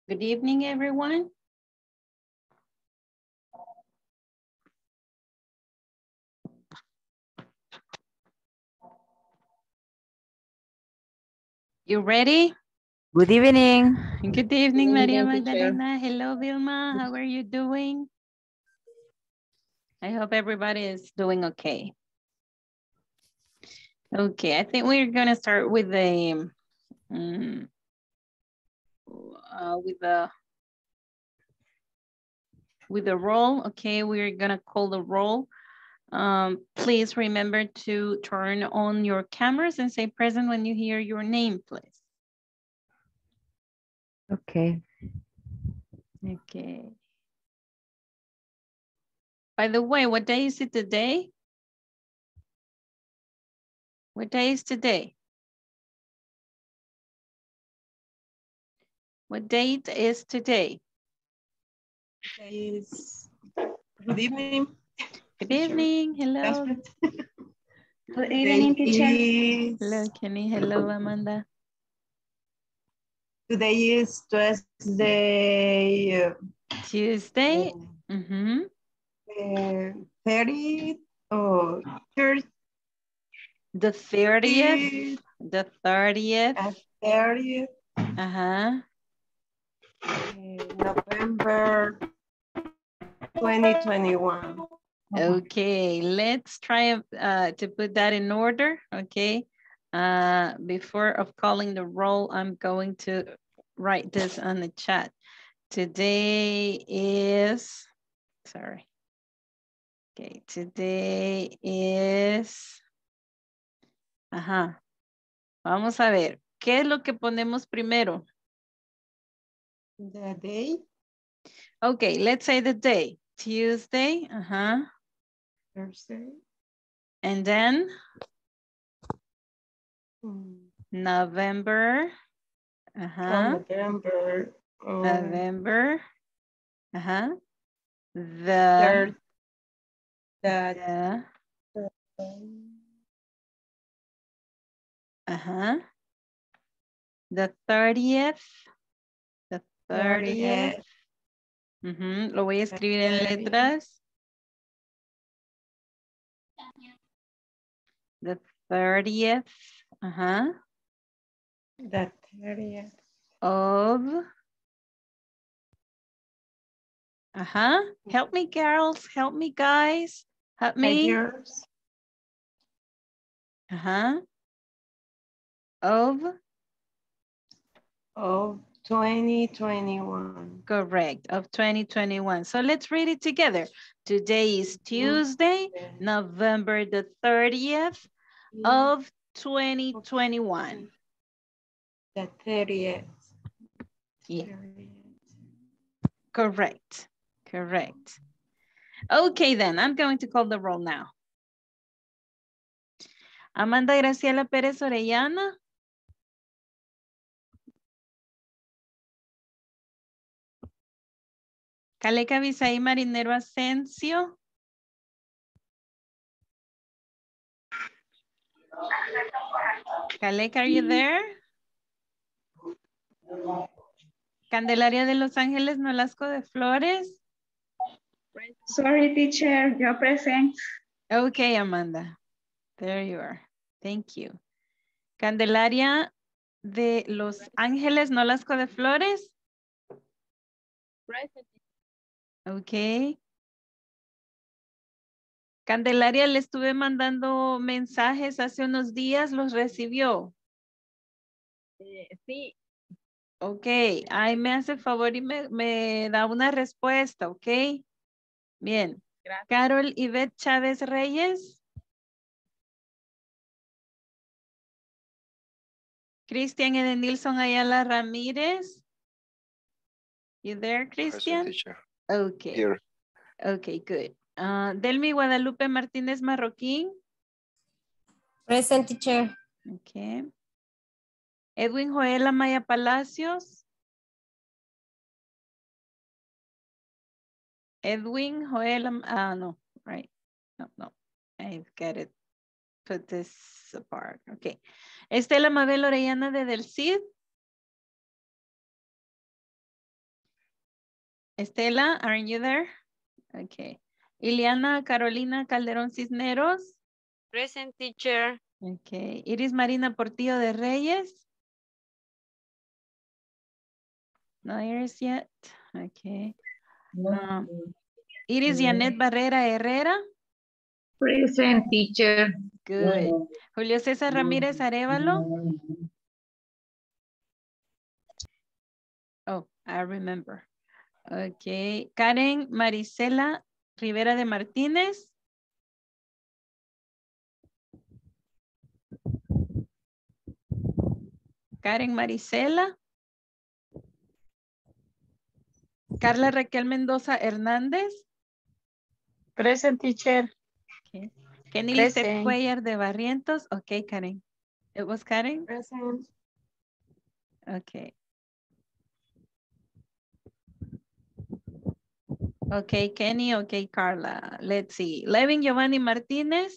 Good evening, everyone. You ready? Good evening. Good evening, Maria evening, teacher. Magdalena. Hello, Vilma. How are you doing? I hope everybody is doing okay. Okay, I think we're gonna start with the with the roll. Okay, we're gonna call the roll. Please remember to turn on your cameras and say present when you hear your name, please. Okay. Okay. By the way, what day is it today? What day is today? What date is today? Good evening. Good teacher. evening. Hello. Good evening, teacher. Hello, Kenny. Hello, Amanda. Today is Tuesday. Tuesday. 30 or 30. The 30th. The 30th. 30th. November 2021. Okay, let's try to put that in order. Okay. Before of calling the roll, I'm going to write this on the chat. Today is, sorry. Okay, today is, vamos a ver, ¿qué es lo que ponemos primero? The day. Okay, let's say the day. Tuesday, Thursday. And then November, November. November, Third. the, the 30th, the 30th. Lo voy a escribir en letras. The 30th, The 30th. of, help me, girls, help me, guys, help me. Years. Of 2021. Correct, of 2021. So let's read it together. Today is Tuesday, November the 30th of 2021. The 30th. Yeah. Correct, correct. Okay, then I'm going to call the roll now. Amanda Graciela Pérez Orellana. Caleca Bisaí Marinero Asensio. Caleca, are you there? Candelaria de Los Ángeles Nolasco de Flores. Sorry, teacher, yo present. Okay, Amanda. There you are. Thank you. Candelaria de Los Ángeles Nolasco de Flores. Present. Ok. Candelaria, le estuve mandando mensajes hace unos días, ¿los recibió? Sí. Ok, ahí me hace favor y me da una respuesta, ok. Bien. Gracias. Carol Ivette Chávez Reyes. Cristian Edenilson Ayala Ramírez. You there, Cristian? Okay. Here. Okay, good. Delmi Guadalupe Martínez Marroquín. Present, teacher. Okay. Edwin Joel Amaya Palacios. Edwin Joel, no, right. No, I've got it. Put this apart. Okay. Estela Mabel Orellana de Del Cid. Estela, aren't you there? Okay. Ileana Carolina Calderón Cisneros. Present, teacher. Okay. Iris Marina Portillo de Reyes. No Iris yet. Okay. Iris Janet Barrera Herrera. Present, teacher. Good. Julio César Ramírez Arevalo. Oh, I remember. Okay. Karen Marisela Rivera de Martínez. Karen Marisela. Carla Raquel Mendoza Hernández. Present, teacher. Okay. Kenny Present. Lisette Cuellar de Barrientos. Okay, Karen. It was Karen? Present. Okay. Okay, Kenny. Okay, Carla. Let's see. Levin Giovanni Martínez.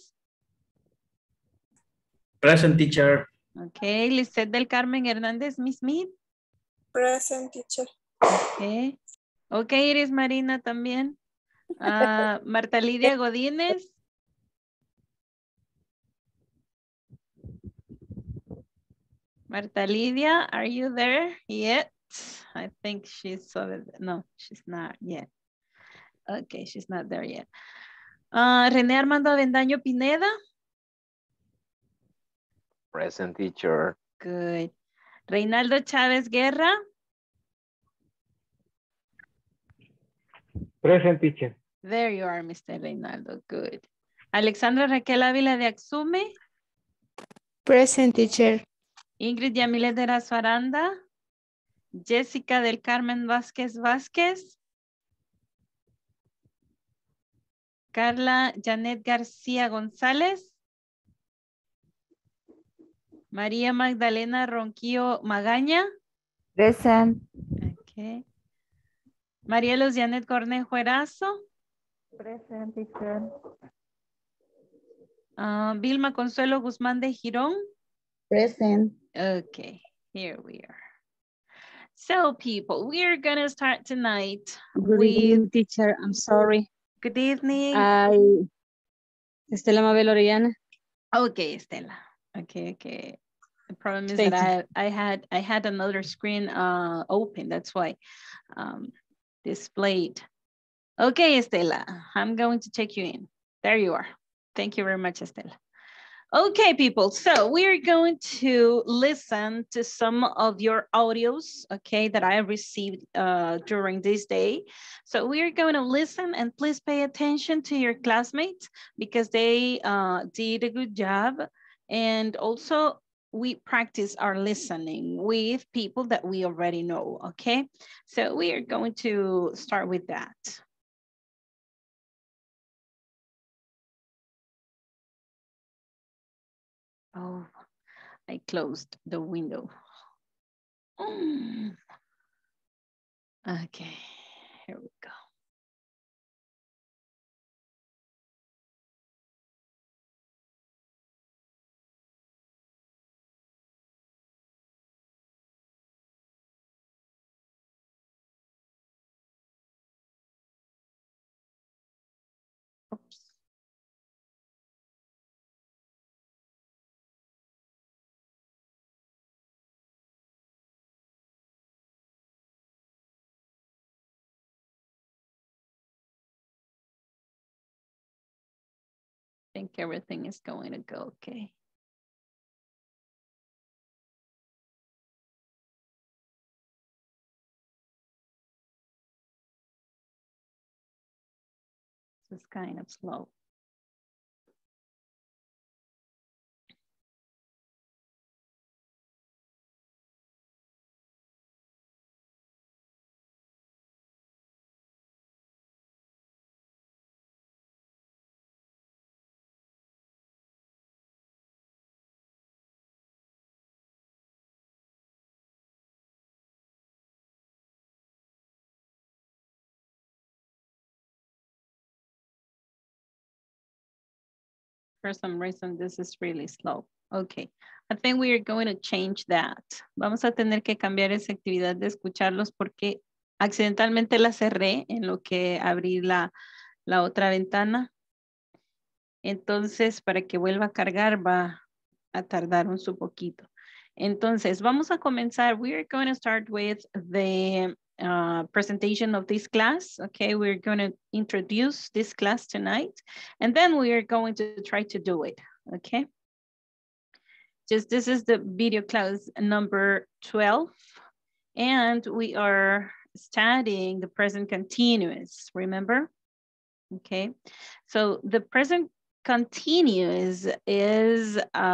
Present, teacher. Okay. Lisette del Carmen Hernández, Miss Smith. Present, teacher. Okay. Okay, Iris Marina también. Marta Lidia Godínez. Marta Lidia, are you there yet? I think she's, no, she's not yet. Okay, she's not there yet. René Armando Avendaño Pineda. Present, teacher. Good. Reinaldo Chávez Guerra. Present, teacher. There you are, Mr. Reinaldo. Good. Alexandra Raquel Ávila de Axume. Present, teacher. Ingrid Yamilet de Erazo Aranda. Jessica del Carmen Vázquez Vázquez. Carla Janet García González. María Magdalena Ronquillo Magaña. Present. Okay. María Luz Janet Cornejo Erazo. Present, teacher. Vilma Consuelo Guzmán de Girón. Present. Okay, here we are. So people, we're gonna start tonight Good with, evening, teacher. I'm sorry. good evening. Estela Mabel Orellana. Okay, Estela. Okay. The problem is Thank that I had another screen open. That's why displayed. Okay, Estela, I'm going to take you in. There you are. Thank you very much, Estela. Okay, people, so we're going to listen to some of your audios, okay, that I received during this day. So we're going to listen, and please pay attention to your classmates because they did a good job. And also we practice our listening with people that we already know, okay? So we are going to start with that. Oh, I closed the window. Okay, here we go. Oops. I think everything is going to go okay. This is kind of slow. For some reason, this is really slow. Okay, I think we are going to change that. Vamos a tener que cambiar esa actividad de escucharlos porque Accidentalmente la cerré en lo que abrí la otra ventana. Entonces, para que vuelva a cargar va a tardar un su poquito. Entonces, vamos a comenzar. We are going to start with the presentation of this class. Okay, we're going to introduce this class tonight. And then we are going to try to do it. Okay. Just this is the video class number 12. And we are studying the present continuous, remember? Okay, so the present continuous is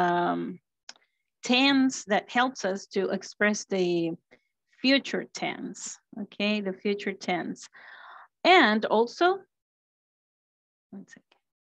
tense that helps us to express the future tense, okay, the future tense. And also, one second.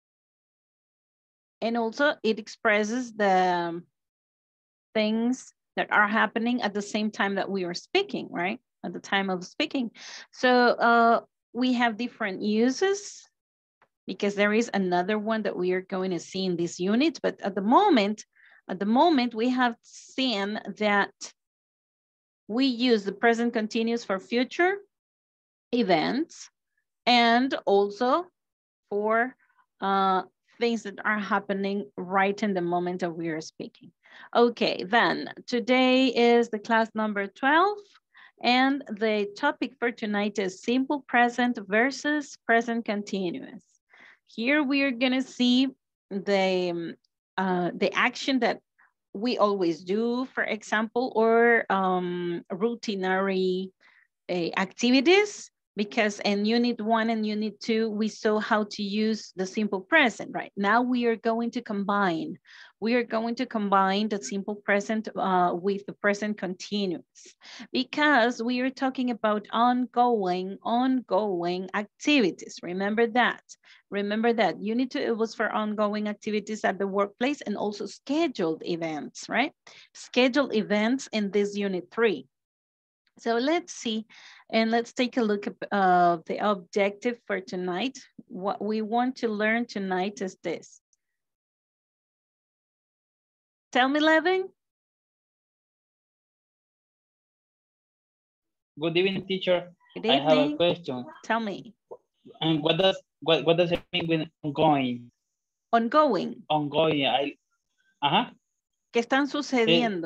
And also it expresses the things that are happening at the same time that we are speaking, right? At the time of speaking. So we have different uses because there is another one that we are going to see in this unit, but at the moment we have seen that we use the present continuous for future events and also for things that are happening right in the moment that we are speaking. Okay, then today is the class number 12 and the topic for tonight is simple present versus present continuous. Here we are gonna see the action that we always do, for example, or routinary activities, because in unit 1 and unit 2, we saw how to use the simple present, right? Now we are going to combine. We are going to combine the simple present with the present continuous because we are talking about ongoing activities. Remember that. Remember that. Unit 2, it was for ongoing activities at the workplace and also scheduled events, right? Scheduled events in this unit 3. So let's see, and let's take a look at the objective for tonight. What we want to learn tonight is this. Tell me, Levin. Good evening, teacher. Good evening. I have a question. Tell me. And what does it mean with ongoing? Ongoing. Ongoing. ¿Qué están sucediendo?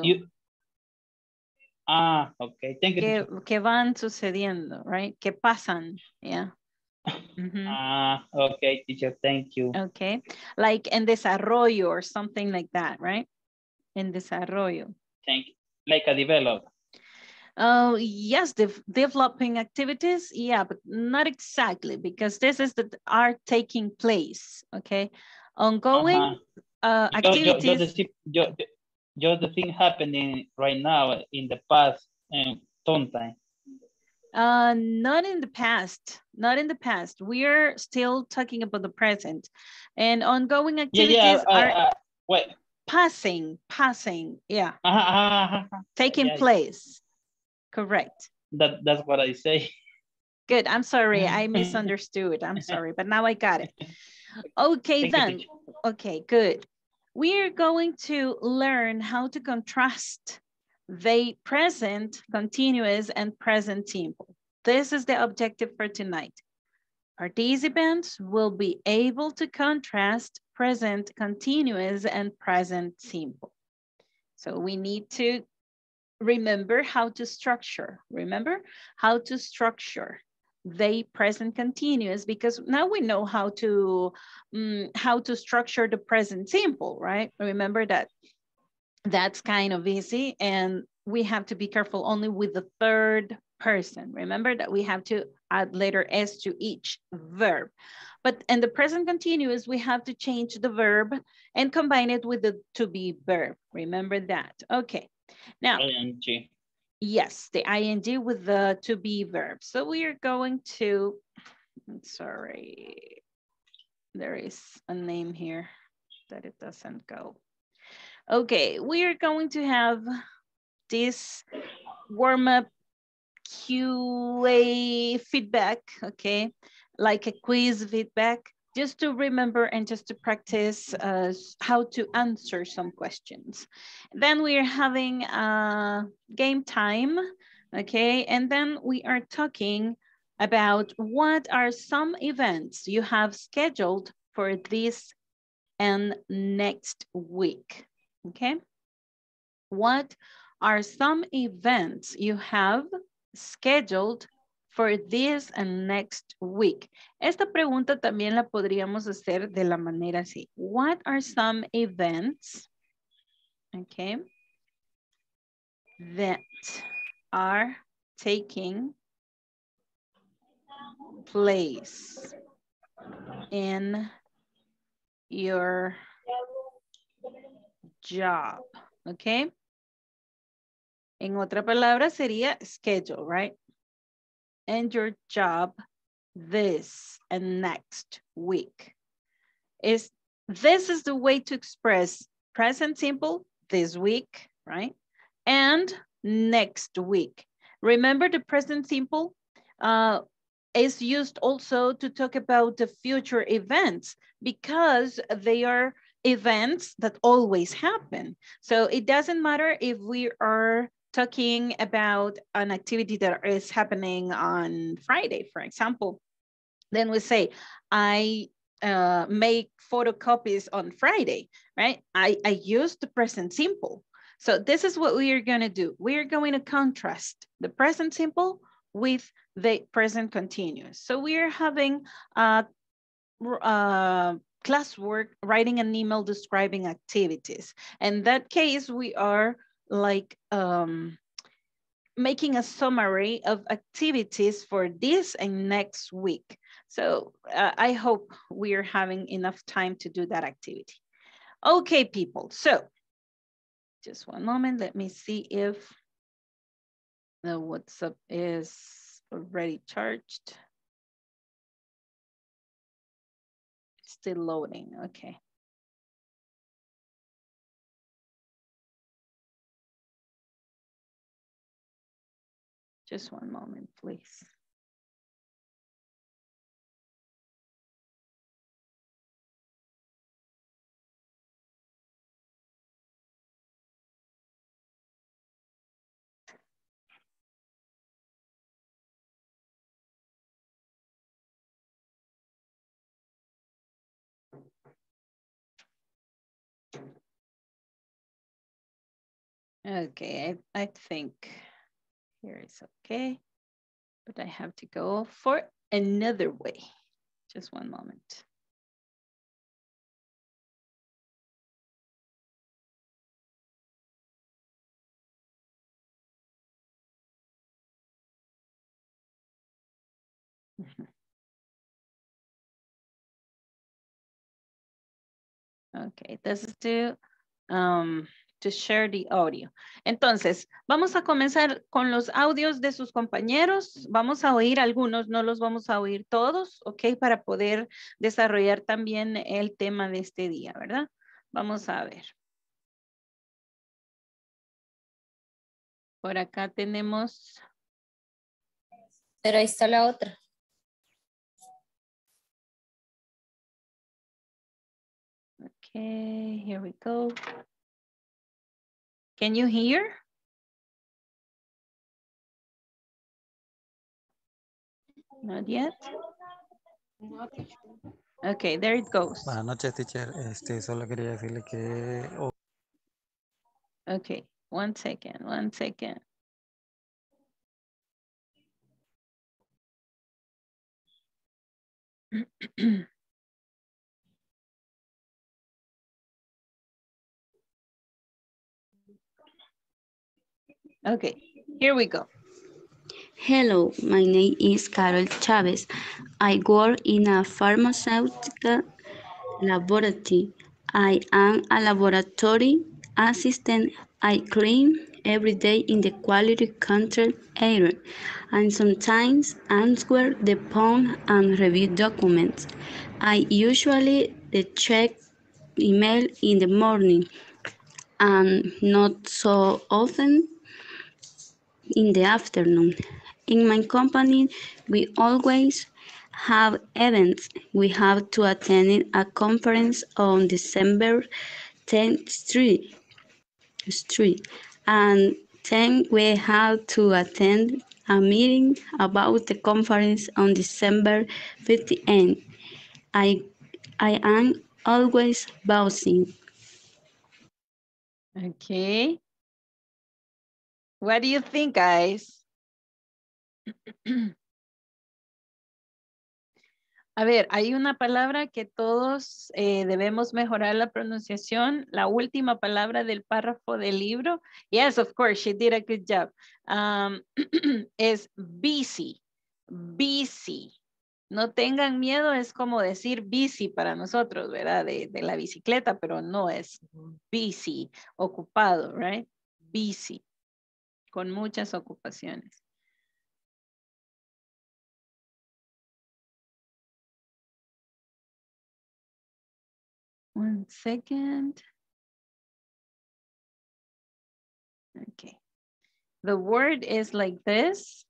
Okay. Thank you. Que van sucediendo, right? Que pasan, yeah. Okay, teacher, thank you. Okay, like en desarrollo or something like that, right? En desarrollo. Thank you. Like a develop. Yes, developing activities, yeah, but not exactly because this is that are taking place, okay? Ongoing activities. Just the thing happening right now in the past sometime. Not in the past. Not in the past. We are still talking about the present, and ongoing activities are passing. Yeah, taking place. Correct. That's what I say. Good. I'm sorry. I misunderstood. I'm sorry, but now I got it. Okay, then. Okay, good. We are going to learn how to contrast the present continuous and present simple. This is the objective for tonight. Participants will be able to contrast present continuous and present simple. So we need to remember how to structure. Remember how to structure the present continuous, because now we know how to structure the present simple, right? Remember that that's kind of easy, and we have to be careful only with the third person. Remember that we have to add letter S to each verb. But in the present continuous, we have to change the verb and combine it with the to be verb. Remember that. Okay. Now, ING. Yes, the ing with the to be verb. So we are going to, sorry, there is a name here that it doesn't go. Okay, we are going to have this warm-up QA feedback, okay, like a quiz feedback, just to remember and just to practice how to answer some questions. Then we are having game time. Okay, and then we are talking about what are some events you have scheduled for this and next week, okay? What are some events you have scheduled for this and next week? Esta pregunta también la podríamos hacer de la manera así. What are some events, okay, that are taking place in your job, okay? En otra palabra sería schedule, right? And your job this and next week. This is the way to express present simple this week, right? And next week. Remember the present simple is used also to talk about the future events because they are events that always happen. So it doesn't matter if we are talking about an activity that is happening on Friday, for example. Then we say, I make photocopies on Friday, right? I use the present simple. So this is what we are going to do. We are going to contrast the present simple with the present continuous. So we are having classwork, writing an email describing activities. In that case, we are like making a summary of activities for this and next week. So I hope we are having enough time to do that activity. Okay, people, so just one moment. Let me see if the WhatsApp is already charged. Still loading, okay. Just one moment, please. Okay, I think here is okay, but I have to go for another way. Just one moment. Okay, this is to share the audio. Entonces, vamos a comenzar con los audios de sus compañeros. Vamos a oír algunos, no los vamos a oír todos, ok, para poder desarrollar también el tema de este día, ¿verdad? Vamos a ver. Por acá tenemos... Pero ahí está la otra. Okay, here we go. Can you hear? Not yet. Okay, there it goes. Buenas noches, teacher. Solo quería decirle que... Okay, one second. Okay, here we go. Hello, my name is Carol Chavez. I work in a pharmaceutical laboratory. I am a laboratory assistant. I clean every day in the quality control area and sometimes answer the phone and review documents. I usually check email in the morning and not so often in the afternoon. In my company, we always have events. We have to attend a conference on December 10th Street, and Then we have to attend a meeting about the conference on December 15th. I am always bouncing. Okay. What do you think, guys? A ver, hay una palabra que todos debemos mejorar la pronunciación. La última palabra del párrafo del libro. Yes, of course, she did a good job. Es busy. Busy. No tengan miedo, es como decir busy para nosotros, ¿verdad? De la bicicleta, pero no es busy, ocupado, right? Busy. Con muchas ocupaciones. One second. Okay. The word is like this.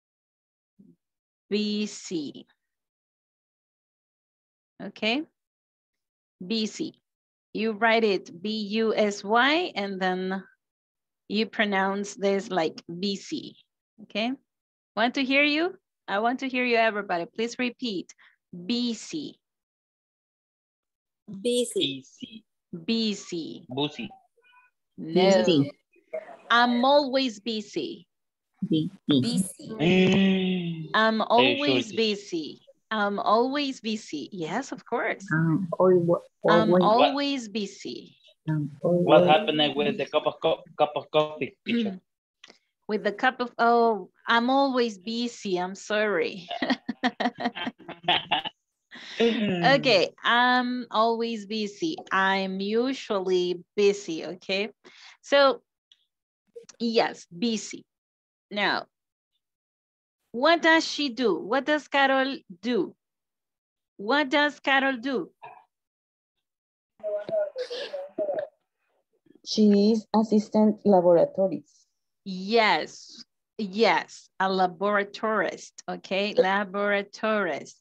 BC. Okay. BC. You write it B-U-S-Y and then you pronounce this like BC. Okay. Want to hear you? I want to hear you, everybody. Please repeat. BC. Busy. BC. Busy. No. I'm always busy. Busy. I'm always sure? busy. I'm always busy. Yes, of course. I'm What- always busy. What happened with the cup of coffee? Teacher? With the cup of, oh, I'm always busy. I'm sorry. Okay, I'm always busy. I'm usually busy, okay? So, yes, busy. Now, what does she do? What does Carol do? What does Carol do? She is assistant laboratories. Yes, yes, a laboratorist, okay? Laboratorist,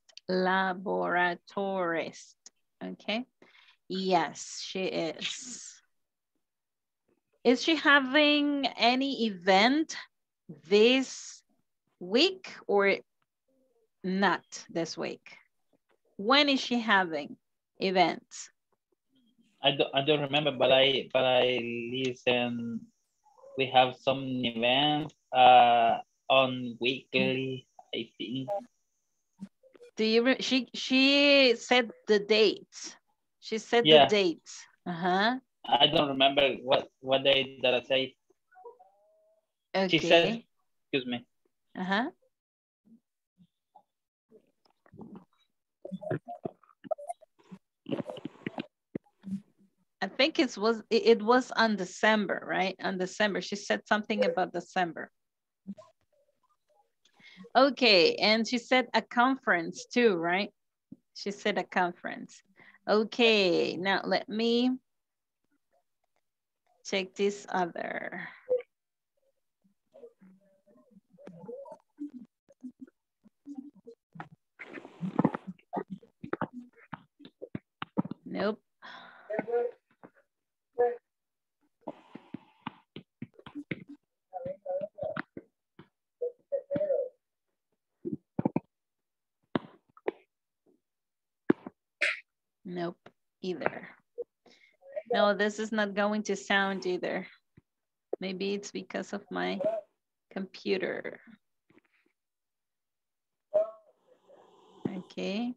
okay? Yes, she is. Is she having any event this week or not this week? When is she having events? I don't remember, but I listen. We have some events on weekly, I think. Do you she said the dates. She said Yeah. the dates. Uh-huh. I don't remember what day that I say. Okay. She said, excuse me. Uh-huh. I think it was on December, right? On December. She said something about December. Okay, and she said a conference too, right? She said a conference. Okay, now let me check this other. Nope. Nope, either. No, this is not going to sound either. Maybe it's because of my computer. Okay.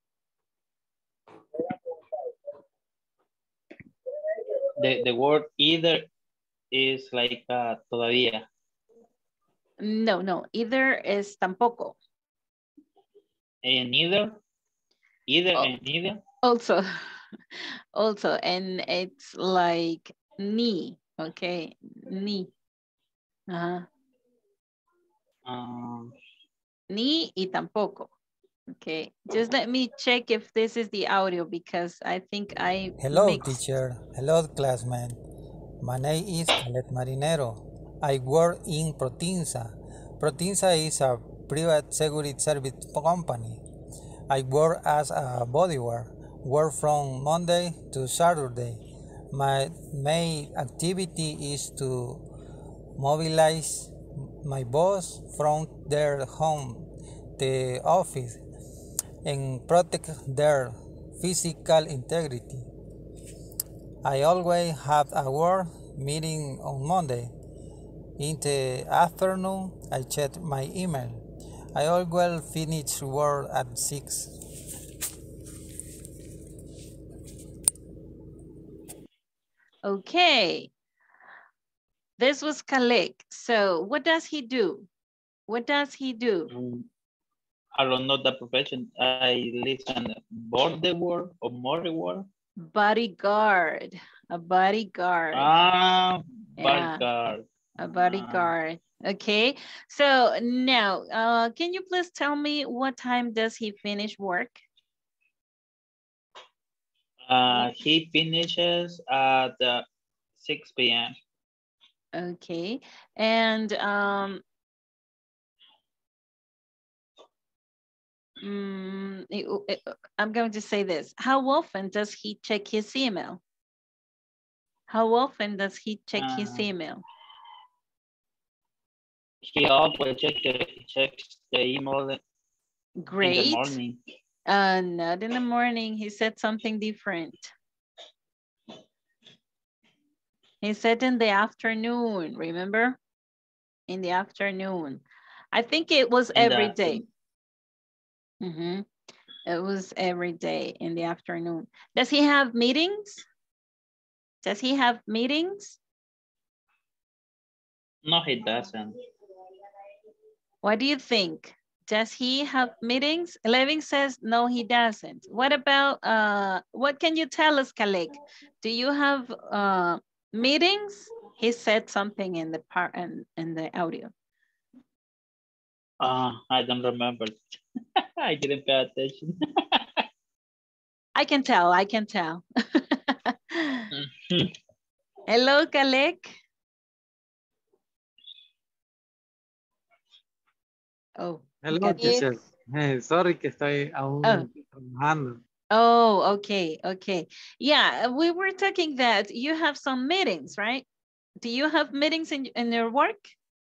The word either is like todavía. No, either is tampoco. And neither? Either and neither? Also, and it's like ni, okay, ni. Ni y tampoco. Okay, just let me check if this is the audio because I think I Hello, mixed. teacher. Hello, classmate. My name is Alet Marinero. I work in Protinsa. Protinsa is a private security service company. I work as a bodyguard. Work from Monday to Saturday. My main activity is to mobilize my boss from their home, the office, and protect their physical integrity. I always have a work meeting on Monday. In the afternoon, I check my email. I always finish work at 6. Okay. This was Khalek. So what does he do? What does he do? I don't know the profession. I listen board the word or more the word. Bodyguard. A bodyguard. Ah, Yeah, bodyguard. a bodyguard. Okay. So now, can you please tell me what time does he finish work? He finishes at 6 p.m. Okay. And I'm going to say this. How often does he check his email? How often does he check his email? He always checks the email Great. in the morning. Not in the morning. He said something different. He said in the afternoon, remember? In the afternoon. I think it was every day. It was every day in the afternoon. Does he have meetings? Does he have meetings? No, he doesn't. What do you think? Does he have meetings? Levin says, no, he doesn't. What about, what can you tell us, Khalek? Do you have meetings? He said something in the part in the audio. I don't remember. I didn't pay attention. I can tell, I can tell. Hello, Khalek. Oh. Hello, teacher. Sorry que estoy aún trabajando. Oh, okay, okay. Yeah, we were talking that you have some meetings, right? Do you have meetings in your work?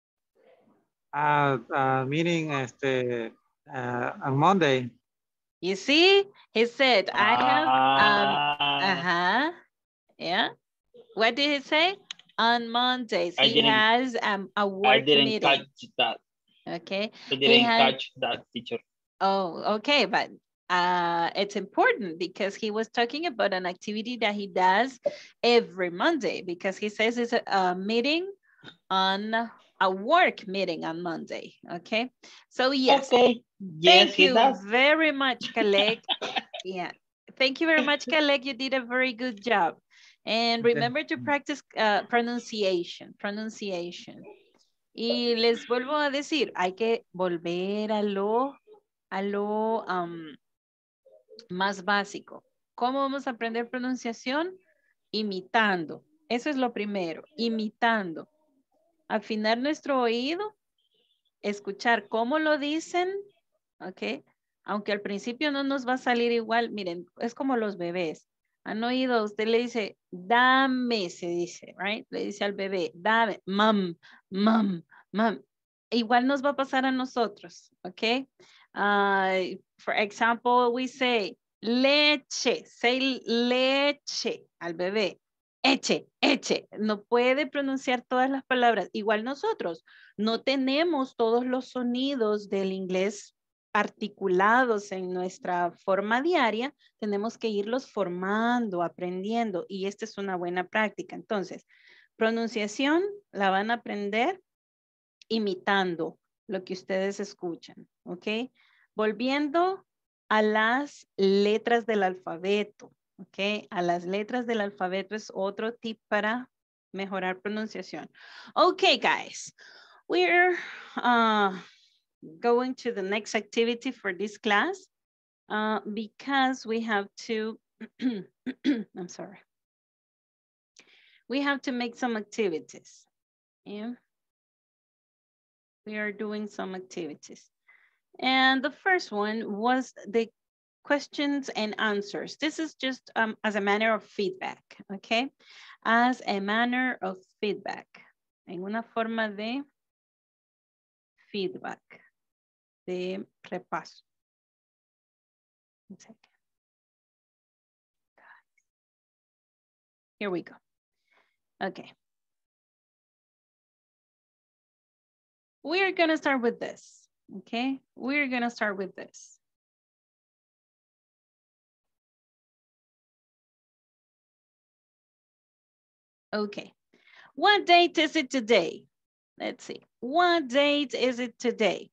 Meeting on Monday. You see, he said, I have, yeah. What did he say? On Mondays, he has a work meeting. I didn't catch that. Okay. I didn't catch that, teacher. Oh, okay, but it's important because he was talking about an activity that he does every Monday because he says it's a meeting on a work meeting on Monday. Okay, so yes. Okay. Yes, thank you very much, Khalek. Yeah, thank you very much, Khalek. You did a very good job. And remember to practice pronunciation. Y les vuelvo a decir, hay que volver a lo más básico. ¿Cómo vamos a aprender pronunciación? Imitando. Eso es lo primero, imitando. Afinar nuestro oído, escuchar cómo lo dicen, ¿ok? Aunque al principio no nos va a salir igual, miren, es como los bebés. ¿Han oído? Usted le dice, dame, se dice, right? Le dice al bebé, dame, mam, mam, mam. Igual nos va a pasar a nosotros, ¿ok? For example, we say, leche, say leche al bebé. Eche, eche. No puede pronunciar todas las palabras. Igual nosotros, no tenemos todos los sonidos del inglés articulados en nuestra forma diaria, tenemos que irlos formando, aprendiendo, y esta es una buena práctica. Entonces, pronunciación la van a aprender imitando lo que ustedes escuchan, ¿ok? Volviendo a las letras del alfabeto, ¿ok? A las letras del alfabeto es otro tip para mejorar pronunciación. Okay, guys, we're going to the next activity for this class because we have to, I'm sorry. We have to make some activities. Yeah. We are doing some activities. And the first one was the questions and answers. This is just as a manner of feedback, okay? As a manner of feedback. En una forma de feedback, de repaso. One second. Here we go. Okay. We're gonna start with this, okay? We're gonna start with this. Okay. What date is it today? Let's see. What date is it today?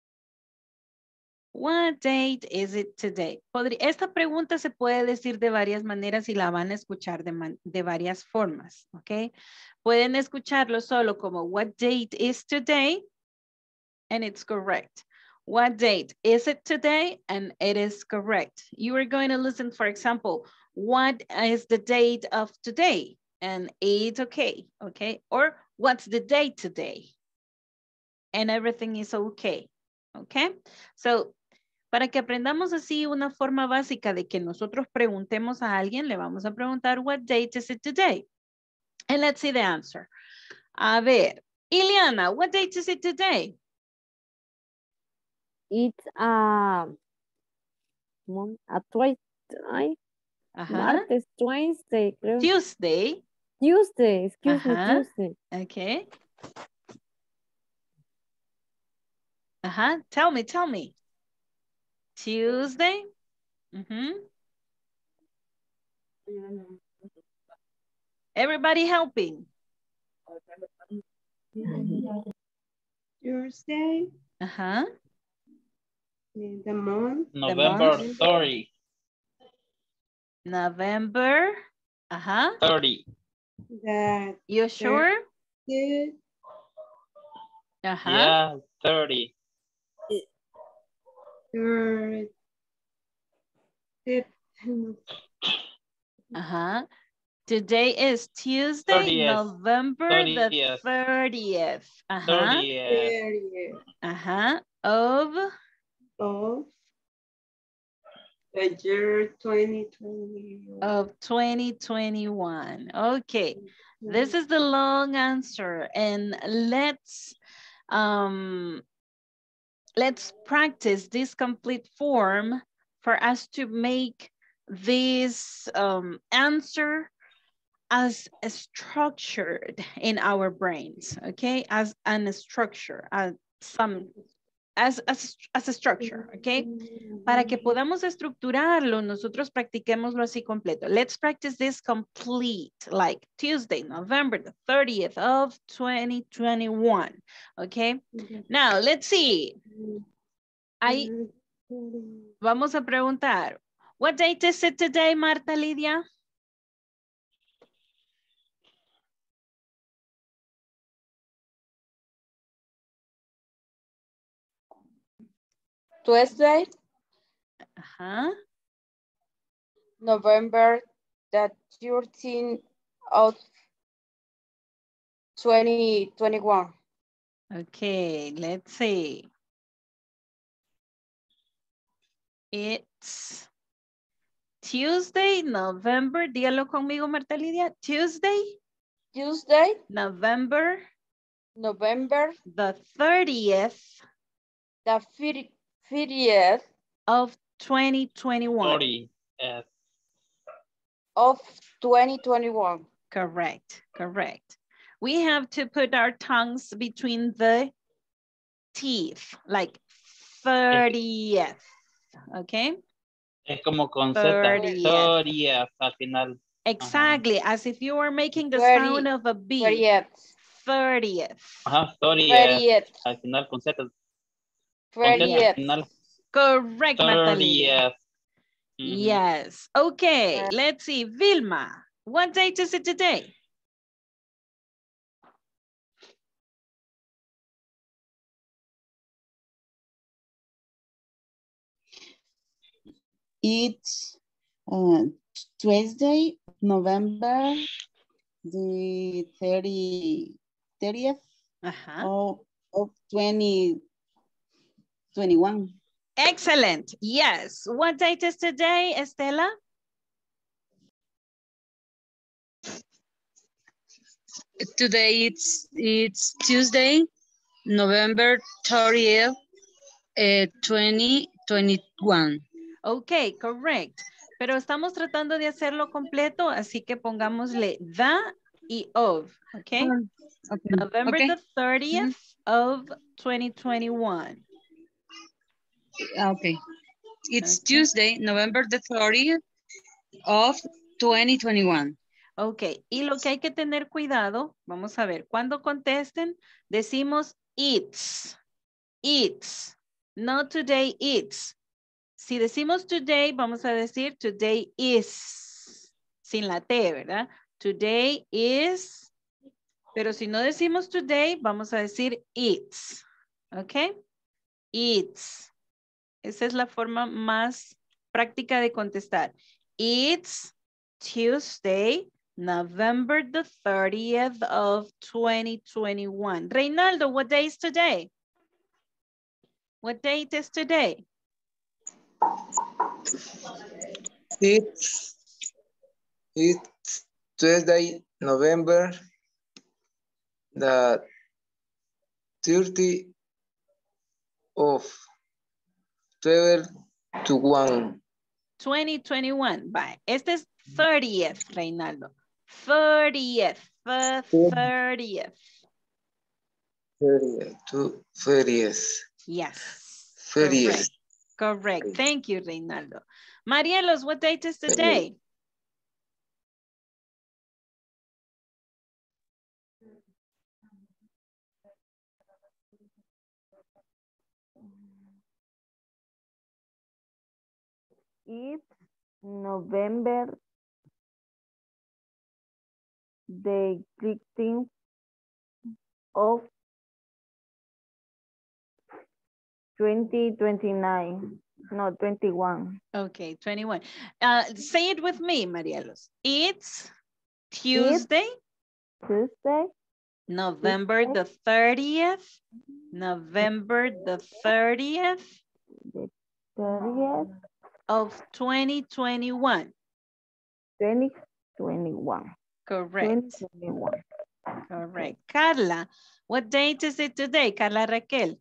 What date is it today? Esta pregunta se puede decir de varias maneras y la van a escuchar de varias formas, ¿ok? Pueden escucharlo solo como what date is today, and it's correct. What date is it today? And it is correct. You are going to listen, for example, what is the date of today? And it's okay, okay? Or what's the date today? And everything is okay, okay? So, para que aprendamos así una forma básica de que nosotros preguntemos a alguien, le vamos a preguntar, what date is it today? And let's see the answer. A ver, Ileana, what date is it today? It's Tuesday. Martes, Tuesday, creo. Tuesday. Tuesday, excuse me, Tuesday. Okay. Tell me. Tuesday. Everybody helping. Tuesday. The month. November 30. November. 30. You sure? Yeah, 30. Today is Tuesday, 30th. November 30th. The 30th. 30th. Of the year 2021. Of 2021. Okay. This is the long answer, and let's practice this complete form for us to make this answer as structured in our brains, okay? As a structure, as a structure, okay? Para que podamos estructurarlo, nosotros practiquémoslo así completo. Let's practice this complete, like Tuesday, November the 30th of 2021, okay? Now, let's see. Ahí vamos a preguntar, what date is it today, Marta Lidia? Tuesday, November the 13th of 2021. Okay, let's see. It's Tuesday, November, dígalo conmigo, Marta Lidia. Tuesday, November the 30th. The 30th of 2021. 30th. Of 2021. Correct. We have to put our tongues between the teeth, like 30th, okay? Es como con Z, 30th al final. Exactly, as if you were making the sound of a B. 30th. 30th. Al final con Z. 30th. Correct, Marta. 30th. Yes. Okay, let's see. Vilma, what date is it today? It's Tuesday, November the 30th of 2021. Excellent. Yes. What date is today, Estela? Today it's Tuesday, November 30th, 2021. Ok, correct. Pero estamos tratando de hacerlo completo, así que pongámosle the y of, ok? Okay. November the 30th of 2021. Okay. It's Tuesday, November the 30th of 2021. Ok, y lo que hay que tener cuidado, vamos a ver, cuando contesten, decimos it's, no today it's. Si decimos today, vamos a decir today is, sin la T, ¿verdad? Today is, pero si no decimos today, vamos a decir it's, ¿ok? It's. Esa es la forma más práctica de contestar. It's Tuesday, November the 30th of 2021. Reynaldo, what day is today? What date is today? It's Tuesday, November the 30th of 2021. 2021. Bye. Este es 30th, Reynaldo. 30th. 30th. 30th. Yes. 30th. Correct. Thank you, Reynaldo. Marielos, what date is today? It's November the 16th of 2029. No, 21. Okay, 21. Say it with me, Marielos. It's Tuesday. Tuesday. November the 30th. November the 30th. The 30th. Of 2021. 2021. Correct. 2021. Correct. Carla, what date is it today? Carla Raquel.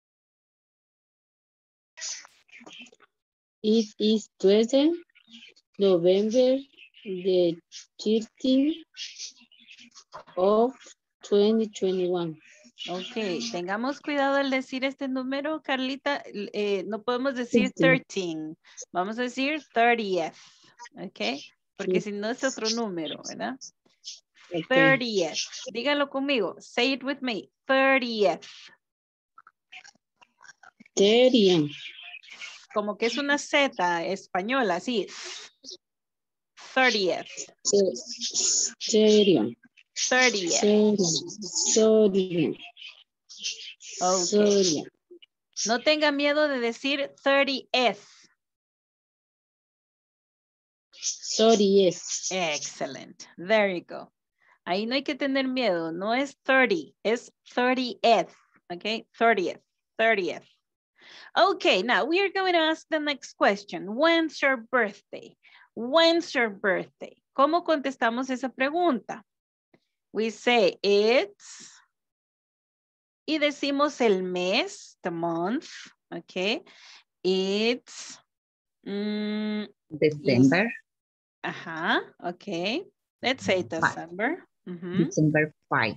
It is Tuesday, November the 13th of 2021. Ok, tengamos cuidado al decir este número, Carlita. No podemos decir 13. Vamos a decir 30th. Ok, porque si no es otro número, ¿verdad? 30th. Dígalo conmigo. Say it with me. 30th. 30th. Como que es una Z española, así. 30th. 30th. 30th. 30th. Okay. No tenga miedo de decir 30th. 30th. Excellent. There you go. Ahí no hay que tener miedo. No es 30, es 30th. Okay, 30th. 30th. Okay, now we are going to ask the next question. When's your birthday? When's your birthday? ¿Cómo contestamos esa pregunta? We say it's, y decimos el mes, the month, okay. It's December. Ajá, okay. Let's say December. December 5.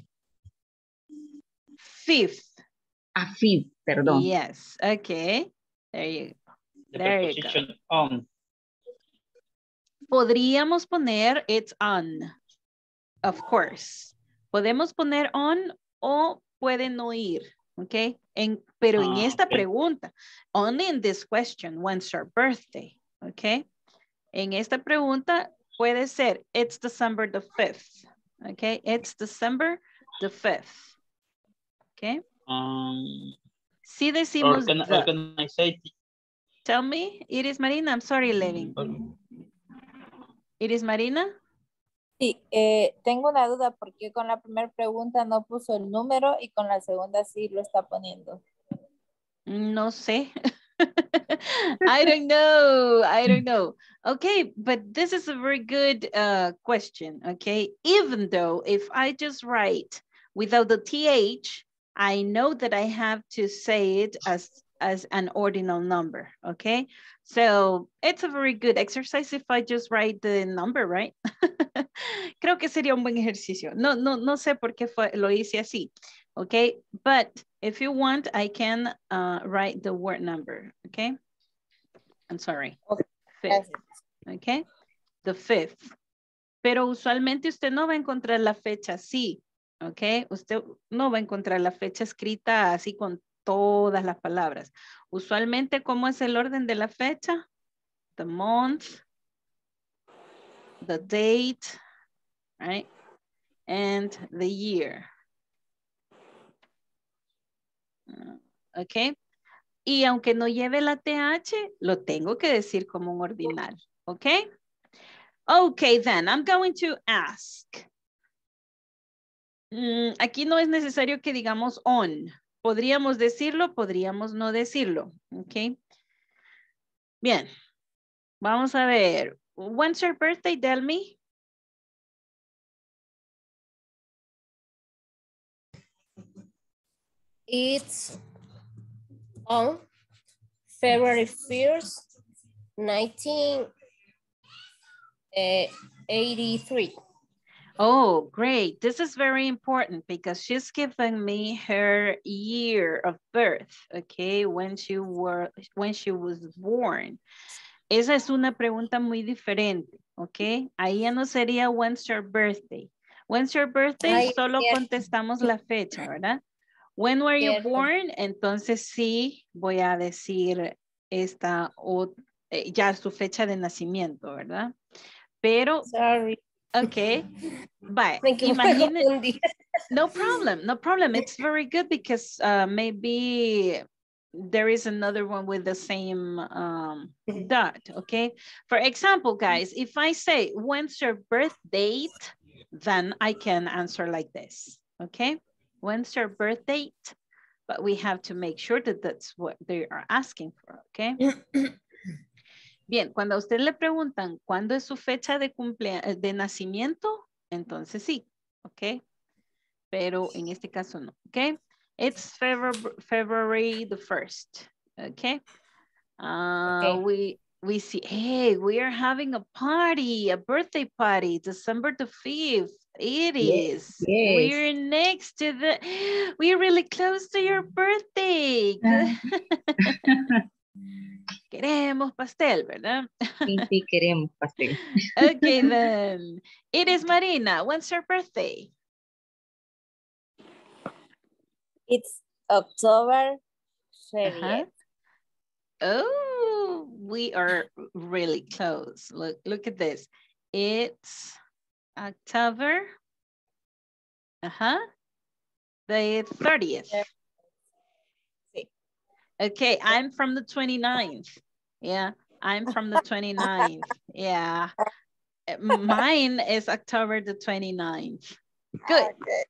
5th. 5th, perdón. Yes, okay. There you go. The There you preposition go. On. Podríamos poner it's on, of course. Podemos poner on o pueden no ir, okay? Pero en esta pregunta, only in this question, when's your birthday, okay? En esta pregunta puede ser, it's December the 5th, okay? It's December the 5th, okay? Si decimos or can I say? Tell me, Iris Marina, I'm sorry, Levin. Iris Marina? Sí, tengo una duda porque con la primera pregunta no puso el número y con la segunda sí lo está poniendo. No sé. I don't know. I don't know. Okay, but this is a very good question, okay? Even though if I just write without the TH, I know that I have to say it as an ordinal number, okay? So it's a very good exercise if I just write the number, right? Creo que sería un buen ejercicio. No sé por qué lo hice así, okay? But if you want, I can write the word number, okay? I'm sorry. Fifth, okay? The fifth. Pero usualmente usted no va a encontrar la fecha así, okay? Usted no va a encontrar la fecha escrita así con todas las palabras. Usualmente, ¿cómo es el orden de la fecha? The month, the date, right? And the year. Okay. Y aunque no lleve la TH, lo tengo que decir como un ordinal. Okay. Okay, then I'm going to ask. Aquí no es necesario que digamos on. Podríamos decirlo, podríamos no decirlo. Okay. Bien. Vamos a ver. When's your birthday, Delmi? It's on February 1st, 1983. Oh, great. This is very important because she's given me her year of birth, okay, when she was born. Esa es una pregunta muy diferente, okay? Ahí ya no sería when's your birthday. When's your birthday? Solo contestamos la fecha, ¿verdad? When were you born? Entonces sí voy a decir esta ya su fecha de nacimiento, ¿verdad? Pero, okay, bye. Imagine, no problem. It's very good because maybe there is another one with the same dot, okay? For example, guys, if I say, when's your birth date? Then I can answer like this, okay? When's your birth date? But we have to make sure that that's what they are asking for, okay? Bien, cuando a usted le preguntan cuándo es su fecha de nacimiento, entonces sí, ok. Pero en este caso no, ok. It's February the 1st, okay? We see, hey, we are having a party, a birthday party, December the 5th. It is. Yes. We're next to we're really close to your birthday. Queremos pastel, ¿verdad? Sí, queremos pastel. Okay, then. It is Marina. When's your birthday? It's October 30th. Oh, we are really close. Look at this. It's October. The 30th. Okay, I'm from the 29th. Yeah, I'm from the 29th. Yeah. Mine is October the 29th. Good.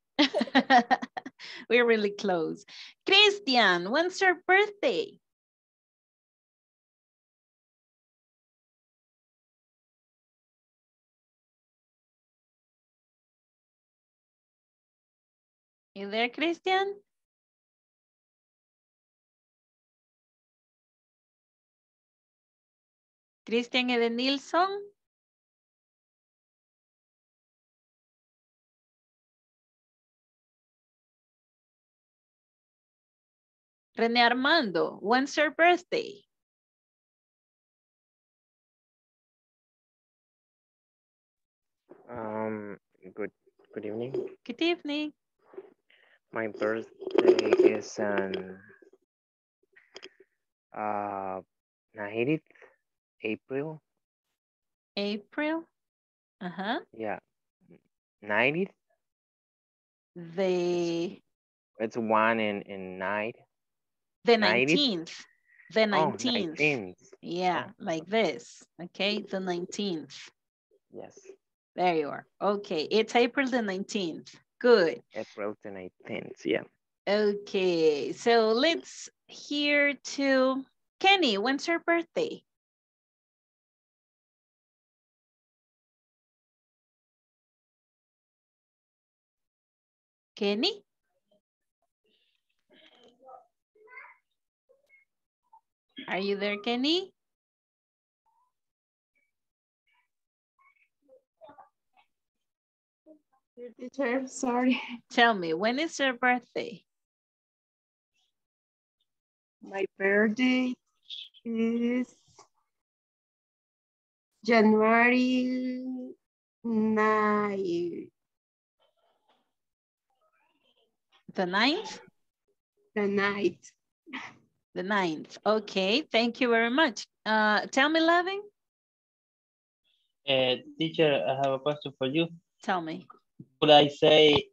We're really close. Christian, when's your birthday? You there, Christian? Christian Edenilson? René Armando, when's your birthday? Good evening. Good evening. My birthday is on 9th April. April? Yeah. 90th. It's 1 and 9. The 19th. The 19th. Oh, 19th. Yeah, like this. Okay, the 19th. Yes. There you are. Okay, it's April the 19th. Good. April the 19th, yeah. Okay, so let's hear to Kenny, when's your birthday? Kenny? Are you there, Kenny? Teacher, sorry. Tell me, when is your birthday? My birthday is January 9. The 9th? The 9th. The 9th. Okay, thank you very much. Tell me, Levin. Teacher, I have a question for you. Tell me. Could I say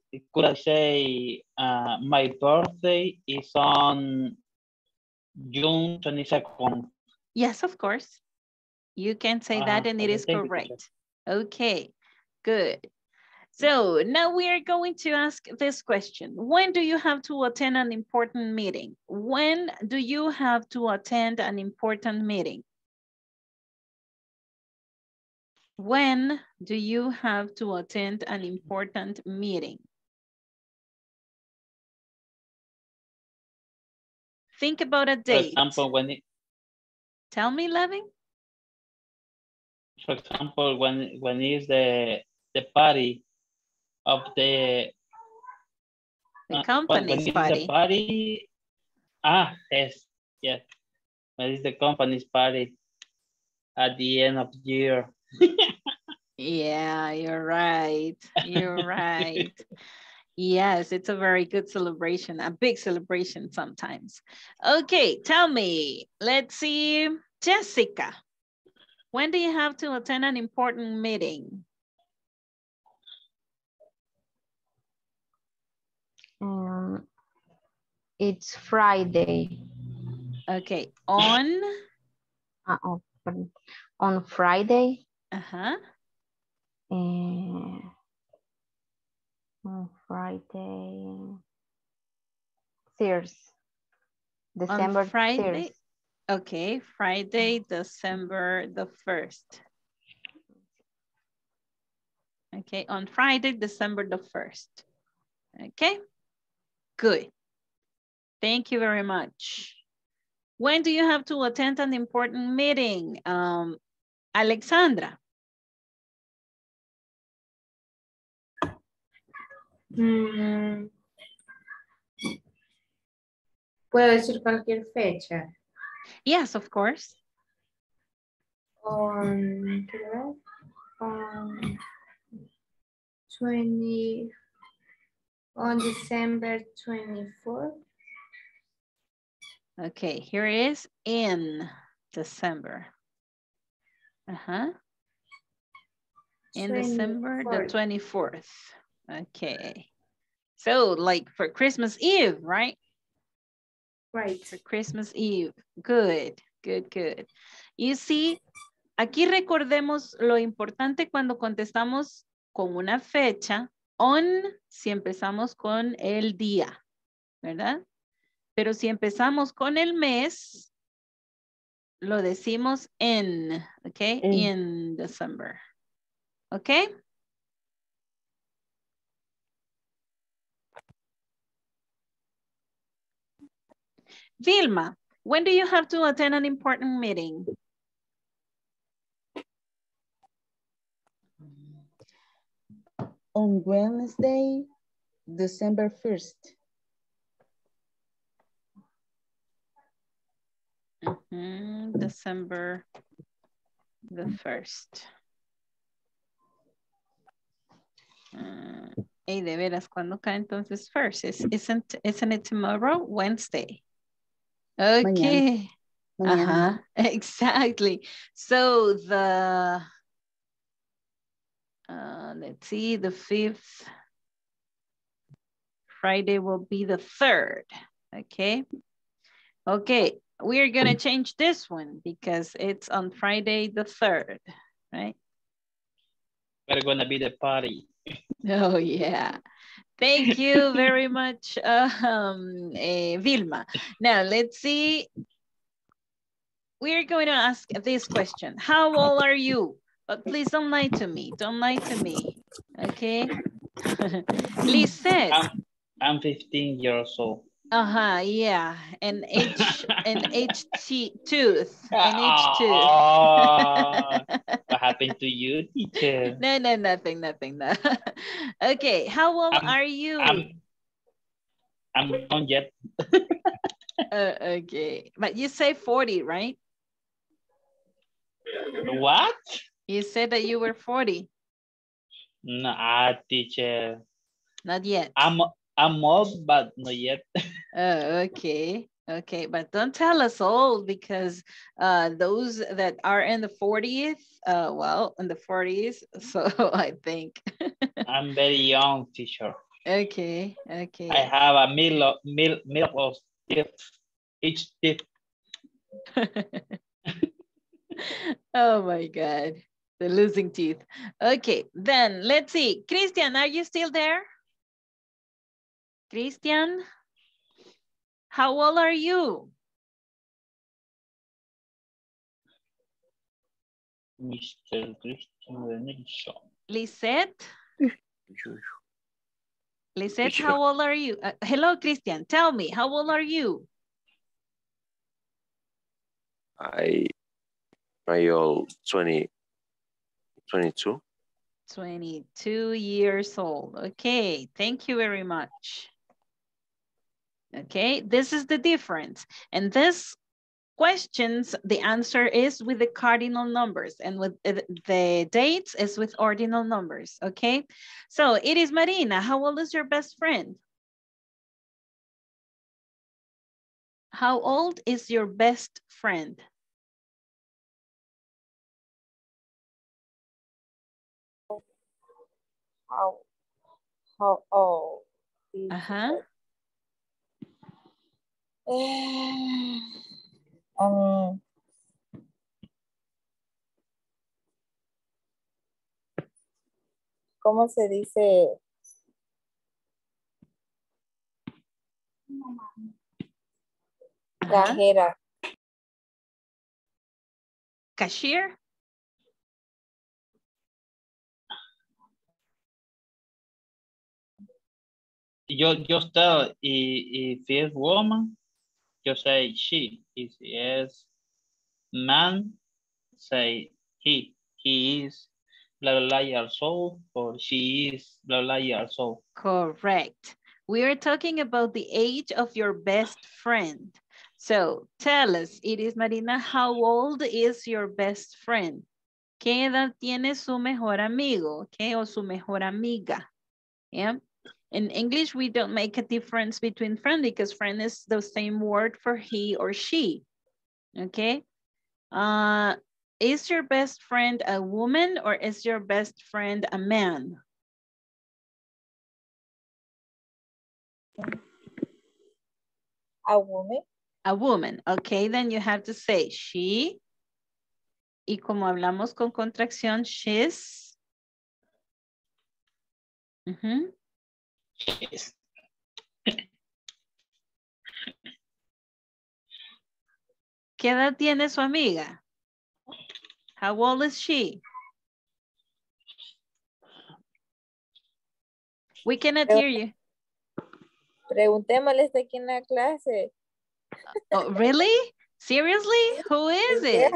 my birthday is on June 22nd? Yes, of course. You can say that and it is correct. Okay, good. So now we are going to ask this question. When do you have to attend an important meeting? When do you have to attend an important meeting? When do you have to attend an important meeting? Think about a date. For example, Tell me, Levin. For example, when is the party of the company's party. The party? Yes. When is the company's party at the end of the year? Yeah, you're right. You're right. Yes, it's a very good celebration, a big celebration sometimes. Okay, tell me, let's see, Jessica, when do you have to attend an important meeting? It's Friday. Okay, on Friday. Uh-huh. On Friday. December on Friday. 3rd. Okay, Friday, December the 1st. Okay, on Friday, December the 1st. Okay, good. Thank you very much. When do you have to attend an important meeting? Alexandra. ¿Puedo decir cualquier fecha? Yes, of course. On December 24th. Okay, here is in December. In December the 24th. Okay. So like for Christmas Eve, right? Right. For Christmas Eve. Good, good, good. You see, aquí recordemos lo importante cuando contestamos con una fecha, on, si empezamos con el día, ¿verdad? Pero si empezamos con el mes, lo decimos in, okay? In December. Okay? Vilma, when do you have to attend an important meeting? On Wednesday, December 1st. December the 1st. Hey, de veras, ¿cuándo cae entonces first? Isn't it tomorrow? Wednesday. Okay. Mañana. Exactly. So the, let's see, the 5th Friday will be the 3rd. Okay. Okay. We're going to change this one because it's on Friday the 3rd, right? We're going to be the party. Oh, yeah. Thank you very much, Vilma. Now, let's see. we're going to ask this question. How old are you? But please don't lie to me. Don't lie to me. Okay. Lisette. I'm 15 years old. Yeah. And each tooth. And each tooth. What happened to you, teacher? No, nothing. No. Okay. How old are you? I'm not yet. Okay. But you say 40, right? What? You said that you were 40. No, teacher. Not yet. I'm old, but not yet. Okay. Okay, but don't tell us old because those that are in the 40s, well, in the 40s, so I think. I'm very young, teacher. Okay. I have a middle of teeth, each teeth. Oh my God, the losing teeth. Okay, then let's see. Christian, are you still there? Christian, how old are you? Mr. Christian. Lisette? Lisette, how old are you? Hello, Christian, tell me, how old are you? My old 22. 22 years old. Okay, thank you very much. Okay, this is the difference. And this questions, the answer is with the cardinal numbers, and with the dates is with ordinal numbers, okay? So it is Marina. How old is your best friend? How old is your best friend? How old? ¿Cómo se dice? Cajera. Cashier. Just tell if it's woman, just say she. If it's man, say he. He is blah blah blah years old, or she is blah blah years old. Correct. We are talking about the age of your best friend. So tell us, it is Marina, how old is your best friend? ¿Qué edad tiene su mejor amigo? Okay, o su mejor amiga. Yeah. In English, we don't make a difference between friend because friend is the same word for he or she. Okay. Is your best friend a woman or is your best friend a man? A woman. A woman. Okay, then you have to say she. Y como hablamos con contracción, she's. Yes. ¿Qué edad tiene su amiga? How old is she? We cannot hear you. Preguntémosle aquí en la clase. Oh, really? Seriously? Who is it?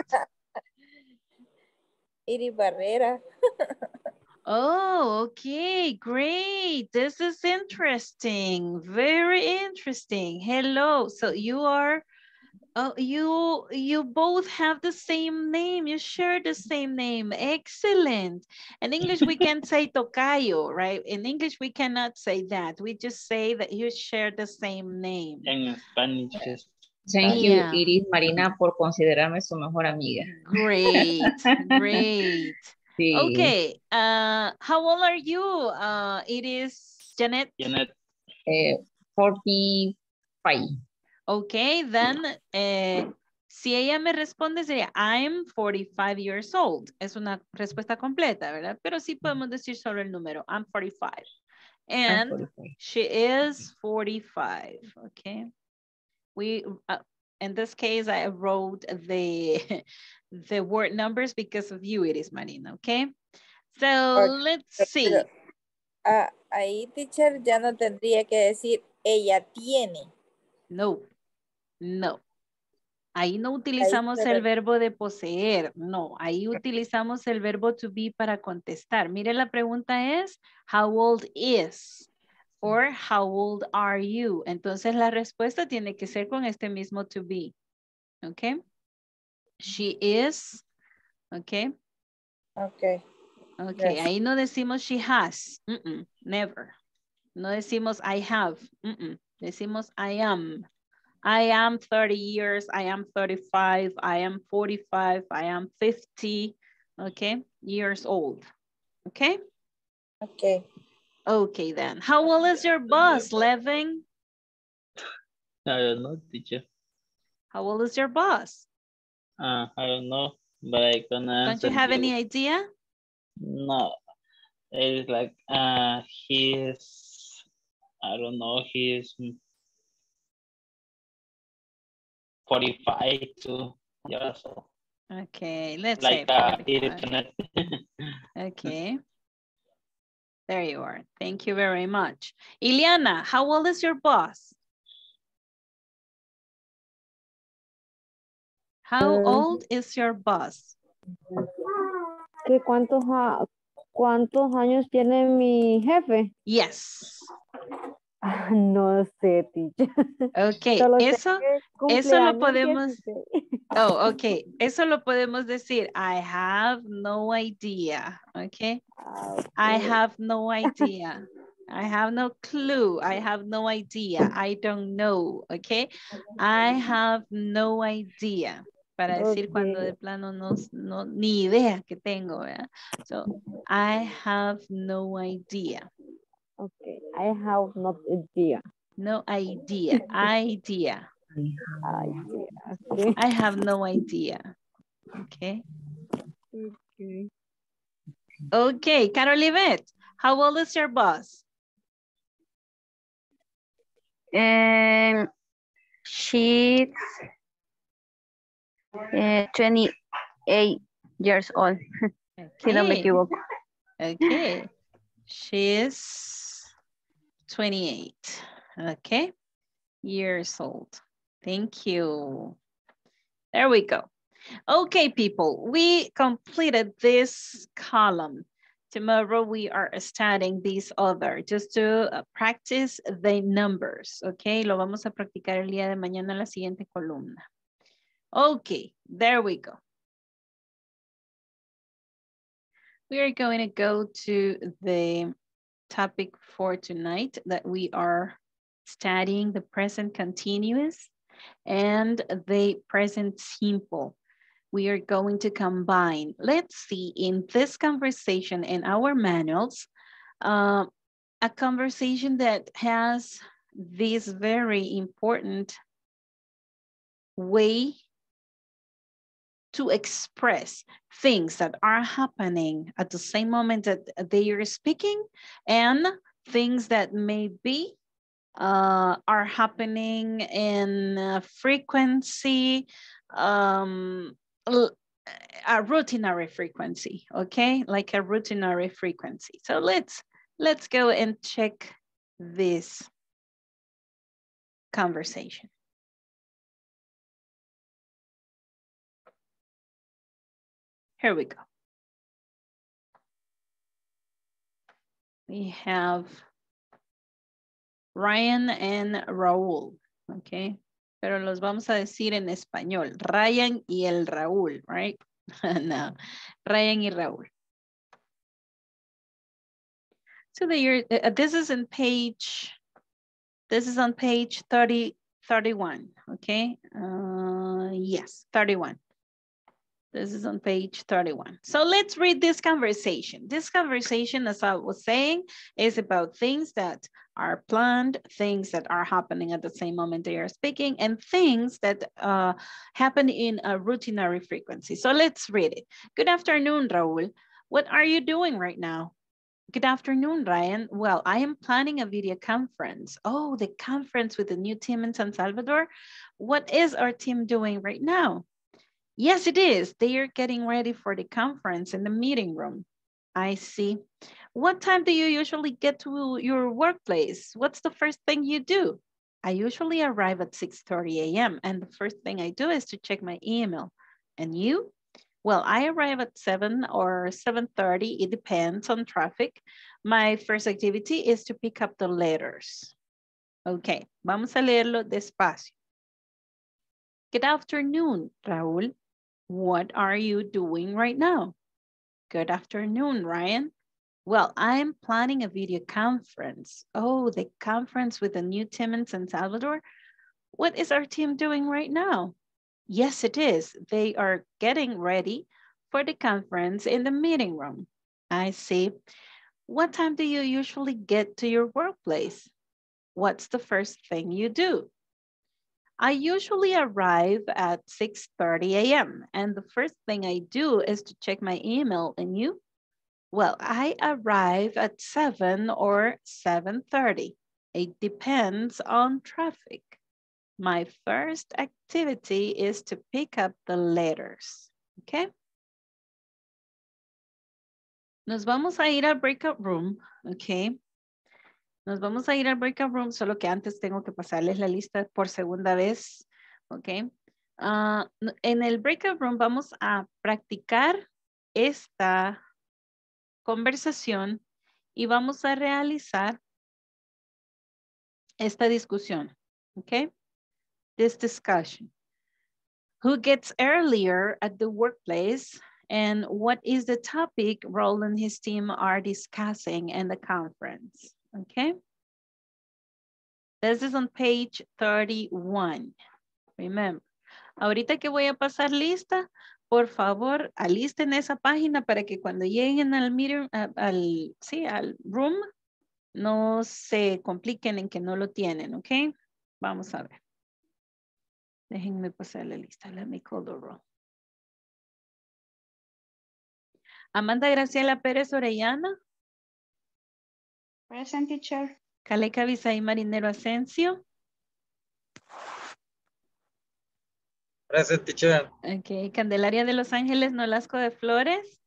Iri Barrera. Oh, okay, great. This is interesting. Very interesting. Hello. So you are, oh, you both have the same name. You share the same name. Excellent. In English, we can say tocayo, right? In English, we cannot say that. We just say that you share the same name. En Spanish, yes. Thank you, Iris Marina, por considerarme su mejor amiga. Great, great. Sí. Okay, how old are you? It is Janet? Janet. 45. Okay, then, si ella me responde sería, I'm 45 years old. Es una respuesta completa, ¿verdad? Pero sí podemos decir solo el número, I'm 45. And 45. she is 45, okay? in this case, I wrote the word numbers because of you, it is Marina, okay? So let's see. Ahí, teacher, ya no tendría que decir ella tiene. No, no. Ahí no utilizamos el verbo de poseer, no. Ahí utilizamos el verbo to be para contestar. Mire, la pregunta es, how old is? Or how old are you? Entonces la respuesta tiene que ser con este mismo to be. ¿Ok? She is. ¿Ok? Ok. Ok, Yes. ahí no decimos she has. Never. No decimos I have. Decimos I am. I am 30 years. I am 35. I am 45. I am 50. Okay, years old. Okay? Okay. Okay then. How old is your boss, Levin? I don't know, teacher. How old is your boss? I don't know, but I can answer. Don't you have any idea? No. It's like he's, I don't know, he's 45 to years old. Okay, let's like say okay. There you are. Thank you very much. Ileana, how old is your boss? How old is your boss? ¿Qué cuántos años tiene mi jefe? Yes. No sé, teacher. Ok, eso lo podemos. Oh, ok. Eso lo podemos decir. I have no idea. Okay. I have no idea. I have no clue. I have no idea. I don't know. Okay. I have no idea. Para decir cuando de plano no ni idea que tengo. ¿verdad? So, I have no idea. Okay, I have no idea. No idea. Idea. Okay. I have no idea. Okay. Okay. Okay, Carolivette, how old is your boss? She's 28 years old. Okay. Si no me equivoco. Okay. She's 28. Okay. Years old. Thank you. There we go. Okay, people, we completed this column. Tomorrow we are studying this other, just to practice the numbers, okay? Lo vamos a practicar el día de mañana en la siguiente columna. Okay, there we go. We are going to go to the topic for tonight that we are studying the present continuous and the present simple. We are going to combine. Let's see in this conversation in our manuals, a conversation that has this very important way to express things that are happening at the same moment that they are speaking and things that maybe are happening in frequency, a routinary frequency, okay? Like a routinary frequency. So let's go and check this conversation. Here we go. We have Ryan and Raúl, okay? Pero los vamos a decir en español. Ryan y el Raúl, right? No, Ryan y Raúl. So this is on page 31, okay? Yes, 31. This is on page 31. So let's read this conversation. This conversation, as I was saying, is about things that are planned, things that are happening at the same moment they are speaking, and things that happen in a routinary frequency. So let's read it. Good afternoon, Raúl. What are you doing right now? Good afternoon, Ryan. Well, I am planning a video conference. Oh, the conference with the new team in San Salvador. What is our team doing right now? Yes, it is. They are getting ready for the conference in the meeting room. I see. What time do you usually get to your workplace? What's the first thing you do? I usually arrive at 6:30 a.m. and the first thing I do is to check my email. And you? Well, I arrive at 7 or 7:30. It depends on traffic. My first activity is to pick up the letters. Okay, vamos a leerlo despacio. Good afternoon, Raúl. What are you doing right now? Good afternoon, Ryan. Well, I'm planning a video conference. Oh, the conference with the new team in San Salvador. What is our team doing right now? Yes, it is. They are getting ready for the conference in the meeting room. I see. What time do you usually get to your workplace? What's the first thing you do? I usually arrive at 6:30 a.m. and the first thing I do is to check my email. And you? Well, I arrive at 7 or 7:30. It depends on traffic. My first activity is to pick up the letters. Okay? Nos vamos a ir al breakout room. Okay? Nos vamos a ir al breakout room, solo que antes tengo que pasarles la lista por segunda vez. Okay? En el breakout room vamos a practicar esta conversación y vamos a realizar esta discusión. Okay? This discussion. Who gets earlier at the workplace and what is the topic Raul and his team are discussing in the conference? Okay. This is on page 31. Remember, ahorita que voy a pasar lista, por favor, alisten esa página para que cuando lleguen al meeting, al room, no se compliquen en que no lo tienen, ¿ok? Vamos a ver. Déjenme pasar la lista. Let me call the roll. Amanda Graciela Pérez Orellana. Present, teacher. Caleca Bisaí Marinero Asensio. Present, teacher. Ok. Candelaria de Los Ángeles Nolasco de Flores.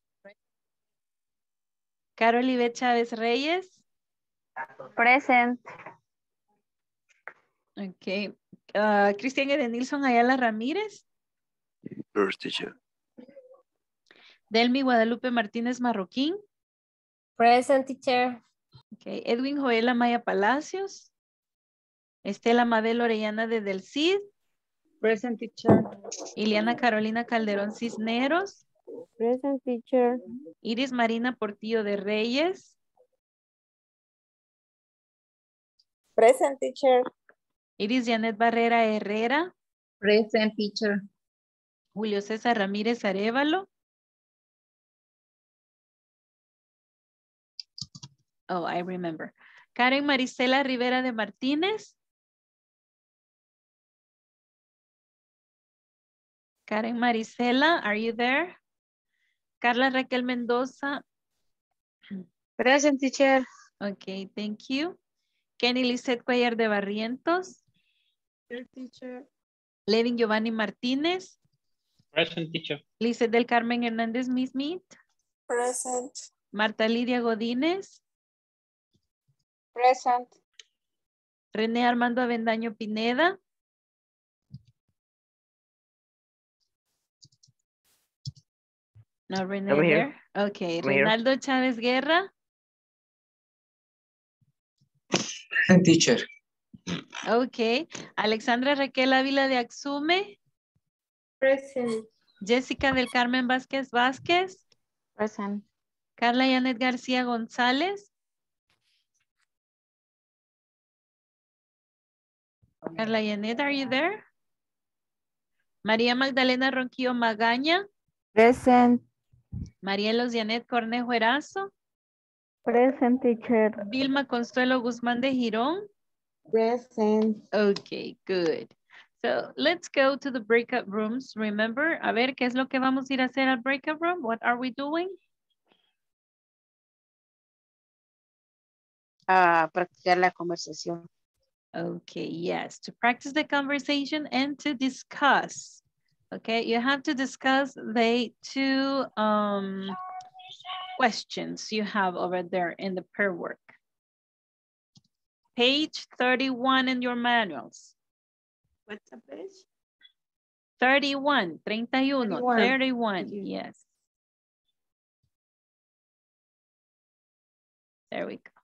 Carol Ivette Chávez Reyes. Present. Ok. Cristian Edenilson Ayala Ramírez. First, teacher. Delmi Guadalupe Martínez Marroquín. Present, teacher. Okay. Edwin Joel Amaya Palacios. Estela Mabel Orellana de Del Cid. Present, teacher. Ileana Carolina Calderón Cisneros. Present, teacher. Iris Marina Portillo de Reyes. Present, teacher. Iris Janet Barrera Herrera. Present, teacher. Julio César Ramírez Arevalo. Oh, I remember. Karen Marisela Rivera de Martínez. Karen Marisela, are you there? Carla Raquel Mendoza. Present, teacher. Okay, thank you. Kenny Lizeth Cuellar de Barrientos. Here, teacher. Levin Giovanni Martínez. Present, teacher. Lizeth del Carmen Hernández Mismit. Present. Marta Lidia Godínez. Present. René Armando Avendaño Pineda. No, René I'm here. there. Okay, I'm here. Reinaldo Chávez Guerra. Present, teacher. Okay. Alexandra Raquel Ávila de Axume. Present. Jessica del Carmen Vázquez Vázquez. Present. Carla Yanet García González. Carla Yanet, are you there? María Magdalena Ronquillo Magaña. Present. Marielos Janet Cornejo Erazo. Present, teacher. Vilma Consuelo Guzmán de Girón. Present. Okay, good. So let's go to the breakout rooms. Remember, a ver, ¿qué es lo que vamos a ir a hacer al breakout room? What are we doing? a practicar la conversación. Okay, yes, to practice the conversation and to discuss. Okay, you have to discuss the two questions you have over there in the pair work. Page 31 in your manuals. What's the page? 31, 31, yes. There we go.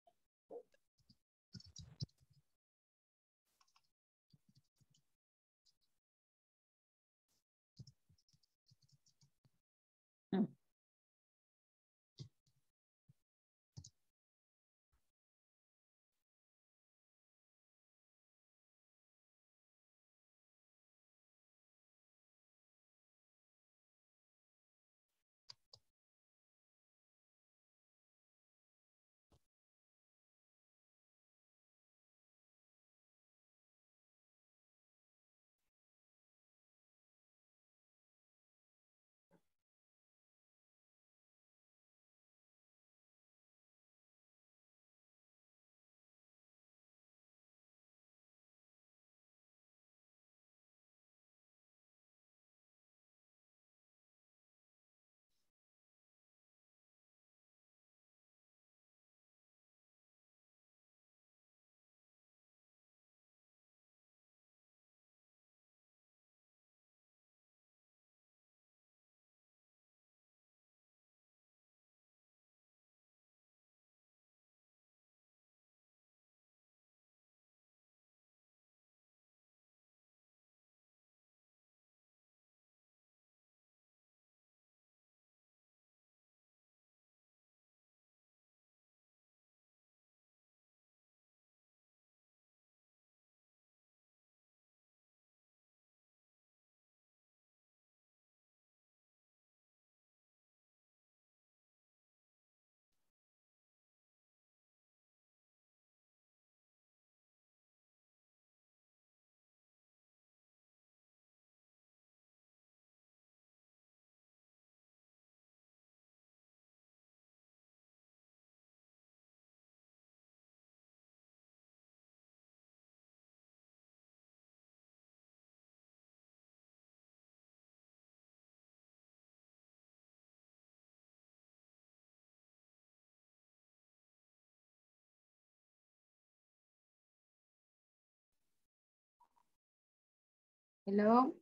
Hello.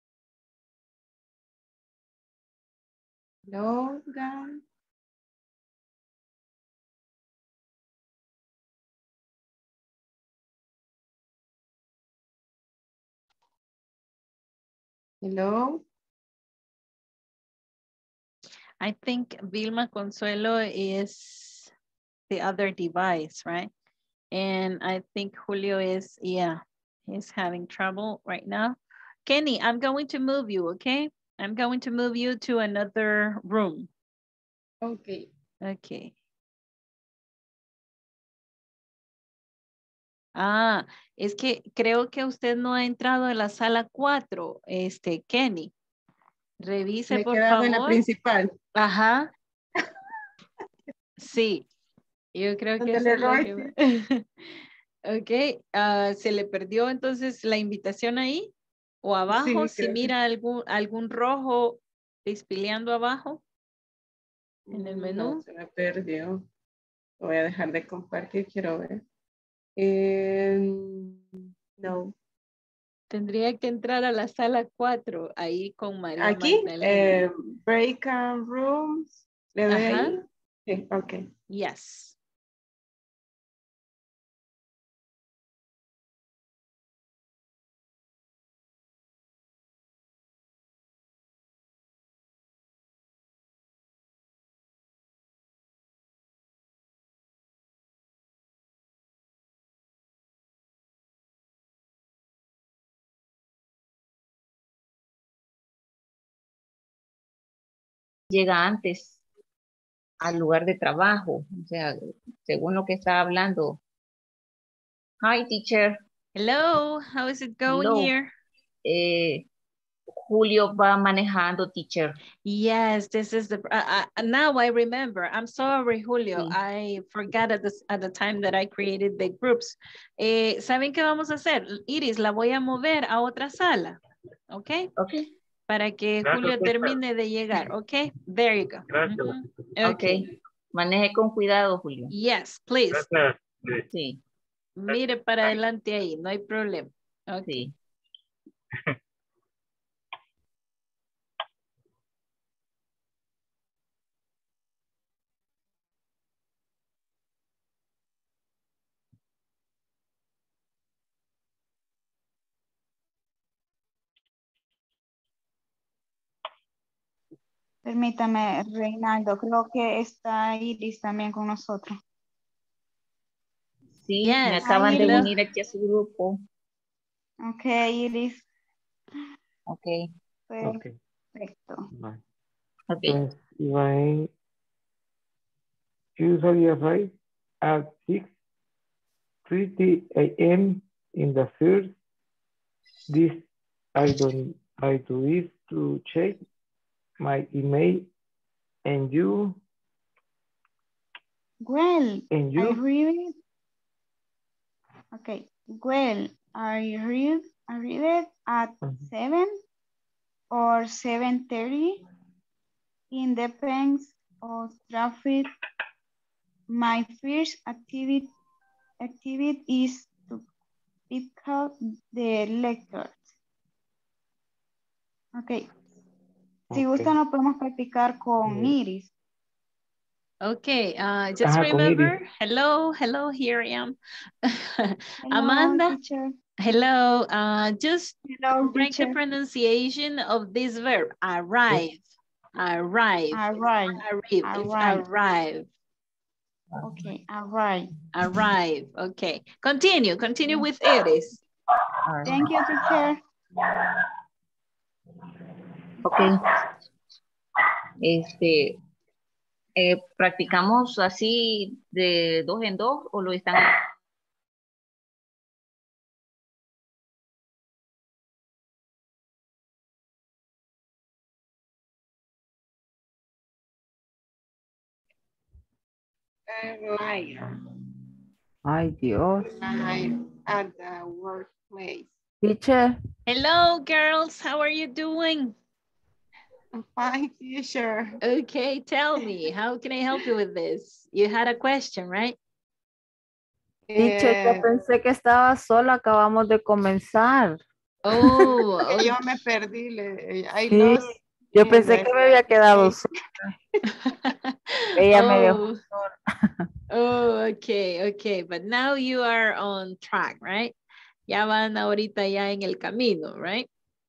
Hello, guys. Hello. I think Vilma Consuelo is the other device, right? And I think Julio is, yeah, he's having trouble right now. Kenny, I'm going to move you, okay? I'm going to move you to another room. Okay. Okay. Ah, es que creo que usted no ha entrado en la sala 4, Kenny. Revise, Me he por quedado en la favor. principal. Ajá. Sí, yo creo que eso es lo que... Ok, ¿se le perdió entonces la invitación ahí? ¿O abajo? Sí, Si creo que mira algún rojo pispileando abajo en el menú. no, se me perdió. Lo voy a dejar de compartir, quiero ver. No. Tendría que entrar a la sala 4, ahí con María Aquí, Magdalena. breakout rooms. ¿Le doy Ajá. ahí? Sí, ok. Yes. Llega antes al lugar de trabajo, o sea, según lo que está hablando. Hi, teacher. Hello, how is it going Hello. here? Julio va manejando, teacher. Yes, this is the, now I remember. I'm sorry, Julio. Sí. I forgot at the time that I created the groups. ¿Saben qué vamos a hacer? Iris, la voy a mover a otra sala. ¿Ok? Ok. Para que Gracias, Julio teacher. termine de llegar. ¿Ok? There you go. Gracias. Ok. Maneje con cuidado, Julio. Yes, please. Gracias. Sí. Mire para adelante ahí, no hay problema. Ok. Sí. Permítame, Reinaldo, creo que está Iris también con nosotros. Sí, Yes. me acaban de Hello. unir aquí a su grupo. Ok, Iris. Ok. Perfecto. Vale. Ok. Pues, Ibai usually arrive at 6:30 a.m. in the first. This I do this to check my email and you. Well, And you? I read. Okay. Well, I read it at 7 or 7:30. It depends on traffic. My first activity is to pick up the lectures. Ok. Si gusta, nos podemos practicar con Iris. Okay, just remember, hello, here I am. Amanda, teacher. hello, just correct the teacher. pronunciation of this verb, arrive, arrive, it's arrive. Okay, arrive. Arrive, okay. Continue with Iris. Thank you, teacher. Ok. ¿Practicamos así de 2 en 2 o lo están? Ay, Dios. At the workplace. Teacher. Hello, girls. How are you doing? I'm fine, teacher. Okay, tell me, how can I help you with this? You had a question, right? Teacher, yo pensé que estaba sola, acabamos de comenzar. Oh, yo me perdí. Yo pensé que me había quedado sola. Ella me dejó sola. Oh, okay. But now you are on track, right? Ya van ahorita ya en el camino, right?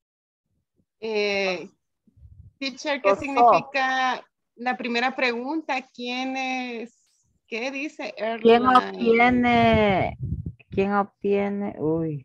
Teacher, ¿qué significa la primera pregunta? ¿Qué dice? ¿Quién obtiene? Uy.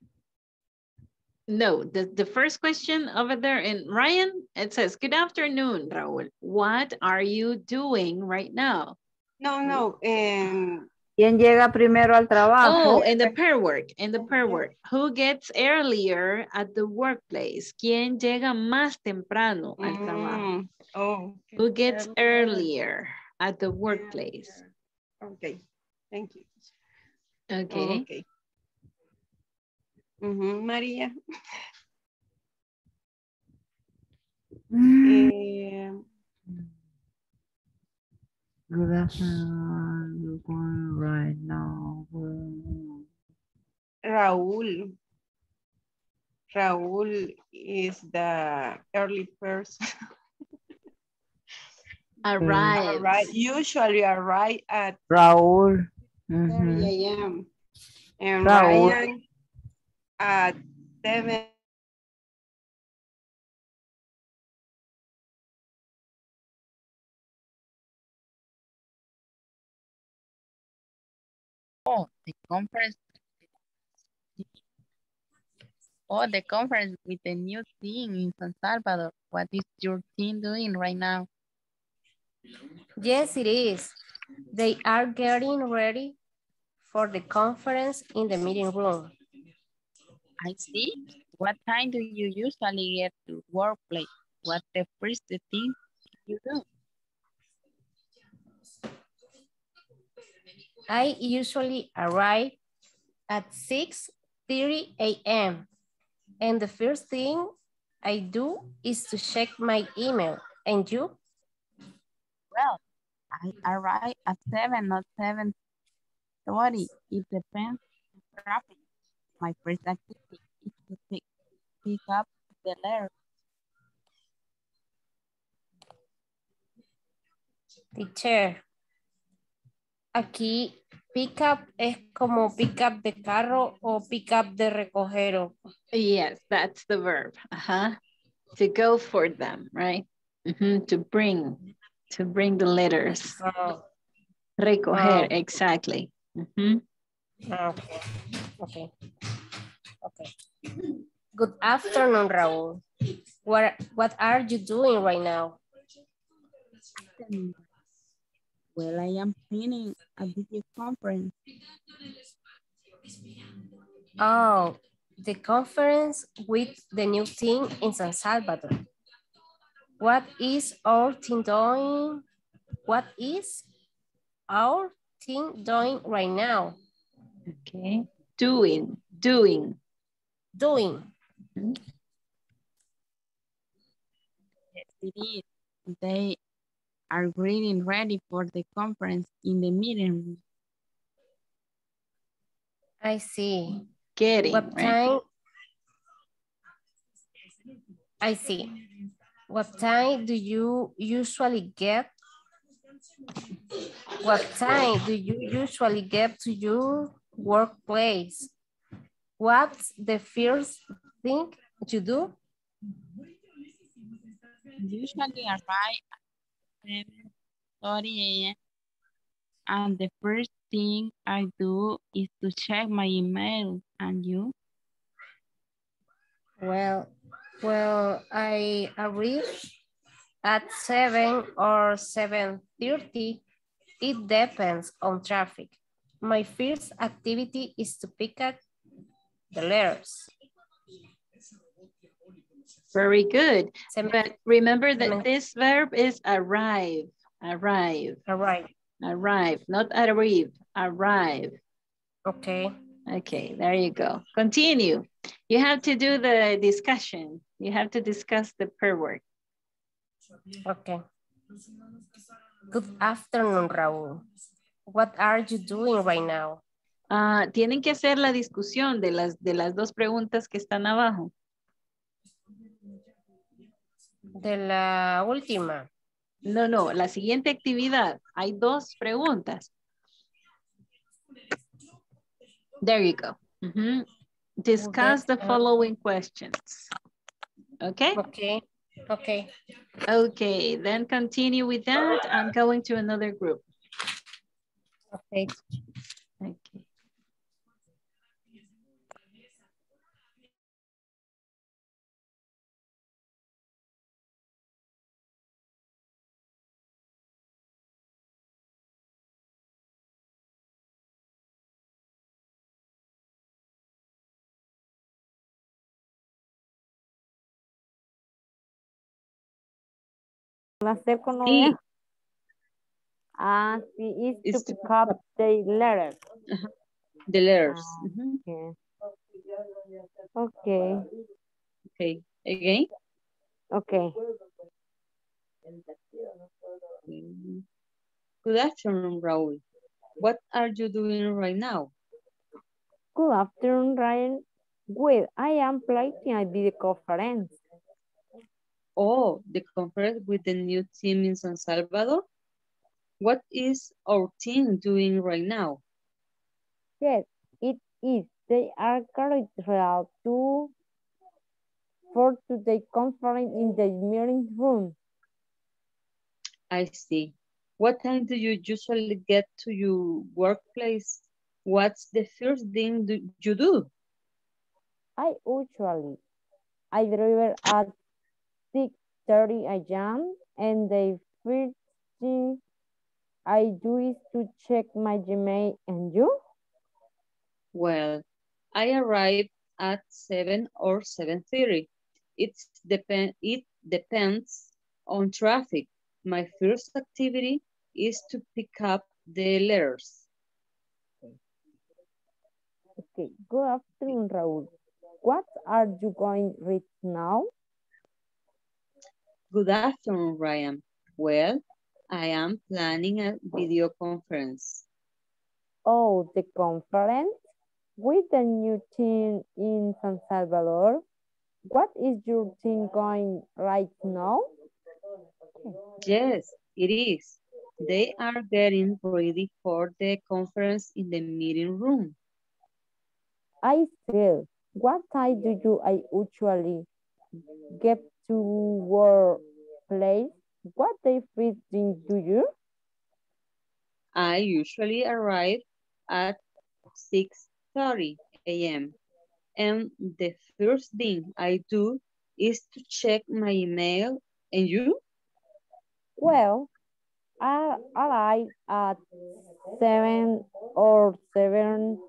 No, the first question over there in Ryan, it says, good afternoon, Raúl. What are you doing right now? No. ¿Quién llega primero al trabajo? Oh, in the pair work. Who gets earlier at the workplace? ¿Quién llega más temprano al trabajo? Who gets earlier at the workplace? Okay, thank you. Okay. María. Good afternoon. You're going right now. Raúl is the early person. Usually arrive at Raúl. 30 a.m. And Raúl. Ryan at 7. Oh, the conference. Oh, the conference with the new team in San Salvador. What is your team doing right now? Yes, it is. They are getting ready for the conference in the meeting room. I see. What time do you usually get to workplace? What's the first thing you do? I usually arrive at 6:30 a.m. And the first thing I do is to check my email. And you? Well, I arrive at 7, not 7:30. It depends on traffic. My first activity is to pick up the letter. Teacher, aquí pick up es como pick up de carro o pick up de recogero. Yes, that's the verb. To go for them, right? To bring the letters. Oh. Recoger, exactly. Okay. Good afternoon, Raul. What are you doing right now? Well, I am planning a video conference. Oh, the conference with the new team in San Salvador. What is our team doing? What is our team doing right now? Okay, doing. Yes, it is. They are getting ready for the conference in the meeting room. I see. Getting, what time? I see. What time do you usually get? What time do you usually get to your workplace? What's the first thing you do? Usually arrive at 7:30 a.m. And the first thing I do is to check my email. And you? Well, I arrive at 7 or 7:30. It depends on traffic. My first activity is to pick up the letters. Very good. But remember that this verb is arrive. Arrive, not arrive, arrive. Okay. Okay, there you go. Continue. You have to do the discussion. You have to discuss the per word. Okay. Good afternoon, Raúl. What are you doing right now? Tienen que hacer la discusión de las dos preguntas que están abajo. De la última. No, la siguiente actividad. Hay dos preguntas. There you go. Discuss the following questions. Okay? Okay, then continue with that. I'm going to another group. Okay. Hacer con novia. Sí, is to pick up the letters. The letters. Okay. Okay. Again? Okay. Good afternoon, Raul. What are you doing right now? Good afternoon, Ryan. Well, I am planning a video conference. Oh, the conference with the new team in San Salvador? What is our team doing right now? Yes, it is. They are currently for today's conference in the meeting room. I see. What time do you usually get to your workplace? What's the first thing you do? I drive at 6:30 a.m. and the first thing I do is to check my Gmail. And you? Well, I arrive at 7 or 7:30. It depends on traffic. My first activity is to pick up the letters. Okay, good afternoon, Raúl. What are you going to read now? Good afternoon, Ryan. Well, I am planning a video conference. Oh, the conference with the new team in San Salvador. What is your team going right now? Yes, it is. They are getting ready for the conference in the meeting room. I see. What time do you usually get to workplace? What day first thing do you? I usually arrive at 6:30 a.m. And the first thing I do is to check my email. And you? Well, I arrive at 7 or 7.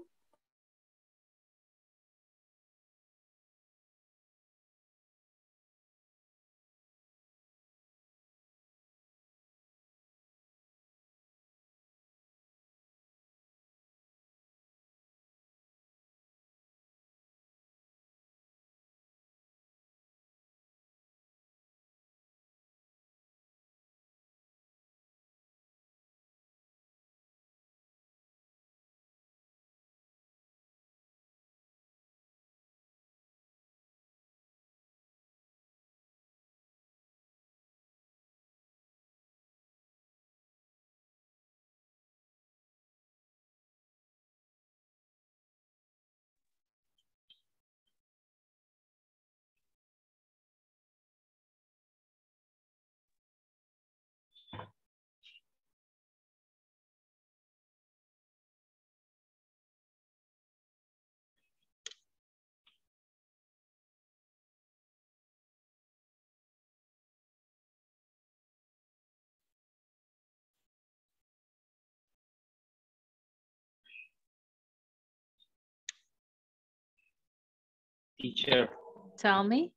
Teacher. Tell me.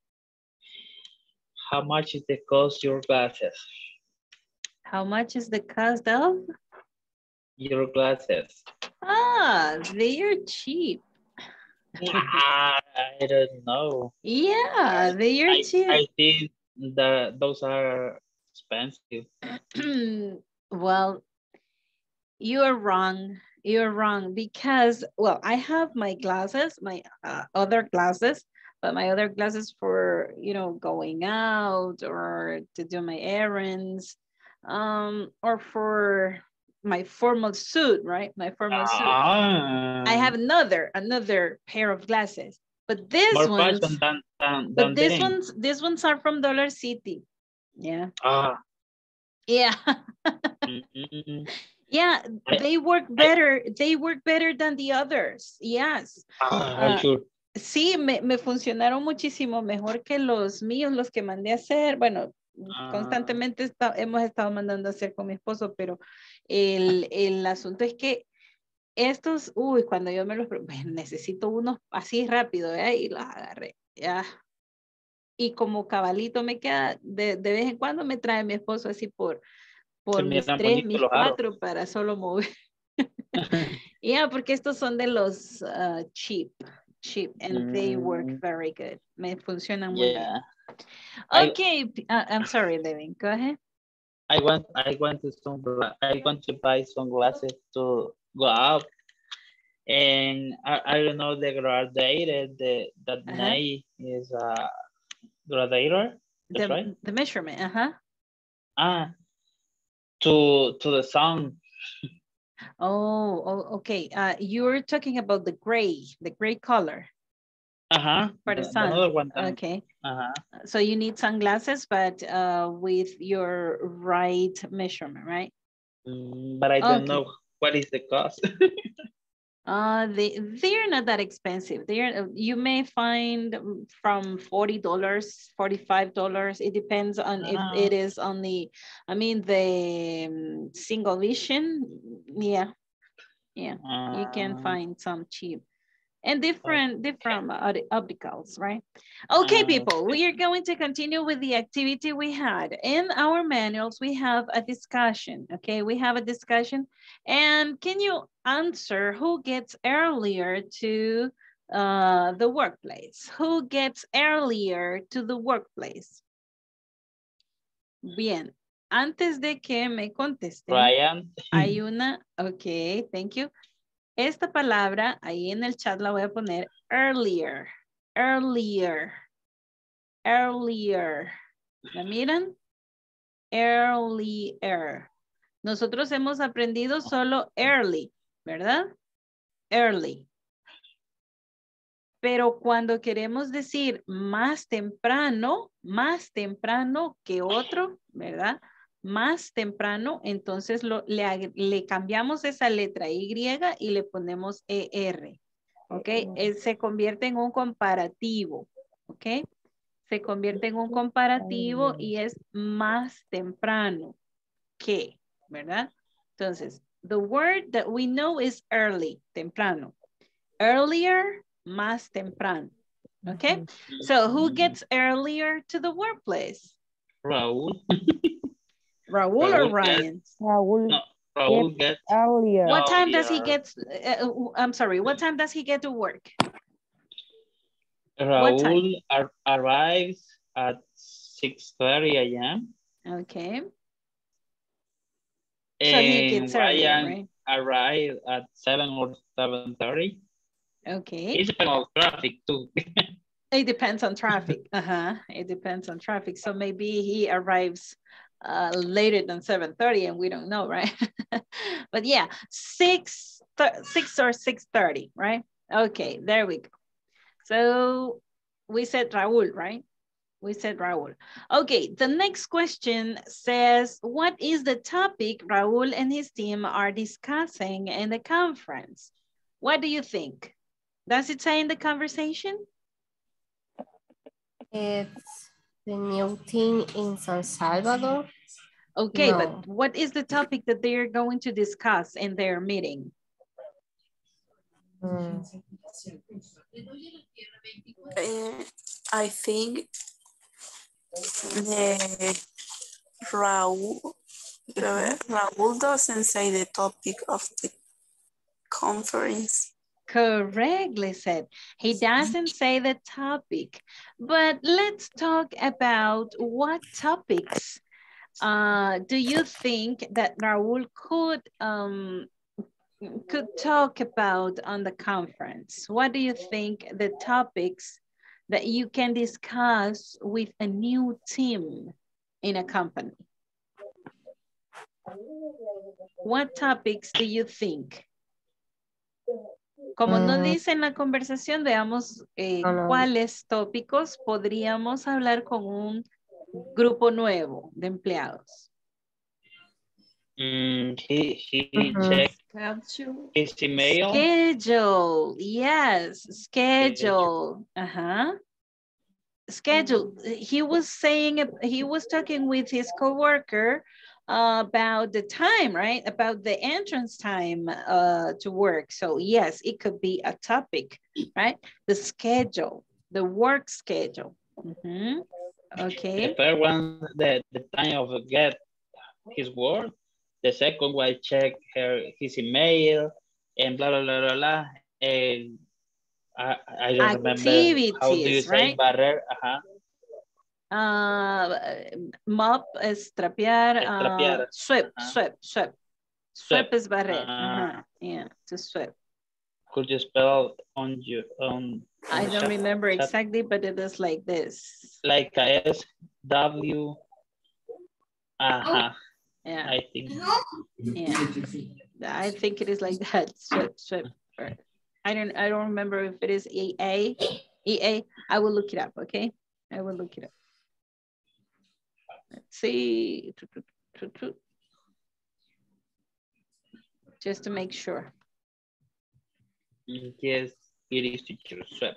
How much is the cost your glasses? How much is the cost of? Your glasses. Ah, they are cheap. I don't know. Yeah, they are cheap. I think that those are expensive. Well, you're wrong. You're wrong because, well, I have my glasses, my other glasses, but my other glasses for, you know, going out or to do my errands, or for my formal suit, right? My formal suit. I have another pair of glasses, but this more ones, fashion than but them. these ones are from Dollar City. Yeah. Yeah. Yeah, they work better. They work better than the others. Yes. Sure. Sí, me funcionaron muchísimo mejor que los míos, los que mandé a hacer. Bueno, constantemente hemos estado mandando a hacer con mi esposo, pero el asunto es que estos, uy, cuando yo me los, necesito unos así rápido, y los agarré, ya. Y como cabalito me queda, de vez en cuando me trae mi esposo así por mis 3, mis 4 para solo mover. Yeah, porque estos son de los cheap, and they work very good. Me funcionan muy bien. Okay, I'm sorry, Devin, go ahead. I want to buy sunglasses to go out, and I don't know the graduated. That name is graduator. That's right. The measurement. To the sun. Oh, okay. You're talking about the gray color. For the sun. Another one. Okay. So you need sunglasses, but with your right measurement, right? But I don't know what is the cost. They're not that expensive. You may find from $40, $45. It depends on if it is on the, the single vision. Yeah. You can find some cheap. and different obstacles, right? Okay, people, we are going to continue with the activity we had. In our manuals, we have a discussion, okay? We have a discussion, and can you answer who gets earlier to the workplace? Who gets earlier to the workplace? Bien, antes de que me contesten, Ryan. hay una, ok, thank you. Esta palabra, ahí en el chat la voy a poner earlier, earlier, earlier. ¿La miran? Earlier. Nosotros hemos aprendido solo early, ¿verdad? Early. Pero cuando queremos decir más temprano que otro, ¿verdad? Más temprano, entonces le cambiamos esa letra Y y le ponemos ER, ¿ok? Se convierte en un comparativo, ¿ok? Se convierte en un comparativo y es más temprano que, ¿verdad? Entonces, the word that we know is early, temprano. Earlier, más temprano, ¿ok? So, who gets earlier to the workplace? Raúl. Raúl or Ryan? Raúl gets earlier. What time does he get, I'm sorry, what time does he get to work? Raúl arrives at 6:30 a.m. Okay. And so he gets earlier, Ryan right? arrives at 7 or 7:30. Okay. It depends on traffic too. It depends on traffic. It depends on traffic. So maybe he arrives later than 7:30 and we don't know, right? But yeah, 6 or 6:30, right? Okay, there we go. So we said Raúl, right? We said Raúl. Okay, the next question says, what is the topic Raúl and his team are discussing in the conference? What do you think? Does it say in the conversation? It's the new thing in San Salvador. Okay, No. but what is the topic that they're going to discuss in their meeting? I think Raúl doesn't say the topic of the conference. Correctly said. He doesn't say the topic, but let's talk about what topics do you think that Raúl could talk about on the conference? What do you think the topics that you can discuss with a new team in a company? What topics do you think? Como no dice en la conversación, veamos cuáles tópicos podríamos hablar con un grupo nuevo de empleados. He checked his email. Schedule, yes, schedule. Schedule. He was talking with his coworker about the time, right? About the entrance time to work. So yes, it could be a topic, right? The schedule, the work schedule. Okay. The first one, the time of get his work. The second one, check his email and blah, blah, blah, blah, blah. And I don't remember. How do you say right? barrer? Mop es trapear. Sweep. Sweep is barrer. Yeah, to sweep. Could you spell on you? I don't remember exactly, but it is like this. Like a SW. Yeah. I think. Yeah. I think it is like that. Sweep. I don't remember if it is EA. I will look it up, okay? I will look it up. Let's see. Just to make sure. Yes, it is teacher sweep.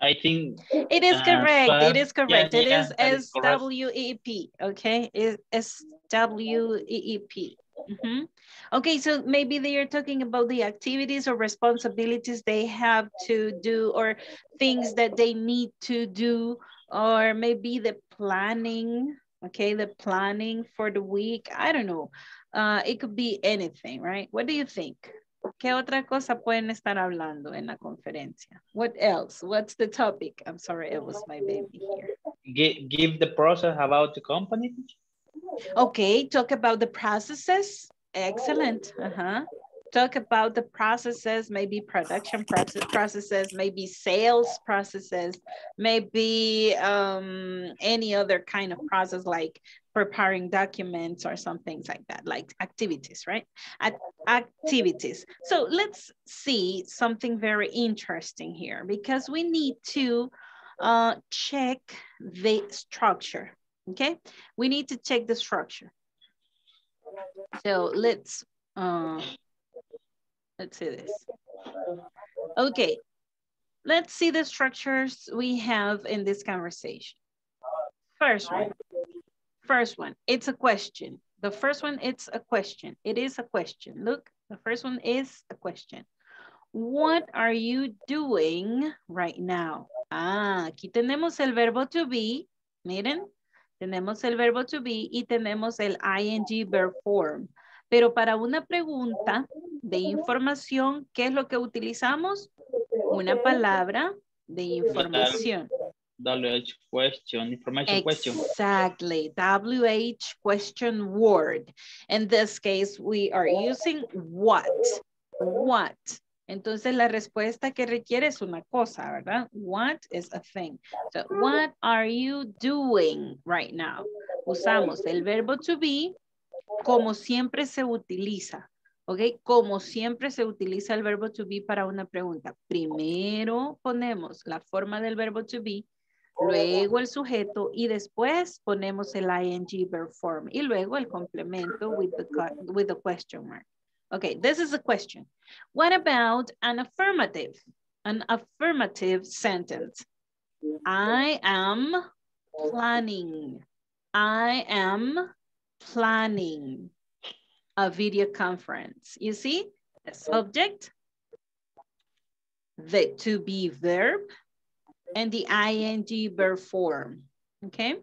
I think it is correct. It is correct. It is that is correct. SWEEP. Okay, it's SWEEP. Okay, so maybe they are talking about the activities or responsibilities they have to do, or things that they need to do, or maybe the planning. Okay, the planning for the week. I don't know. It could be anything, right? What do you think? ¿Qué otra cosa pueden estar hablando en la conferencia? What else? What's the topic? I'm sorry, it was my baby here. Give the process about the company. Okay, talk about the processes. Excellent. Talk about the processes, maybe production processes, maybe sales processes, maybe any other kind of process like preparing documents or some things like that, like activities, right? Activities. So let's see something very interesting here because we need to check the structure, okay? We need to check the structure. So let's see this. Okay, let's see the structures we have in this conversation. First one, it's a question. The first one, it's a question. It is a question. Look, the first one is a question. What are you doing right now? Aquí tenemos el verbo to be. Miren, tenemos el verbo to be y tenemos el ing verb form. Pero para una pregunta de información, ¿qué es lo que utilizamos? Una palabra de información. WH question, information question. Exactly, WH question word. In this case, we are using what. What. Entonces la respuesta que requiere es una cosa, ¿verdad? What is a thing. So, what are you doing right now? Usamos el verbo to be como siempre se utiliza, ¿ok? Como siempre se utiliza el verbo to be para una pregunta. Primero ponemos la forma del verbo to be, luego el sujeto y después ponemos el ing verb form y luego el complemento with the question mark. Okay, this is a question. What about an affirmative? An affirmative sentence. I am planning. I am planning a video conference. You see, the subject, the to be verb, and the ing verb form, okay?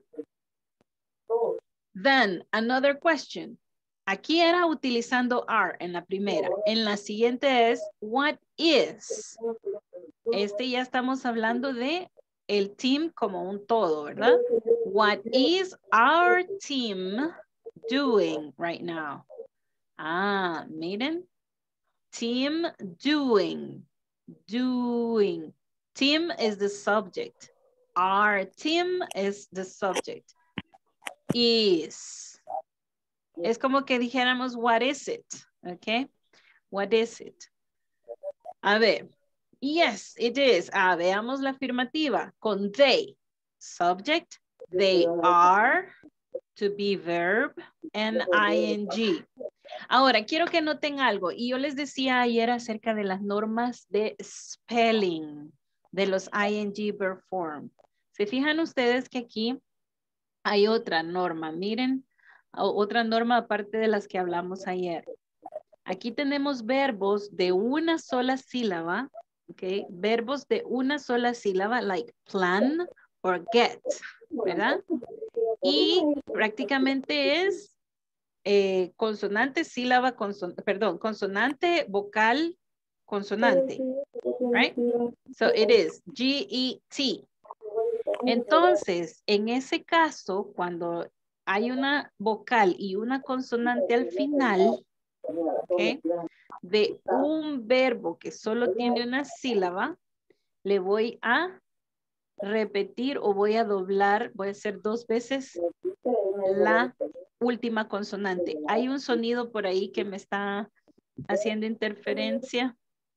Then another question. Aquí era utilizando are en la primera. En la siguiente es what is. Ya estamos hablando de el team como un todo, ¿verdad? What is our team doing right now? Miren. Team doing. Doing. Team is the subject. Our team is the subject. Is. Es como que dijéramos, what is it? Okay. What is it? A ver. Yes, it is. Veamos la afirmativa. Con they. Subject. They are. To be verb. And ing. Ahora, quiero que noten algo. Y yo les decía ayer acerca de las normas de spelling. De los ing verb form. Se fijan ustedes que aquí hay otra norma. Miren. Otra norma aparte de las que hablamos ayer. Aquí tenemos verbos de una sola sílaba. Okay. Verbos de una sola sílaba. Like plan or get. ¿Verdad? Y prácticamente es consonante, sílaba, consonante, vocal, consonante. Right? So it is G-E-T. Entonces, en ese caso, cuando hay una vocal y una consonante al final, ¿okay? De un verbo que solo tiene una sílaba, le voy a repetir o voy a doblar, voy a hacer 2 veces la última consonante. Hay un sonido por ahí que me está haciendo interferencia.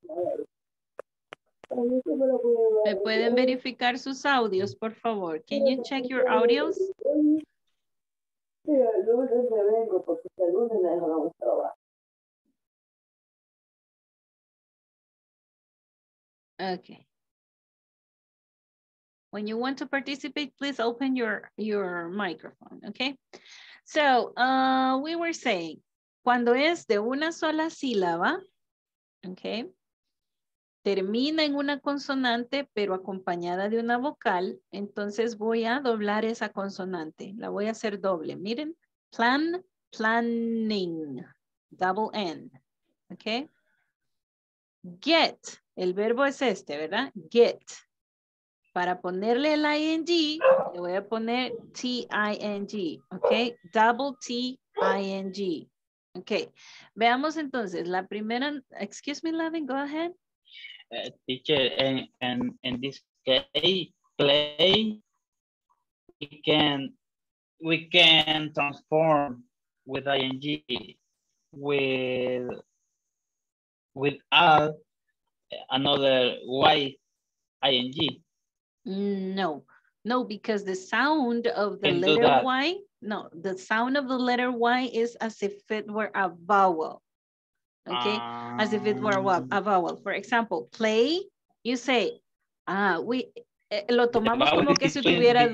¿Me pueden verificar sus audios, por favor? Can you check your audios? Okay. When you want to participate, please open your microphone, okay? So, we were saying, cuando es de una sola sílaba, okay, termina en una consonante, pero acompañada de una vocal, entonces voy a doblar esa consonante. La voy a hacer doble. Miren, plan, planning, double N, okay? Get, el verbo es este, ¿verdad? Get. Para ponerle el ing, le voy a poner T-I-N-G, ¿ok? Double T-I-N-G, ¿ok? Veamos entonces, la primera, excuse me, Lavin, go ahead. Teacher, and in this case, play, we can transform with ing with add another ing. No, because the sound of the letter Y, no, the sound of the letter Y is as if it were a vowel. Okay, as if it were a vowel. For example, play, you say, lo tomamos como que si tuviera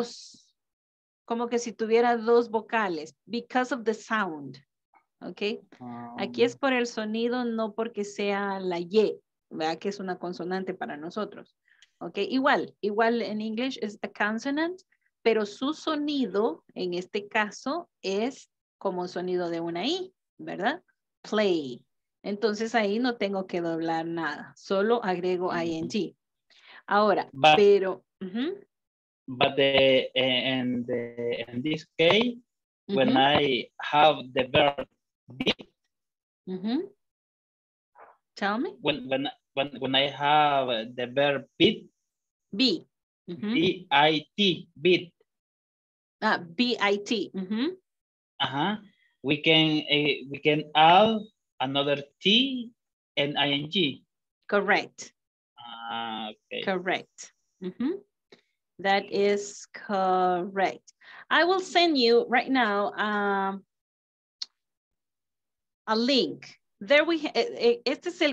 dos vocales, because of the sound. Okay, aquí es por el sonido, no porque sea la Y, ¿verdad? Que es una consonante para nosotros. Okay, igual en English es a consonant, pero su sonido, en este caso, es como sonido de una I, ¿verdad? Play. Entonces ahí no tengo que doblar nada, solo agrego ing. Ahora, but in this case, when I have the verb beat, tell me. When I have the verb beat, B-I-T, beat. B-I-T. We can add another T and ing. Correct. Okay. Correct. That is correct. I will send you right now a link. There we este es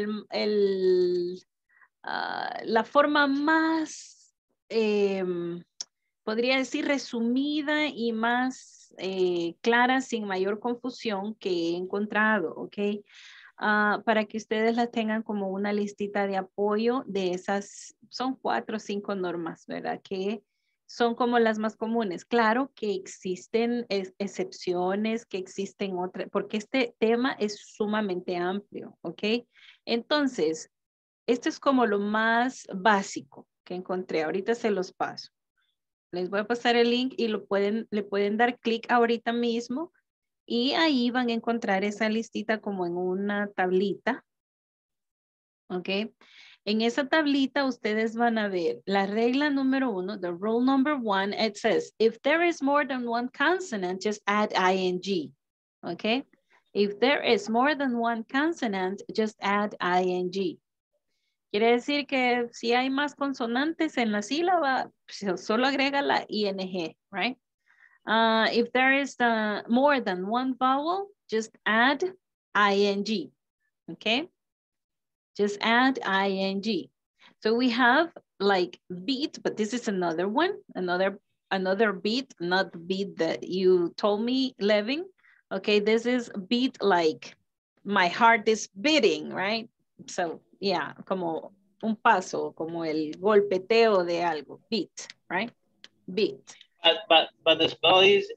la forma más, podría decir, resumida y más clara, sin mayor confusión que he encontrado, ¿ok? Para que ustedes la tengan como una listita de apoyo de esas, son 4 o 5 normas, ¿verdad? Que son como las más comunes. Claro que existen excepciones, que existen otras, porque este tema es sumamente amplio, ¿ok? Entonces, esto es como lo más básico que encontré. Ahorita se los paso. Les voy a pasar el link y le pueden dar clic ahorita mismo y ahí van a encontrar esa listita como en una tablita. ¿Ok? En esa tablita ustedes van a ver la regla número 1, the rule number 1, it says, if there is more than one consonant, just add ing. ¿Ok? If there is more than one consonant, just add ing. Quiere decir que si hay más consonantes en la sílaba, pues solo agrega la ing, right? If there is more than one vowel, just add ing, okay? Just add ing. So we have like beat, but this is another one, another beat, not the beat that you told me, Levin. Okay, this is beat like my heart is beating, right? So yeah, como un paso, como el golpeteo de algo, beat, right? Beat. But the spell is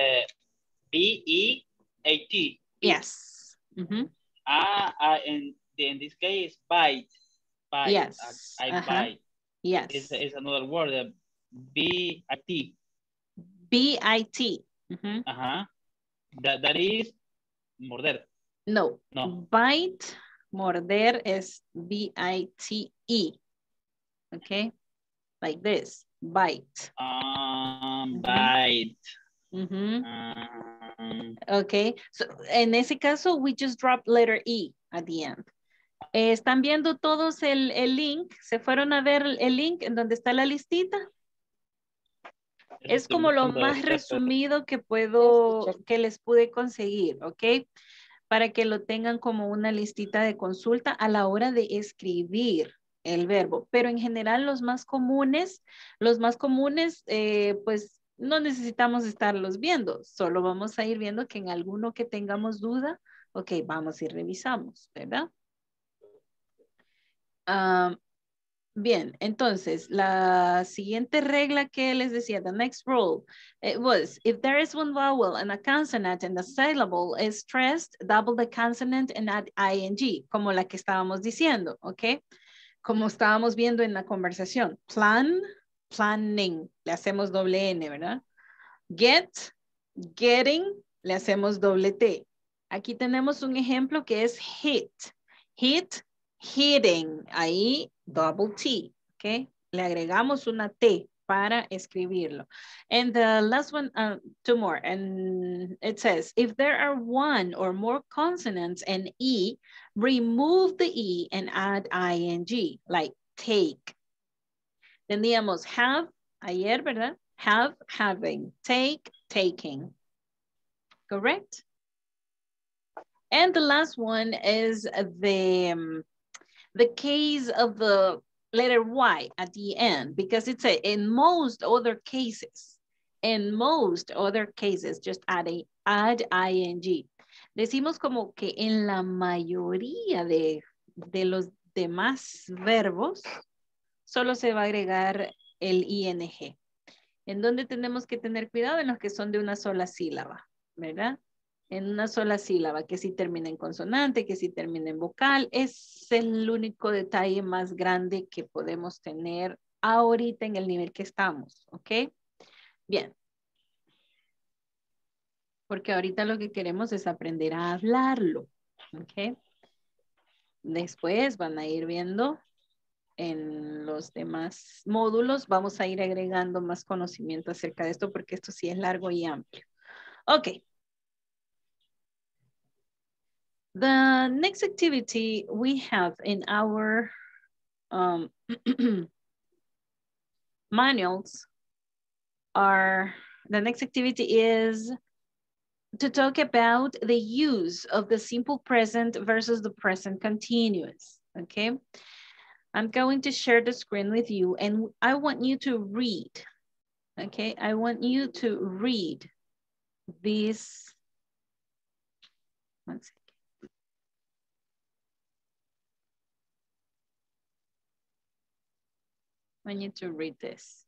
B-E-A-T. Yes. And in this case, bite. Yes. I bite. Yes. It's another word, B-I-T. B-I-T. That is morder. No. Bite, morder is B-I-T-E. Okay? Like this. Bite. Bite. Okay. So, en ese caso, we just drop letter E at the end. ¿Están viendo todos el link? ¿Se fueron a ver el link en donde está la listita? Es como lo más resumido que les pude conseguir, ¿ok? Para que lo tengan como una listita de consulta a la hora de escribir el verbo, pero en general los más comunes, pues no necesitamos estarlos viendo, solo vamos a ir viendo que en alguno que tengamos duda, ok, vamos y revisamos, ¿verdad? Bien, entonces, la siguiente regla que les decía, the next rule, it was, if there is one vowel and a consonant and the syllable is stressed, double the consonant and add ing, como la que estábamos diciendo, ¿ok? Como estábamos viendo en la conversación. Plan, planning, le hacemos doble N, ¿verdad? Get, getting, le hacemos doble T. Aquí tenemos un ejemplo que es hit. Hit, hitting, ahí double T, ¿ok? Le agregamos una T para escribirlo. And the last one, two more, and it says, if there are one or more consonants and E, remove the E and add ing, like take. Tendríamos have, ayer, ¿verdad? Have, having, take, taking. Correct? And the last one is the case of the letter Y at the end, because it's in most other cases, just add ing. Decimos como que en la mayoría de los demás verbos, solo se va a agregar el ing. ¿En dónde tenemos que tener cuidado? En los que son de una sola sílaba, ¿verdad? En una sola sílaba, que sí termina en consonante, que sí termina en vocal. Es el único detalle más grande que podemos tener ahorita en el nivel que estamos, ¿ok? Bien. Porque ahorita lo que queremos es aprender a hablarlo, ¿ok? Después van a ir viendo en los demás módulos, vamos a ir agregando más conocimiento acerca de esto, porque esto sí es largo y amplio. Ok. The next activity we have in our manuals are, the next activity is to talk about the use of the simple present versus the present continuous, okay? I'm going to share the screen with you and I want you to read, okay? I want you to read this, one second. I need to read this.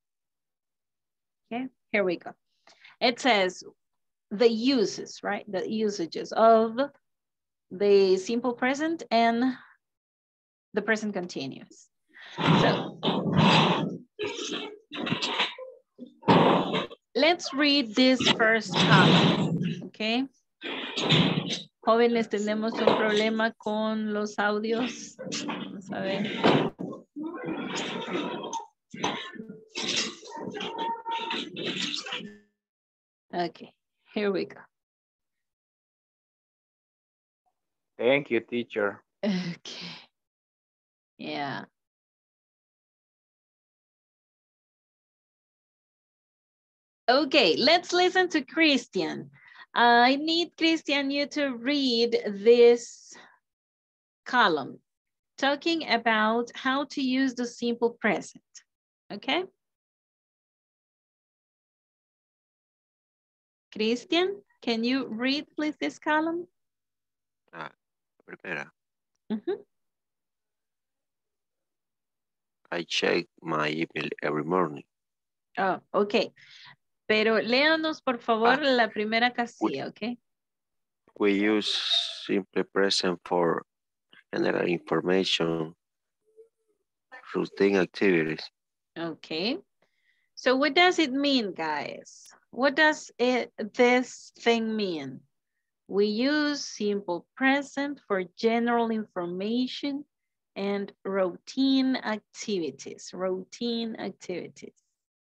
Okay, here we go. It says the uses, right? The usages of the simple present and the present continuous. So let's read this first column, okay? Jóvenes, tenemos un problema con los audios. Vamos a ver. Okay, here we go. Thank you, teacher. Okay. Yeah. Okay, let's listen to Christian. I need, Christian, you to read this column, talking about how to use the simple present, okay? Christian, can you read, please, this column? Primera. Mm-hmm. I check my email every morning. Oh, okay. Pero léanos, por favor, la primera casilla, okay? We use simple present for general information, routine activities. Okay. So what does it mean, guys? What does this thing mean? We use simple present for general information and routine activities. Routine activities.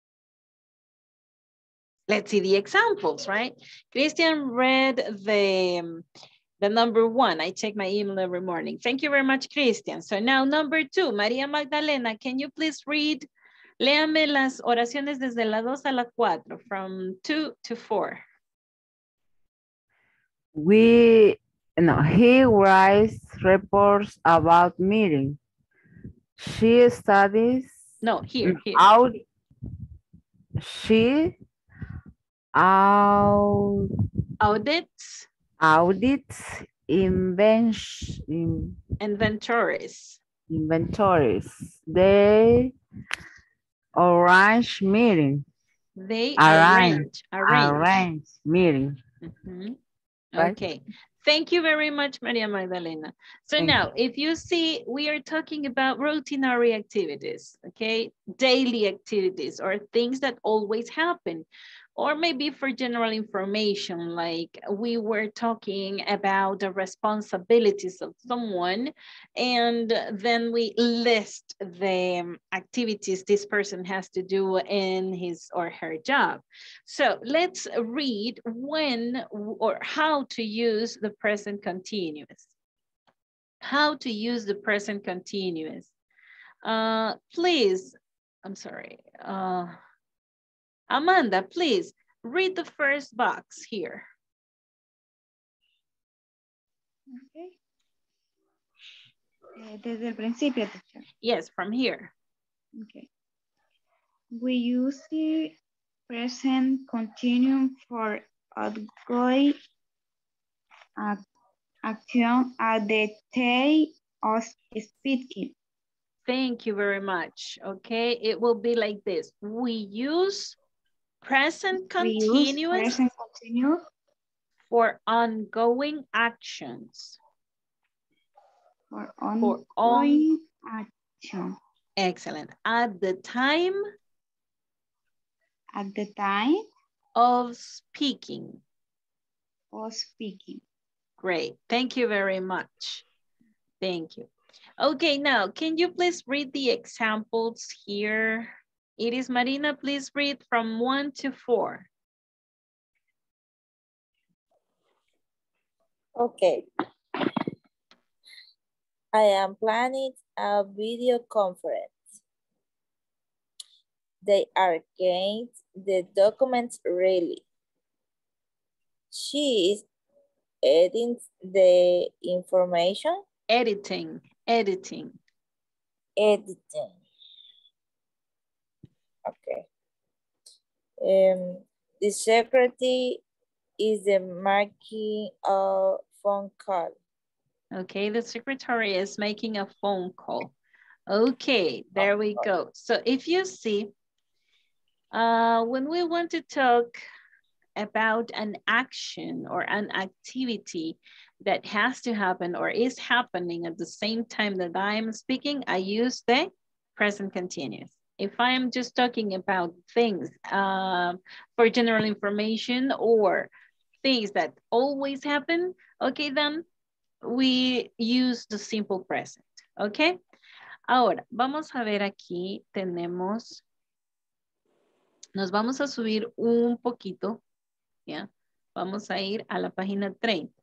Let's see the examples, right? Christian read the number one. I check my email every morning. Thank you very much, Christian. So now number two, Maria Magdalena, can you please read? Léame las oraciones desde la 2 a la 4, from 2 to 4. He writes reports about meetings. She studies. No, here. Out. She audits inventories. They arrange meeting. They arrange meeting. Right? Okay. Thank you very much, Maria Magdalena. So now, if you see, we are talking about routinary activities, okay? Daily activities or things that always happen. Or maybe for general information, like we were talking about the responsibilities of someone, and then we list the activities this person has to do in his or her job. So let's read when or how to use the present continuous. How to use the present continuous. Please, I'm sorry. Amanda, please read the first box here. Okay. Desde el principio, teacher. Yes, from here. Okay. We use the present continuous for ongoing action at the time of speaking. Thank you very much. Okay, it will be like this. We use present continuous for ongoing actions. For ongoing action. Excellent. At the time of speaking. Great. Thank you very much. Thank you. Okay, now, can you please read the examples here? It is Marina, please read from 1 to 4. Okay. I am planning a video conference. They are getting the documents ready. She is editing the information. Editing. Okay. The secretary is making a phone call. Okay, the secretary is making a phone call. Okay, there we go. So if you see, when we want to talk about an action or an activity that has to happen or is happening at the same time that I am speaking, I use the present continuous. If I am just talking about things for general information or things that always happen, okay, then we use the simple present, okay? Ahora, vamos a ver aquí, tenemos, nos vamos a subir un poquito, ¿ya? Vamos a ir a la página 30.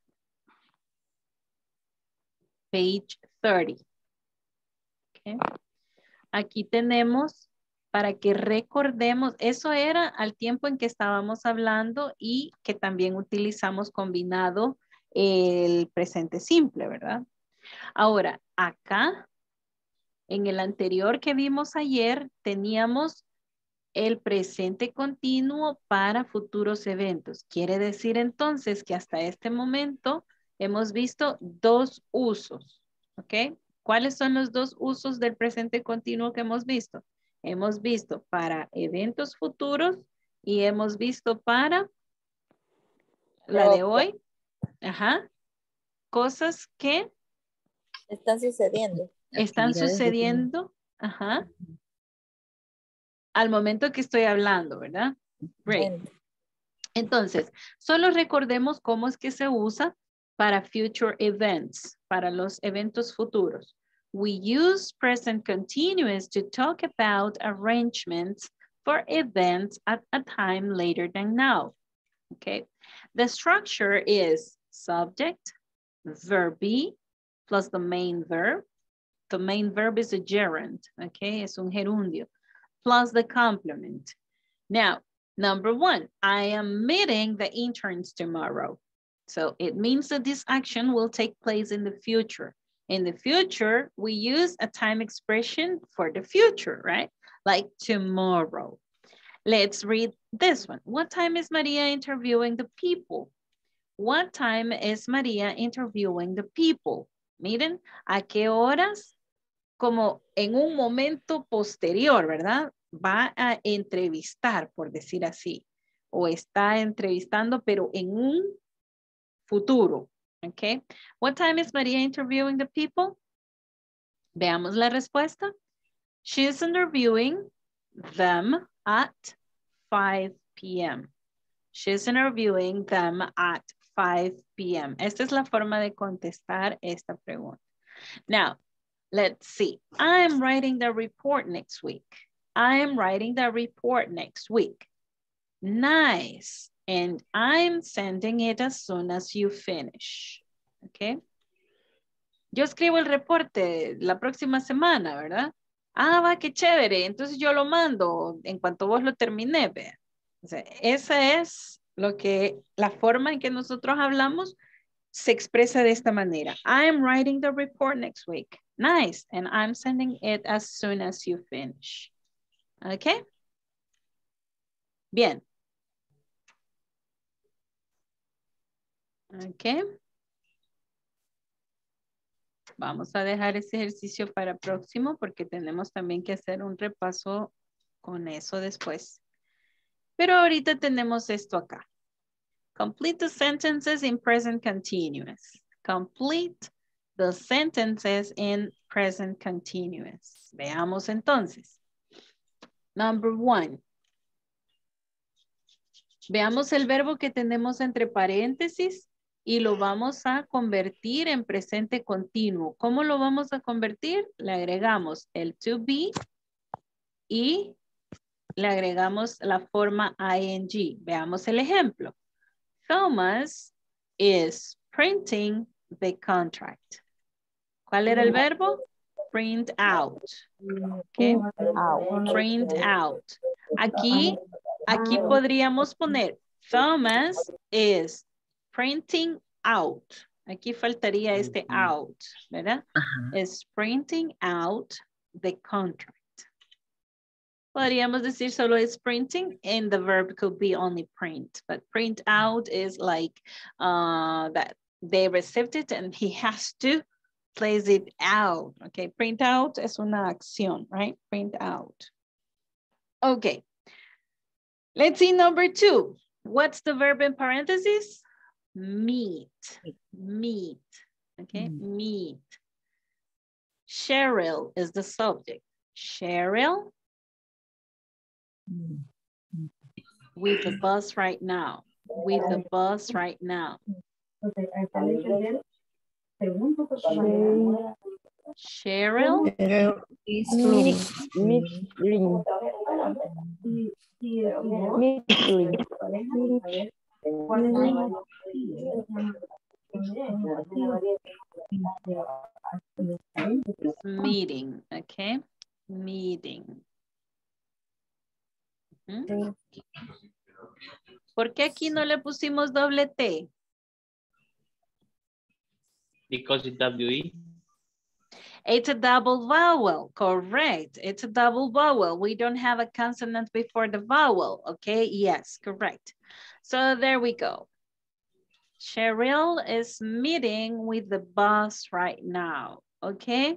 Page 30. Okay. Aquí tenemos para que recordemos, eso era al tiempo en que estábamos hablando y que también utilizamos combinado el presente simple, ¿verdad? Ahora, acá, en el anterior que vimos ayer, teníamos el presente continuo para futuros eventos. Quiere decir entonces que hasta este momento hemos visto dos usos, ¿ok? ¿Cuáles son los dos usos del presente continuo que hemos visto? Hemos visto para eventos futuros y hemos visto para la de hoy. Ajá. Cosas que están sucediendo. Están sucediendo. Ajá. Al momento que estoy hablando, ¿verdad? Great. Entonces, solo recordemos cómo es que se usa para future events, para los eventos futuros. We use present continuous to talk about arrangements for events at a time later than now. Okay. The structure is subject, verb be, plus the main verb. The main verb is a gerund, okay? Es un gerundio. Plus the complement. Now, number 1, I am meeting the interns tomorrow. So it means that this action will take place in the future. In the future, we use a time expression for the future, right? Like tomorrow. Let's read this one. What time is Maria interviewing the people? What time is Maria interviewing the people? Miren, ¿a qué horas? Como en un momento posterior, ¿verdad? Va a entrevistar, por decir así. O está entrevistando, pero en un futuro. Okay. What time is Maria interviewing the people? Veamos la respuesta. She is interviewing them at 5 p.m. She is interviewing them at 5 p.m. Esta es la forma de contestar esta pregunta. Now, let's see. I am writing the report next week. I am writing the report next week. Nice. And I'm sending it as soon as you finish. Okay. Yo escribo el reporte la próxima semana, ¿verdad? Ah, va, qué chévere. Entonces yo lo mando en cuanto vos lo terminé, vea. O sea, esa es la forma en que nosotros hablamos se expresa de esta manera. I'm writing the report next week. Nice. And I'm sending it as soon as you finish. Okay. Bien. Ok. Vamos a dejar ese ejercicio para próximo porque tenemos también que hacer un repaso con eso después. Pero ahorita tenemos esto acá. Complete the sentences in present continuous. Complete the sentences in present continuous. Veamos entonces. Number 1. Veamos el verbo que tenemos entre paréntesis y lo vamos a convertir en presente continuo. ¿Cómo lo vamos a convertir? Le agregamos el to be y le agregamos la forma ing. Veamos el ejemplo. Thomas is printing the contract. ¿Cuál era el verbo? Print out. Okay. Print out. Aquí podríamos poner Thomas is printing out. Aquí faltaría este out, ¿verdad? Is printing out the contract. Podríamos decir solo is printing and the verb could be only print. But print out is like that they received it and he has to place it out. Okay, print out es una acción, right? Print out. Okay. Let's see number 2. What's the verb in parentheses? Meet. Meet. Okay, meet. Cheryl is the subject. Cheryl with the bus right now. With the bus right now. Cheryl is meeting. Meeting, okay? Meeting. ¿Por qué aquí no le pusimos doble T? Because it's WE. It's a double vowel, correct. It's a double vowel. We don't have a consonant before the vowel, okay? Yes, correct. So there we go. Cheryl is meeting with the boss right now, okay?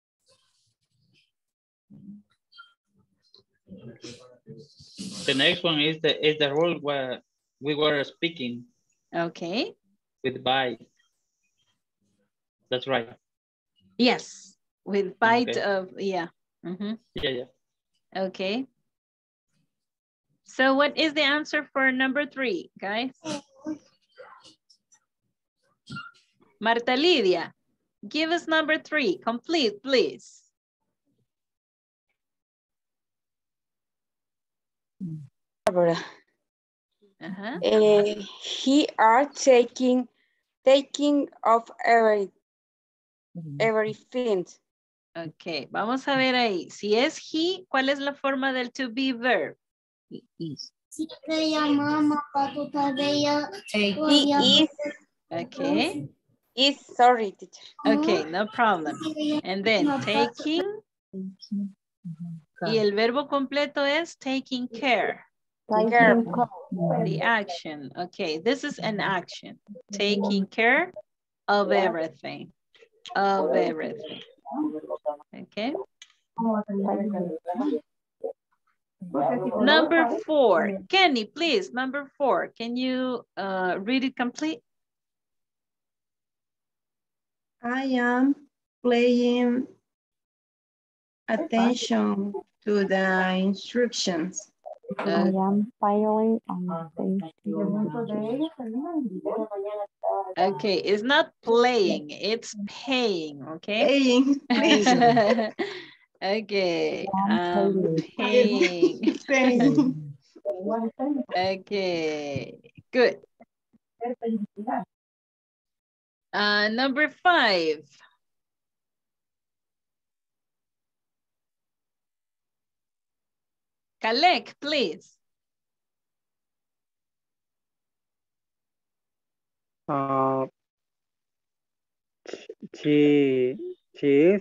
The next one is the role where we were speaking. Okay. With bite. That's right. Yes, with bite okay. of, yeah. Yeah. Okay. So what is the answer for number 3, guys? Marta Lidia, give us number 3, complete, please. He are taking of everything. Ok, vamos a ver ahí. Si es he, ¿cuál es la forma del to be verb? He is. Okay. Is, sorry, teacher. Okay, no problem. And then taking. Y el verbo completo es taking care. Care. The action. Okay, this is an action. Taking care of everything. Of everything. Okay. Number 4. Kenny, please. Number 4. Can you read it complete? I am paying attention to the instructions. I am paying attention. Okay, it's not playing, it's paying, okay? Paying. Okay, paying. Okay, good. Number 5. Kalek, please. She is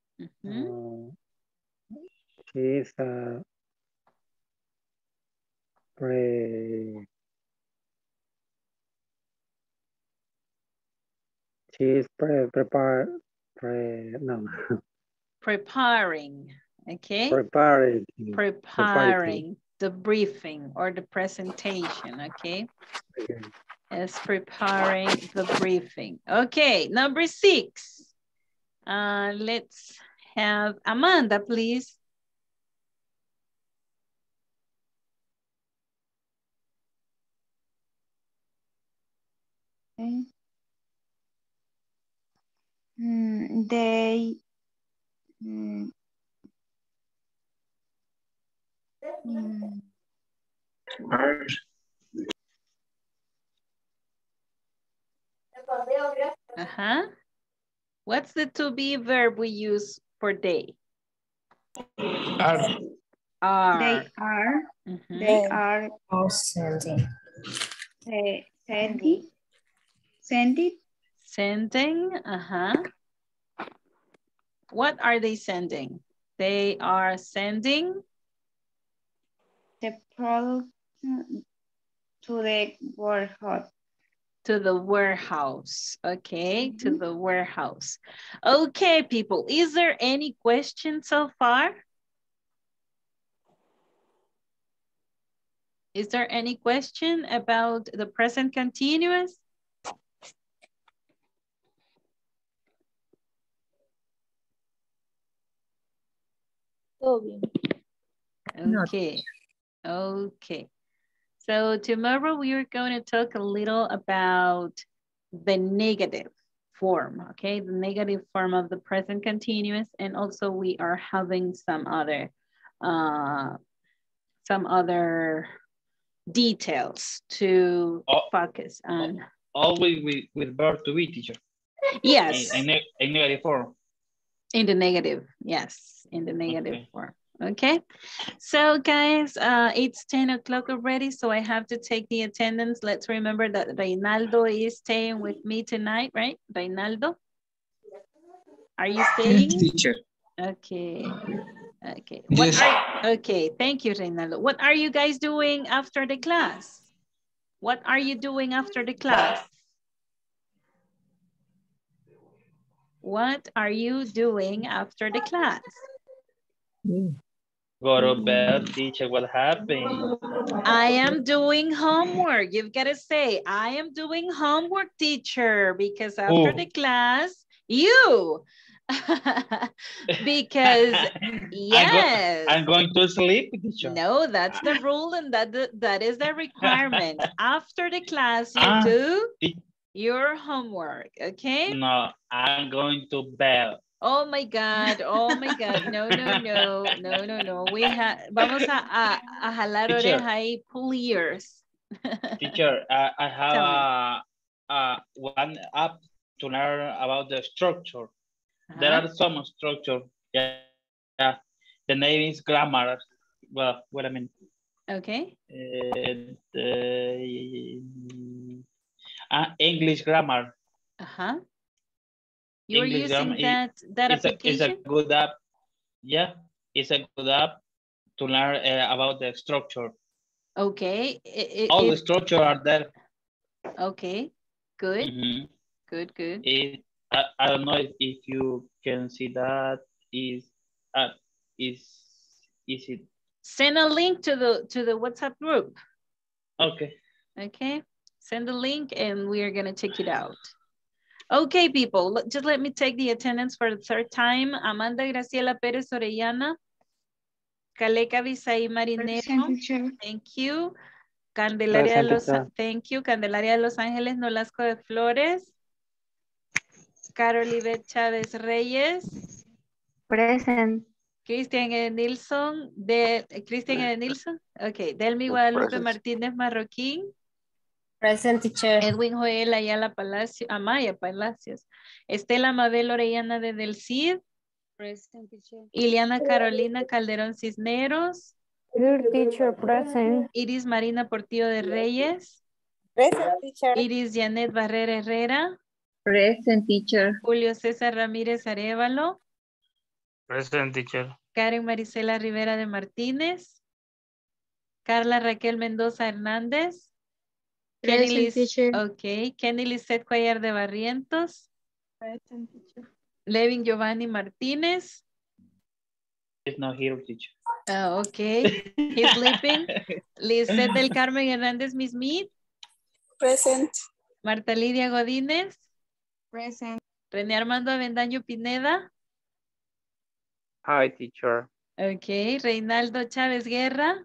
Preparing, okay? Preparing the briefing or the presentation, okay? Is preparing the briefing. Okay, number 6. Let's have Amanda, please. Okay. They What's the to be verb we use for they? Are. Are. They are sending. Sending, What are they sending? They are sending the product to the warehouse. To the warehouse, okay, to the warehouse. Okay, people, is there any question so far? Is there any question about the present continuous? Okay, okay. So tomorrow we are going to talk a little about the negative form, okay? The negative form of the present continuous, and also we are having some other details to focus on. Always with verb to be, teacher. Yes. In negative form. In the negative, yes, in the negative form. Okay, so guys, it's 10 o'clock already, so I have to take the attendance. Let's remember that Reynaldo is staying with me tonight, right? Reynaldo, are you staying? Yes, teacher. Okay, okay. Yes. Okay, thank you, Reynaldo. What are you guys doing after the class? What are you doing after the class? What are you doing after the class? Go to bed, teacher, what happened? I am doing homework. You've got to say, I am doing homework, teacher, because after the class, you. Because, yes. I'm going to sleep, teacher. No, that's the rule and that is the requirement. After the class, you do your homework, okay? No, I'm going to bed. Oh my God, oh my God, no. Vamos a jalar oreja ahí, pull ears. Teacher, I have one app to learn about the structure. There are some structure. Yeah. The name is grammar. Well, wait a minute. Okay. English grammar. You're English using grammar that it's application? a good app. Yeah, it's a good app to learn about the structure. Okay. All the structure are there. Okay, good. Mm-hmm. Good, good. I don't know if you can see that. Is it? Send a link to the WhatsApp group. Okay. Okay, send the link and we are gonna check it out. Okay, people, just let me take the attendance for the third time. Amanda Graciela Pérez Orellana. Caleca Visaí Marinero. Thank you. Candelaria de Los, thank you. Candelaria de Los Ángeles Nolasco de Flores. Carolibet Chávez Reyes. Present. Cristian Edenilson. Cristian Edenilson. Ok. Delmi Guadalupe Martínez Marroquín. Present, teacher. Edwin Joel Ayala Palacio, Amaya Palacios. Estela Mabel Orellana de Del Cid. Present, teacher. Iliana Carolina Calderón Cisneros. Here, teacher, present. Iris Marina Portillo de Reyes. Present, teacher. Iris Janet Barrera Herrera. Present, teacher. Julio César Ramírez Arevalo. Present, teacher. Karen Marisela Rivera de Martínez. Carla Raquel Mendoza Hernández. Present, teacher. Ok. Kenny Lisette Cuellar de Barrientos. Present, teacher. Levin Giovanni Martínez. It's not here, teacher. Oh, okay. He's sleeping. Lisette del Carmen Hernández Mismit. Present. Marta Lidia Godínez. Present. René Armando Avendaño Pineda. Hi, teacher. Ok. Reinaldo Chávez Guerra.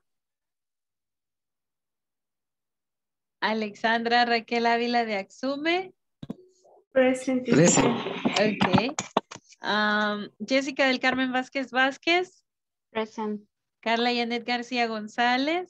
Alexandra Raquel Ávila de Axume. Present, Present. Ok. Jessica del Carmen Vázquez Vázquez. Present. Carla Yanet García González.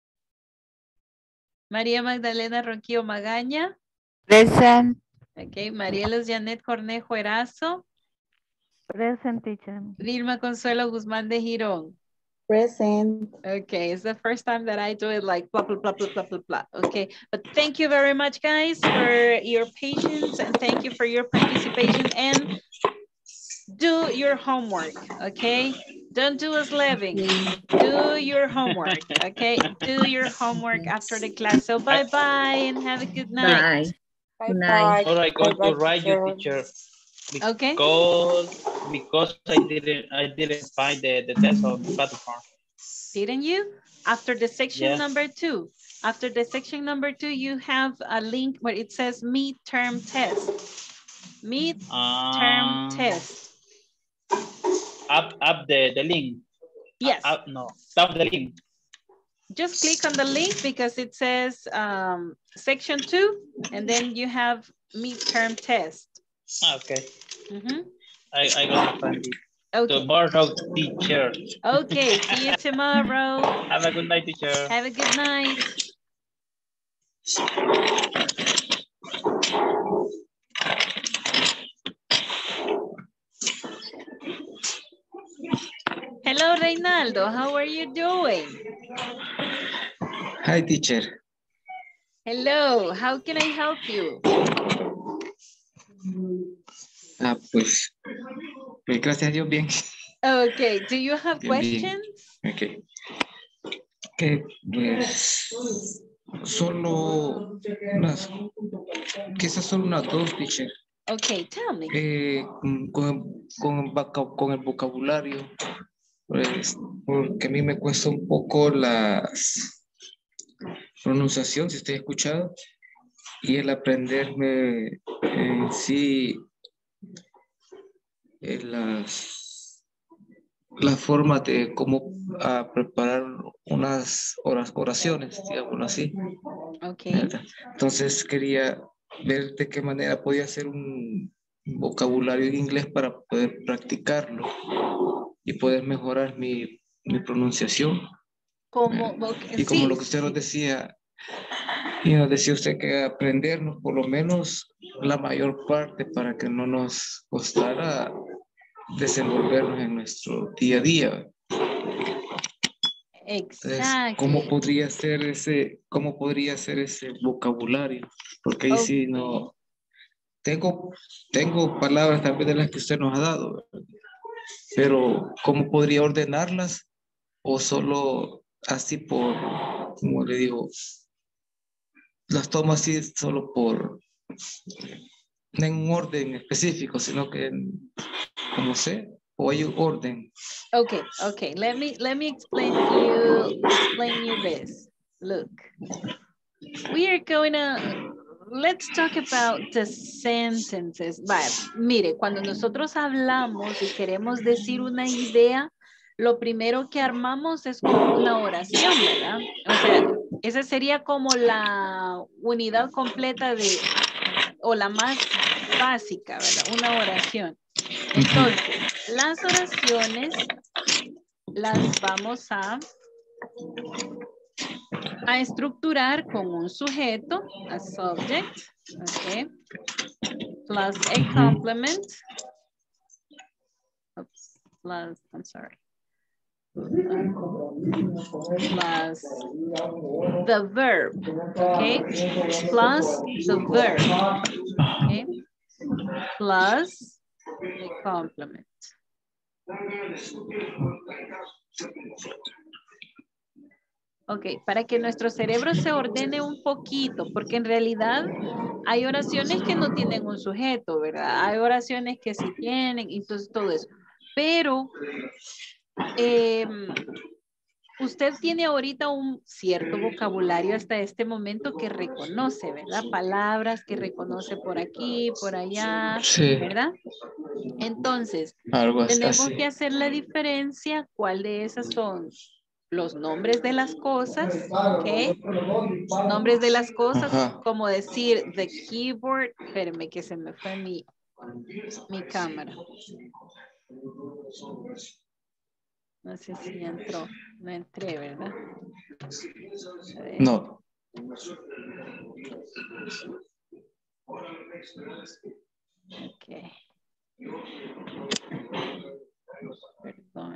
María Magdalena Ronquillo Magaña. Present. Ok. Marielos Janet Cornejo Erazo. Present, teacher. Vilma Consuelo Guzmán de Girón. Present. Okay, it's the first time that I do it like blah, blah, blah, blah, blah, blah, blah. Okay, but thank you very much, guys, for your patience and thank you for your participation and do your homework, okay? Don't do a slaving. Do your homework, okay? Do your homework after the class. So bye-bye and have a good night. Bye. Good night. All right, going to write you, teacher. Okay. Because I didn't find the test on the platform. Didn't you? After the section Yes. number 2. After the section number 2, you have a link where it says midterm test. Midterm test. Up the link. Yes. No, down the link. Just click on the link because it says section 2 and then you have midterm test. Okay. Mm-hmm. I gotta find it. Okay. Tomorrow, teacher. Okay, see you tomorrow. Have a good night, teacher. Have a good night. Hello, Reynaldo. How are you doing? Hi, teacher. Hello, how can I help you? Pues gracias a Dios, bien. Okay, do you have Bien, questions? bien. Okay. Que pues solo unas, quizás solo unas dos, teacher. Okay, tell me. Con el vocabulario, pues, porque a mí me cuesta un poco la pronunciación, si estoy escuchado, y el aprenderme en sí la forma de cómo preparar unas oraciones, digámoslo así. Okay. ¿Verdad? Entonces quería ver de qué manera podía hacer un vocabulario en inglés para poder practicarlo y poder mejorar mi pronunciación. Y como sí, lo que usted nos decía, y nos decía usted que aprendernos por lo menos la mayor parte para que no nos costara desenvolvernos en nuestro día a día. Exacto. ¿Cómo podría ser ese vocabulario? Porque ahí sí no tengo palabras también de las que usted nos ha dado, ¿verdad? Pero ¿cómo podría ordenarlas? O solo así por, como le digo, las tomo así solo por, no en un orden específico, sino que como sé, o hay un orden. Okay. Let me explain you this. Look, we are going to, let's talk about the sentences. Vale, mire, cuando nosotros hablamos y queremos decir una idea, lo primero que armamos es como una oración, ¿verdad? O sea, esa sería como la unidad completa de, o la más básica, ¿verdad? Una oración. Entonces, las oraciones las vamos a estructurar con un sujeto, a subject, okay, plus a complement, oops, plus, I'm sorry, plus the verb, okay, plus the verb, okay, plus the complement. Ok, para que nuestro cerebro se ordene un poquito, porque en realidad hay oraciones que no tienen un sujeto, ¿verdad? Hay oraciones que sí tienen, entonces todo eso. Pero usted tiene ahorita un cierto vocabulario hasta este momento que reconoce, ¿verdad? Palabras que reconoce por aquí, por allá, Sí. ¿verdad? Entonces, Algo tenemos así. que hacer la diferencia, cuál de esas son los nombres de las cosas, ¿ok? Nombres de las cosas, Ajá. como decir the keyboard, espérenme que se me fue mi cámara. No sé si entró, no entré, ¿verdad? No. Ok. Perdón.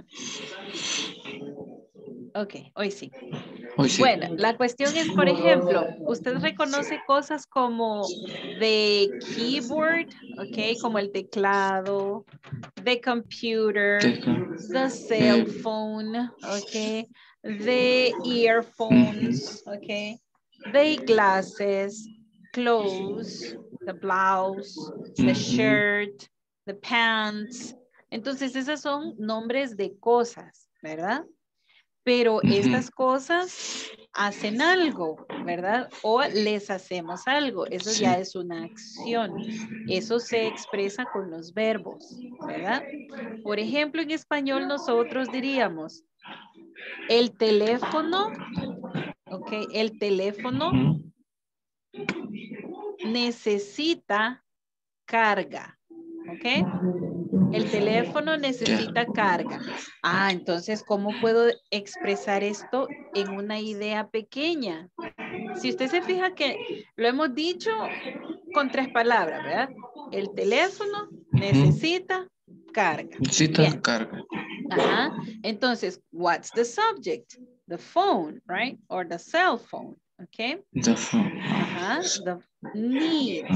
Ok, hoy sí. Hoy sí. Bueno, la cuestión es, por ejemplo, usted reconoce cosas como the keyboard, ok, como el teclado, the computer, the cell phone, ok, the earphones, ok, the glasses, clothes, the blouse, the shirt, the pants. Entonces, esos son nombres de cosas, ¿verdad? Pero estas cosas hacen algo, ¿verdad? O les hacemos algo. Eso Sí. ya es una acción. Eso se expresa con los verbos, ¿verdad? Por ejemplo, en español nosotros diríamos el teléfono, ok, el teléfono necesita carga, ¿ok? El teléfono necesita carga. Ah, entonces, ¿cómo puedo expresar esto en una idea pequeña? Si usted se fija que lo hemos dicho con 3 palabras, ¿verdad? El teléfono necesita carga. Necesita Bien. carga. Ajá. Entonces, what's the subject? The phone, right? Or the cell phone, okay? The phone. Ajá. The needs.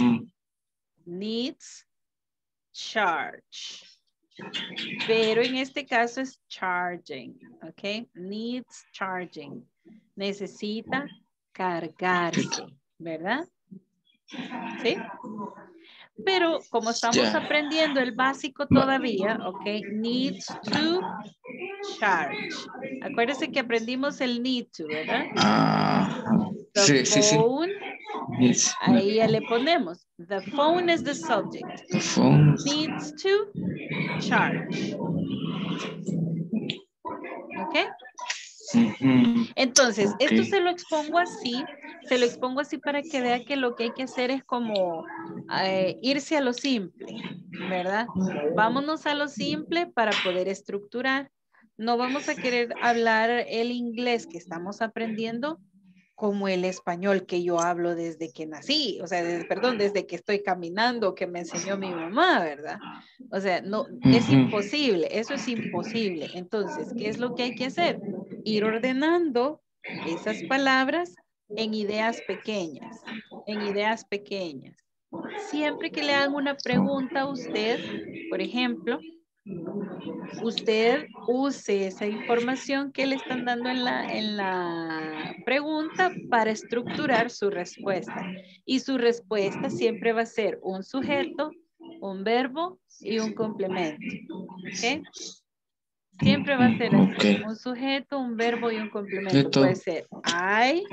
Needs charge. Pero en este caso es charging, ¿ok? Needs charging. Necesita cargarse, ¿verdad? ¿Sí? Pero como estamos aprendiendo el básico todavía, ¿ok? Needs to charge. Acuérdense que aprendimos el need to, ¿verdad? The phone, ahí ya le ponemos. The phone is the subject. The phone needs to charge. ¿Ok? Entonces, esto se lo expongo así para que vea que lo que hay que hacer es como irse a lo simple, ¿verdad? Vámonos a lo simple para poder estructurar. No vamos a querer hablar el inglés que estamos aprendiendo como el español que yo hablo desde que nací, o sea, desde que estoy caminando, que me enseñó mi mamá, ¿verdad? O sea, no, es imposible, eso es imposible. Entonces, ¿qué es lo que hay que hacer? Ir ordenando esas palabras en ideas pequeñas, siempre que le hagan una pregunta a usted, por ejemplo, usted use esa información que le están dando en la pregunta para estructurar su respuesta. Y su respuesta siempre va a ser un sujeto, un verbo y un complemento. ¿Ok? Siempre va a ser así. Ok. Un sujeto, un verbo y un complemento. Listo. Puede ser I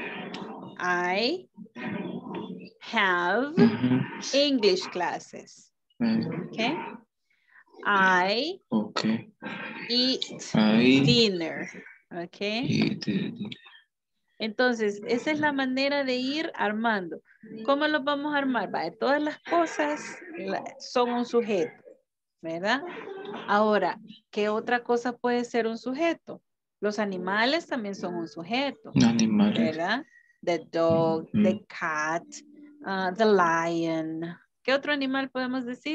have English classes. Okay. I Okay. eat I dinner. Okay. eat. Entonces, esa es la manera de ir armando. ¿Cómo los vamos a armar? Vale, todas las cosas son un sujeto, ¿verdad? Ahora, ¿qué otra cosa puede ser un sujeto? Los animales también son un sujeto, Animales. ¿verdad? The dog, the cat, the lion. ¿Qué otro animal podemos decir?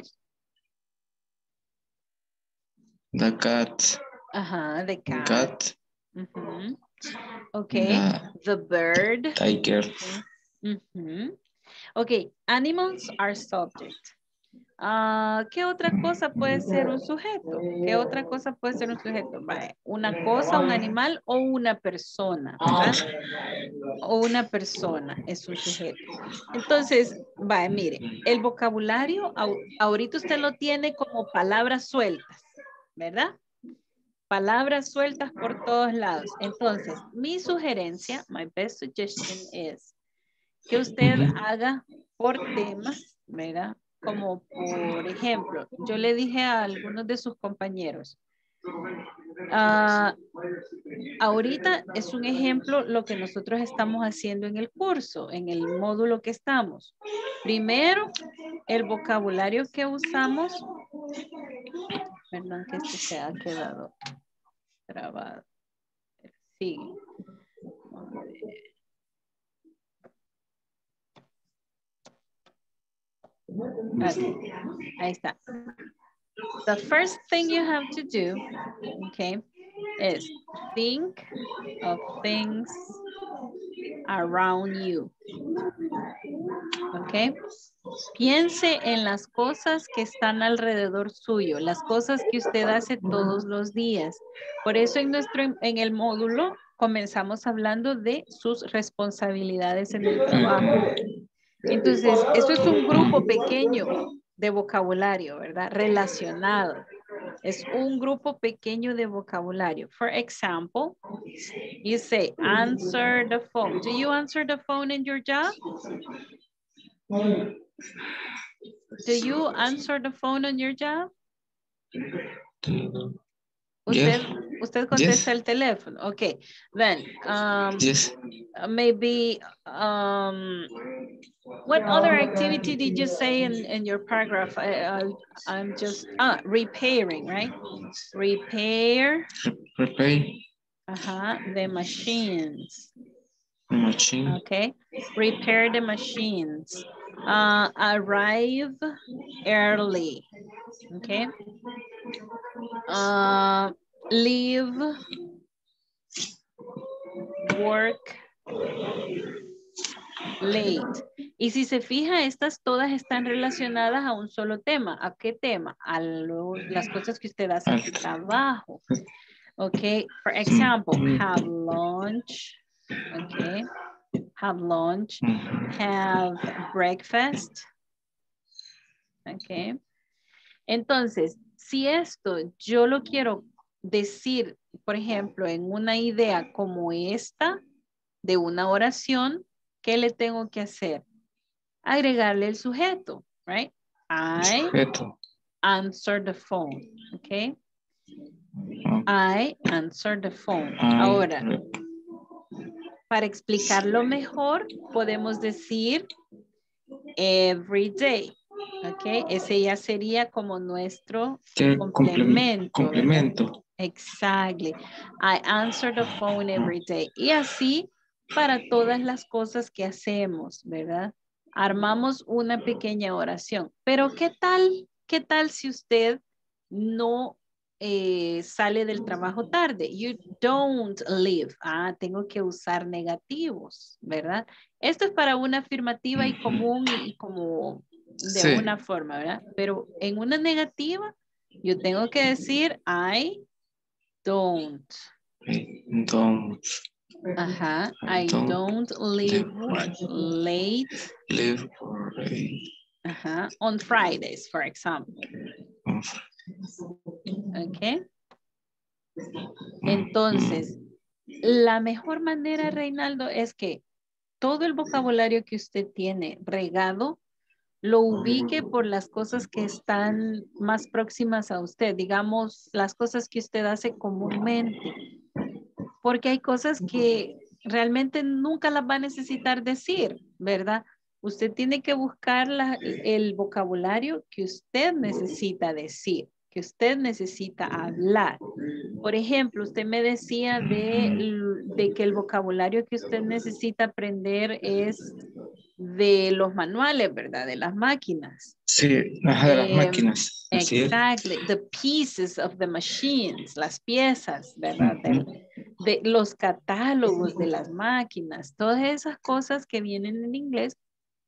The cat. Ajá, the cat. Cat. Uh-huh. Okay, the bird. Tiger. Uh-huh. Okay, animals are subject. ¿Qué otra cosa puede ser un sujeto? ¿Qué otra cosa puede ser un sujeto? Vale, una cosa, un animal o una persona, ¿verdad? O una persona es un sujeto. Entonces, vale, mire, el vocabulario ahorita usted lo tiene como palabras sueltas, ¿verdad? Palabras sueltas por todos lados. Entonces, mi sugerencia, my best suggestion is que usted haga por temas, ¿verdad? Como por ejemplo, yo le dije a algunos de sus compañeros, ahorita es un ejemplo lo que nosotros estamos haciendo en el curso, en el módulo que estamos. Primero, el vocabulario que usamos, perdón que este se ha quedado grabado. Sí. Okay. Ahí está. The first thing you have to do, okay, is think of things around you. Okay. Piense en las cosas que están alrededor suyo, las cosas que usted hace todos los días. Por eso en el módulo comenzamos hablando de sus responsabilidades en el trabajo. Entonces, eso es un grupo pequeño de vocabulario, ¿verdad? Relacionado. Es un grupo pequeño de vocabulario. For example, you say, answer the phone. Do you answer the phone in your job? Do you answer the phone on your job? Usted contesta el teléfono. Okay. Then, Yes. maybe, what other activity did you say in your paragraph? I'm just, repairing, right? Repair. The machines. Machine. Okay. Repair the machines. Arrive early. Okay. Leave work late. Y si se fija, estas todas están relacionadas a un solo tema. ¿A qué tema? A las cosas que usted hace en su trabajo. Okay. For example, have lunch. Okay. Have lunch. Have breakfast. Okay. Entonces, si esto yo lo quiero decir, por ejemplo, en una idea como esta, de una oración, ¿qué le tengo que hacer? Agregarle el sujeto, right? I answer the phone, okay? I answer the phone. Ahora, para explicarlo mejor, podemos decir every day. Ok, ese ya sería como nuestro complemento. Exactly. I answer the phone every day. Y así para todas las cosas que hacemos, ¿verdad? Armamos una pequeña oración. Pero ¿qué tal si usted no sale del trabajo tarde? You don't leave. Tengo que usar negativos, ¿verdad? Esto es para una afirmativa y común y como de una forma, ¿verdad? Pero en una negativa, yo tengo que decir I don't. Don't. Ajá. I don't leave work late. Live for Ajá. On Fridays, for example. Ok. Entonces, la mejor manera, Reinaldo, es que todo el vocabulario que usted tiene regado, lo ubique por las cosas que están más próximas a usted, digamos, las cosas que usted hace comúnmente, porque hay cosas que realmente nunca las va a necesitar decir, ¿verdad? Usted tiene que buscar el vocabulario que usted necesita decir, que usted necesita hablar. Por ejemplo, usted me decía de que el vocabulario que usted necesita aprender es de los manuales, ¿verdad? De las máquinas. Sí, de las máquinas. Así Exactly. The pieces of the machines, las piezas, ¿verdad? De los catálogos de las máquinas. Todas esas cosas que vienen en inglés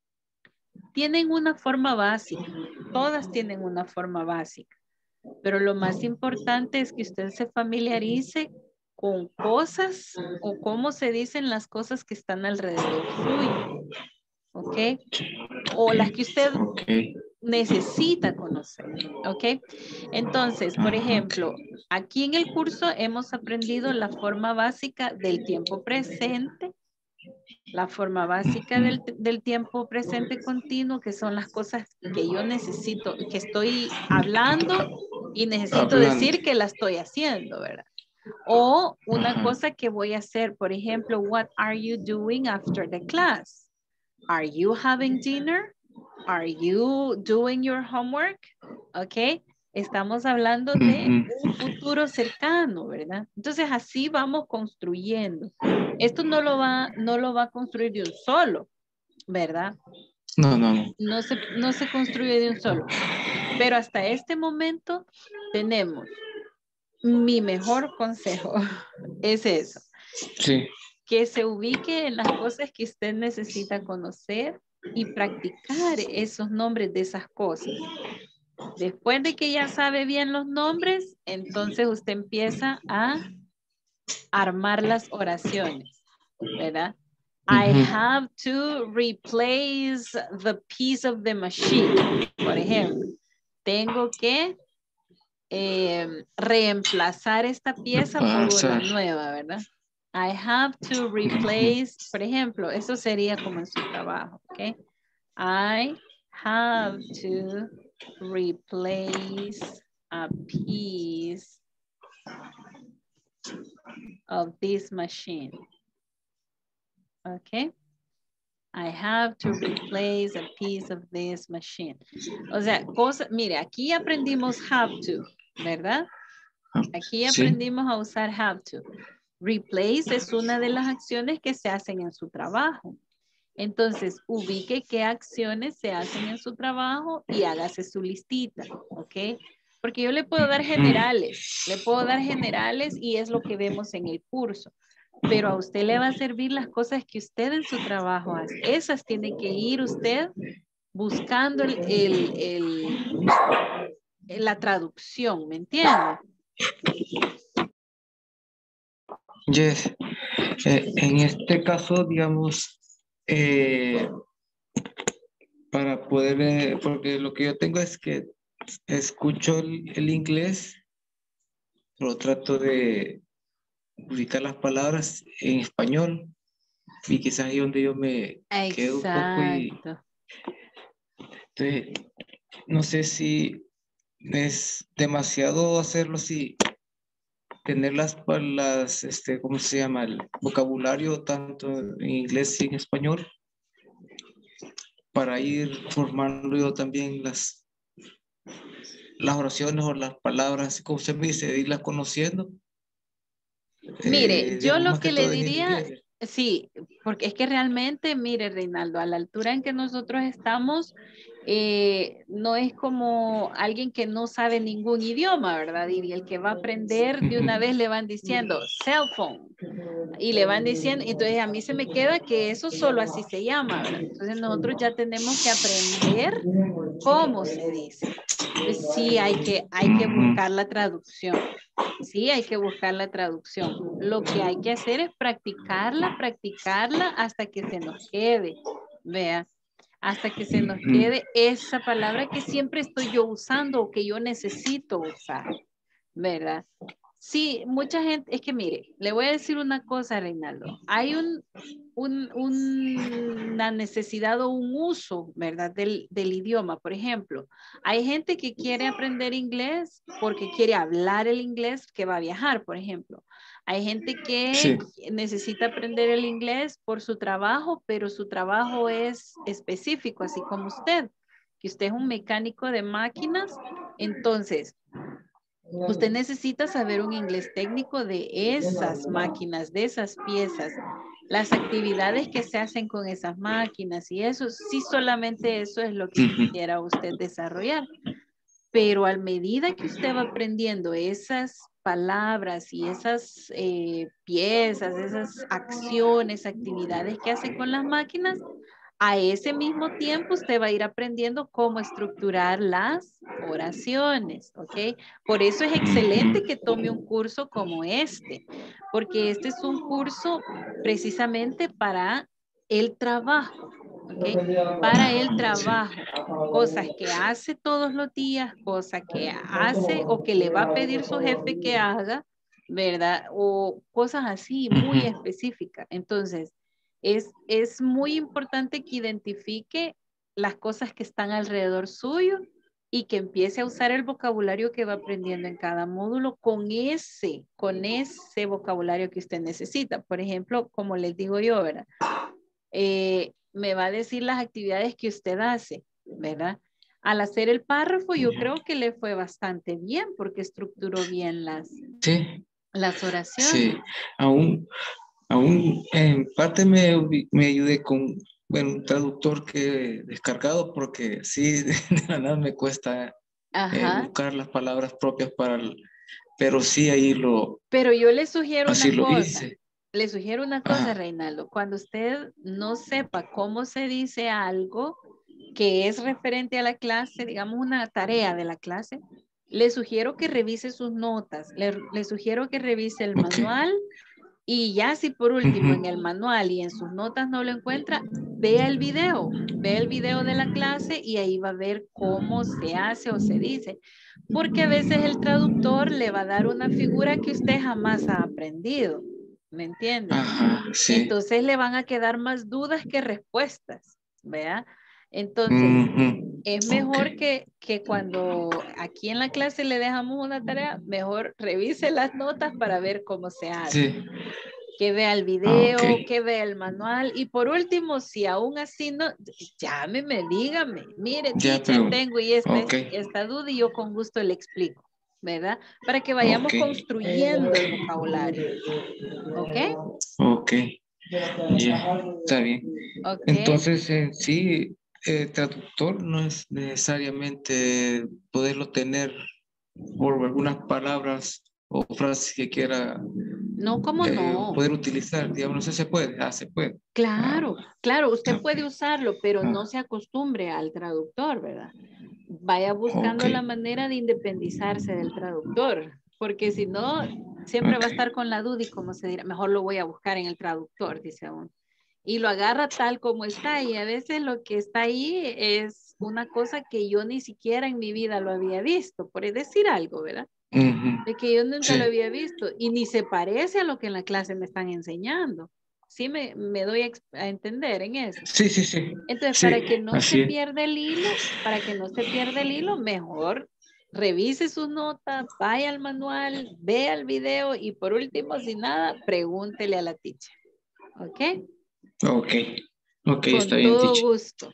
tienen una forma básica. Todas tienen una forma básica. Pero lo más importante es que usted se familiarice con cosas o cómo se dicen las cosas que están alrededor suyo. ¿Ok? O las que usted necesita conocer. ¿Ok? Entonces, por ejemplo, aquí en el curso hemos aprendido la forma básica del tiempo presente, la forma básica del tiempo presente continuo, que son las cosas que yo necesito, que estoy hablando y necesito decir que la estoy haciendo, ¿verdad? O una cosa que voy a hacer, por ejemplo, what are you doing after the class? Are you having dinner? Are you doing your homework? ¿Ok? Estamos hablando de un futuro cercano, ¿verdad? Entonces así vamos construyendo. Esto no lo va a construir de un solo, ¿verdad? No. No se construye de un solo. Pero hasta este momento tenemos mi mejor consejo. Es eso. Sí. Que se ubique en las cosas que usted necesita conocer y practicar esos nombres de esas cosas. Después de que ya sabe bien los nombres, entonces usted empieza a armar las oraciones, ¿verdad? I have to replace the piece of the machine. Por ejemplo, tengo que reemplazar esta pieza por una nueva, ¿verdad? I have to replace, por ejemplo, eso sería como en su trabajo, ¿ok? I have to replace a piece of this machine. Okay. I have to replace a piece of this machine. O sea, mire, aquí aprendimos have to, ¿verdad? Aquí aprendimos a usar have to. Replace es una de las acciones que se hacen en su trabajo. Entonces, ubique qué acciones se hacen en su trabajo y hágase su listita, ¿ok? Porque yo le puedo dar generales, y es lo que vemos en el curso. Pero a usted le va a servir las cosas que usted en su trabajo hace. Esas tiene que ir usted buscando la traducción, ¿me entiende? Yes. En este caso, digamos, para poder, porque lo que yo tengo es que escucho el inglés, pero trato de ubicar las palabras en español y quizás ahí donde yo me quedo un poco y entonces, no sé si es demasiado hacerlo así, tener ¿cómo se llama? El vocabulario tanto en inglés y en español para ir formando yo también las oraciones o las palabras, como usted me dice, irlas conociendo. Mire, yo lo que le diría, sí, Porque es que realmente, mire, Reinaldo, a la altura en que nosotros estamos, no es como alguien que no sabe ningún idioma, ¿verdad? Y el que va a aprender, de una vez le van diciendo cell phone. Y le van diciendo, entonces a mí se me queda que eso solo así se llama, ¿verdad? Entonces nosotros ya tenemos que aprender cómo se dice. Pues sí, hay que buscar la traducción. Sí, hay que buscar la traducción. Lo que hay que hacer es practicarla hasta que se nos quede. Vea, hasta que se nos quede esa palabra que siempre estoy yo usando o que yo necesito usar, ¿verdad? Sí, mucha gente, es que mire, le voy a decir una cosa, Reinaldo. Hay una necesidad o un uso, ¿verdad? Del idioma. Por ejemplo, hay gente que quiere aprender inglés porque quiere hablar el inglés que va a viajar, por ejemplo. Hay gente que necesita aprender el inglés por su trabajo, pero su trabajo es específico, así como usted, que usted es un mecánico de máquinas. Entonces, usted necesita saber un inglés técnico de esas máquinas, de esas piezas, las actividades que se hacen con esas máquinas y eso, sí, solamente eso es lo que quisiera usted desarrollar. Pero a medida que usted va aprendiendo esas palabras y esas piezas, esas acciones, actividades que hace con las máquinas, a ese mismo tiempo usted va a ir aprendiendo cómo estructurar las oraciones, ¿ok? Por eso es excelente que tome un curso como este, porque este es un curso precisamente para el trabajo, ¿ok? Para el trabajo, cosas que hace todos los días, cosas que hace o que le va a pedir su jefe que haga, ¿verdad? O cosas así muy específicas. Entonces, es muy importante que identifique las cosas que están alrededor suyo y que empiece a usar el vocabulario que va aprendiendo en cada módulo con ese vocabulario que usted necesita. Por ejemplo, como les digo yo, ¿verdad? Me va a decir las actividades que usted hace, ¿verdad? Al hacer el párrafo, yo creo que le fue bastante bien porque estructuró bien las oraciones. Sí, aún en parte me ayudé con un traductor que he descargado porque sí, de la nada me cuesta buscar las palabras propias pero sí ahí Pero yo le sugiero así una lo cosa. hice. Le sugiero una cosa, Reinaldo. Cuando usted no sepa cómo se dice algo que es referente a la clase, digamos una tarea de la clase, le sugiero que revise sus notas. Le sugiero que revise el manual. Y ya si por último en el manual y en sus notas no lo encuentra, vea el video de la clase y ahí va a ver cómo se hace o se dice. Porque a veces el traductor le va a dar una figura que usted jamás ha aprendido. ¿Me entiende? Entonces le van a quedar más dudas que respuestas. ¿Vea? Entonces, es mejor que cuando aquí en la clase le dejamos una tarea, mejor revise las notas para ver cómo se hace. Que vea el video, que vea el manual. Y por último, si aún así no, llámeme, dígame. Mire, teacher, tengo esta duda y yo con gusto le explico. ¿Verdad? Para que vayamos construyendo el vocabulario. ¿Ok? Ok. Ya, está bien. Entonces, sí, traductor no es necesariamente poderlo tener por algunas palabras o frases que quiera poder utilizar, digamos, no sé, se puede, se puede. Claro, claro, usted puede usarlo, pero no se acostumbre al traductor, ¿verdad? Vaya buscando la manera de independizarse del traductor, porque si no, siempre va a estar con la duda y como se dirá, mejor lo voy a buscar en el traductor, dice uno. Y lo agarra tal como está y a veces lo que está ahí es una cosa que yo ni siquiera en mi vida lo había visto, por decir algo, ¿verdad? De que yo nunca lo había visto y ni se parece a lo que en la clase me están enseñando. Sí me doy a entender en eso. Sí, sí, sí. Entonces, para que no se pierda el hilo, mejor revise sus notas, vaya al manual, vea el video y por último, sin nada, pregúntele a la teacher. ¿Ok? Ok, está con bien, todo teacher. gusto.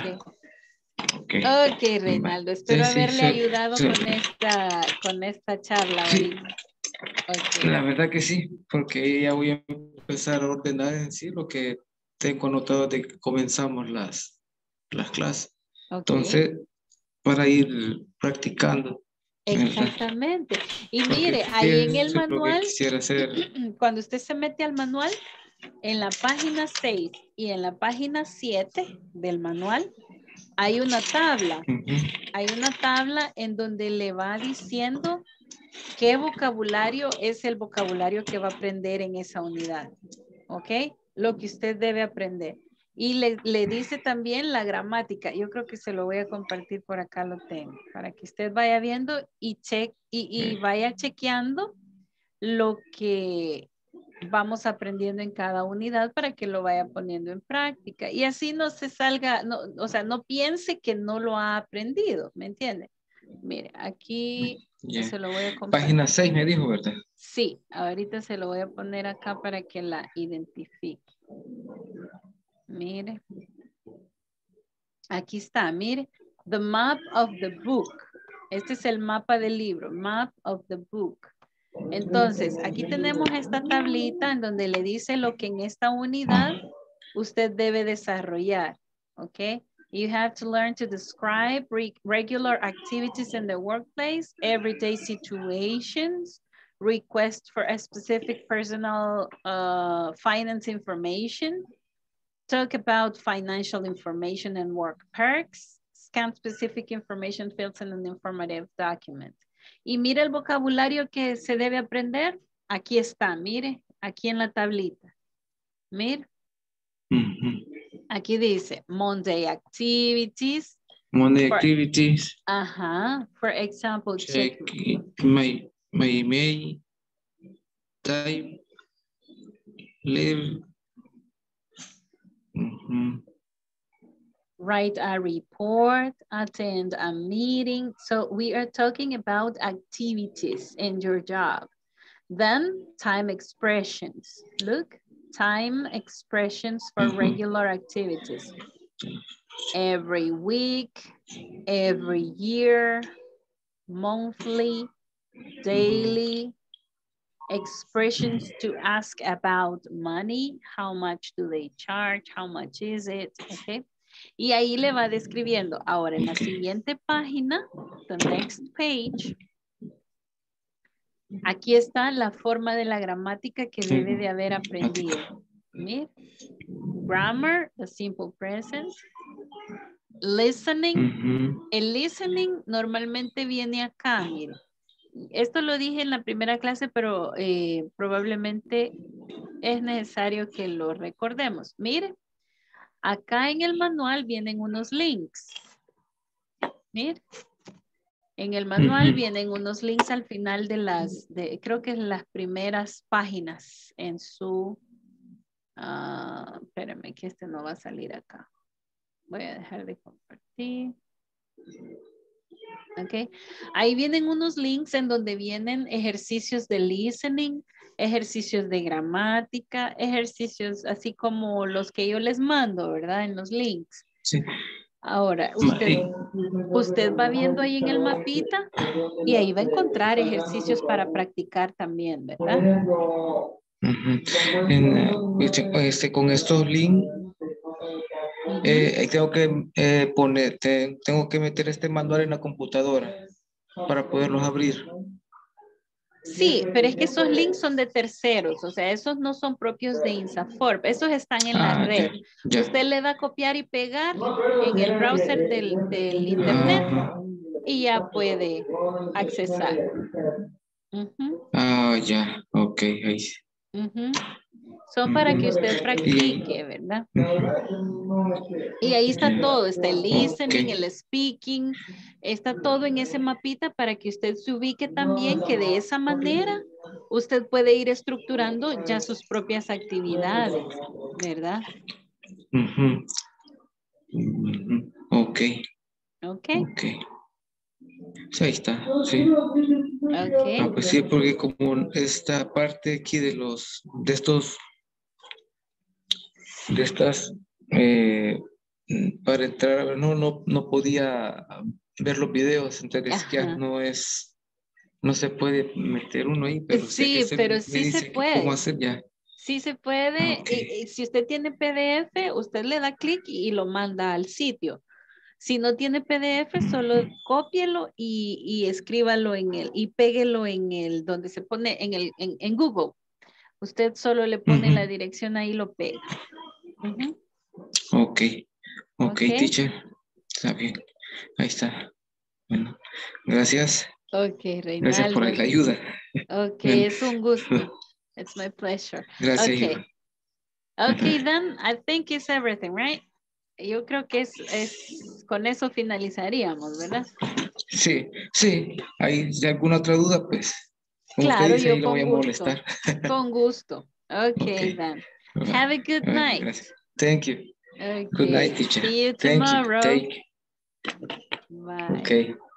Ok, Reinaldo. Espero haberle ayudado con esta charla ahorita. La verdad que sí, porque ya voy a empezar a ordenar en sí lo que tengo anotado de que comenzamos las clases. Ok. Entonces, para ir practicando. Exactamente. Y Porque mire, ahí en el es lo que manual, quisiera hacer. cuando usted se mete al manual, en la página 6 y en la página 7 del manual, hay una tabla. Hay una tabla en donde le va diciendo qué vocabulario es el vocabulario que va a aprender en esa unidad. ¿Ok? Lo que usted debe aprender. Y le dice también la gramática. Yo creo que se lo voy a compartir por acá, lo tengo. Para que usted vaya viendo y vaya chequeando lo que vamos aprendiendo en cada unidad para que lo vaya poniendo en práctica. Y así no se salga, no, o sea, no piense que no lo ha aprendido, ¿me entiende? Mire, aquí se lo voy a compartir. Página 6 me dijo, ¿verdad? Sí, ahorita se lo voy a poner acá para que la identifique. Mire. Aquí está, mire. The map of the book. Este es el mapa del libro. Map of the book. Entonces, aquí tenemos esta tablita en donde le dice lo que en esta unidad usted debe desarrollar. ¿Ok? You have to learn to describe regular activities in the workplace, everyday situations, request for a specific personal finance information, talk about financial information and work perks, scan specific information fields in an informative document. Y mire el vocabulario que se debe aprender. Aquí está, mire, aquí en la tablita. Mire. Aquí dice Monday activities. Monday activities. Ajá. For example, check my email, type, live. Write a report, attend a meeting. So we are talking about activities in your job. Then time expressions. Look, time expressions for regular activities. Every week, every year, monthly, daily. Expressions to ask about money. How much do they charge? How much is it? Okay. Y ahí le va describiendo. Ahora en la siguiente página, the next page, aquí está la forma de la gramática que debe de haber aprendido. Mire. Grammar, the simple present. Listening. El listening normalmente viene acá, mire. Esto lo dije en la primera clase, pero probablemente es necesario que lo recordemos. Mire. Acá en el manual vienen unos links. Mire. En el manual vienen unos links al final de creo que las primeras páginas en su... espérenme que este no va a salir acá. Voy a dejar de compartir. Ok. Ahí vienen unos links en donde vienen ejercicios de listening, ejercicios de gramática, ejercicios así como los que yo les mando, ¿verdad? En los links. Sí. Ahora, usted va viendo ahí en el mapita y ahí va a encontrar ejercicios para practicar también, ¿verdad? Con estos links, tengo que tengo que meter este manual en la computadora para poderlos abrir. Sí, pero es que esos links son de terceros, o sea, esos no son propios de INSAFORP, esos están en la red. Ya. Usted le da a copiar y pegar en el browser del internet y ya puede accesar. Ya, ok, ahí sí. Son para que usted practique, ¿verdad? Y ahí está todo, está el listening, el speaking, está todo en ese mapita para que usted se ubique también, que de esa manera usted puede ir estructurando ya sus propias actividades, ¿verdad? Ok. Ok. Sí, ahí está, sí. Ok. Pues sí, porque como esta parte aquí de estas para entrar no podía ver los videos, entonces ya no se puede meter uno ahí, pero sí, pero sí se puede. ¿Cómo hacer ya? Sí se puede, y si usted tiene PDF, usted le da clic y lo manda al sitio. Si no tiene PDF, solo cópielo y escríbalo en el, y péguelo en el, donde se pone, en Google. Usted solo le pone la dirección ahí y lo pega. Ok, teacher. Está bien. Ahí está. Bueno, gracias. Ok, Reinaldo. Gracias por la ayuda. Ok, Bueno. es un gusto. It's my pleasure. Gracias, Okay. Iván. Okay, then I think it's everything, right? Yo creo que es con eso finalizaríamos, ¿verdad? Sí. ¿Hay alguna otra duda? Pues, como Claro, usted dice, yo ahí lo voy a con gusto. molestar. Con gusto. Okay, then. Have a good night. Gracias. Thank you. Okay. Good night, teacher. See you Thank you. tomorrow. Take. Bye. Okay.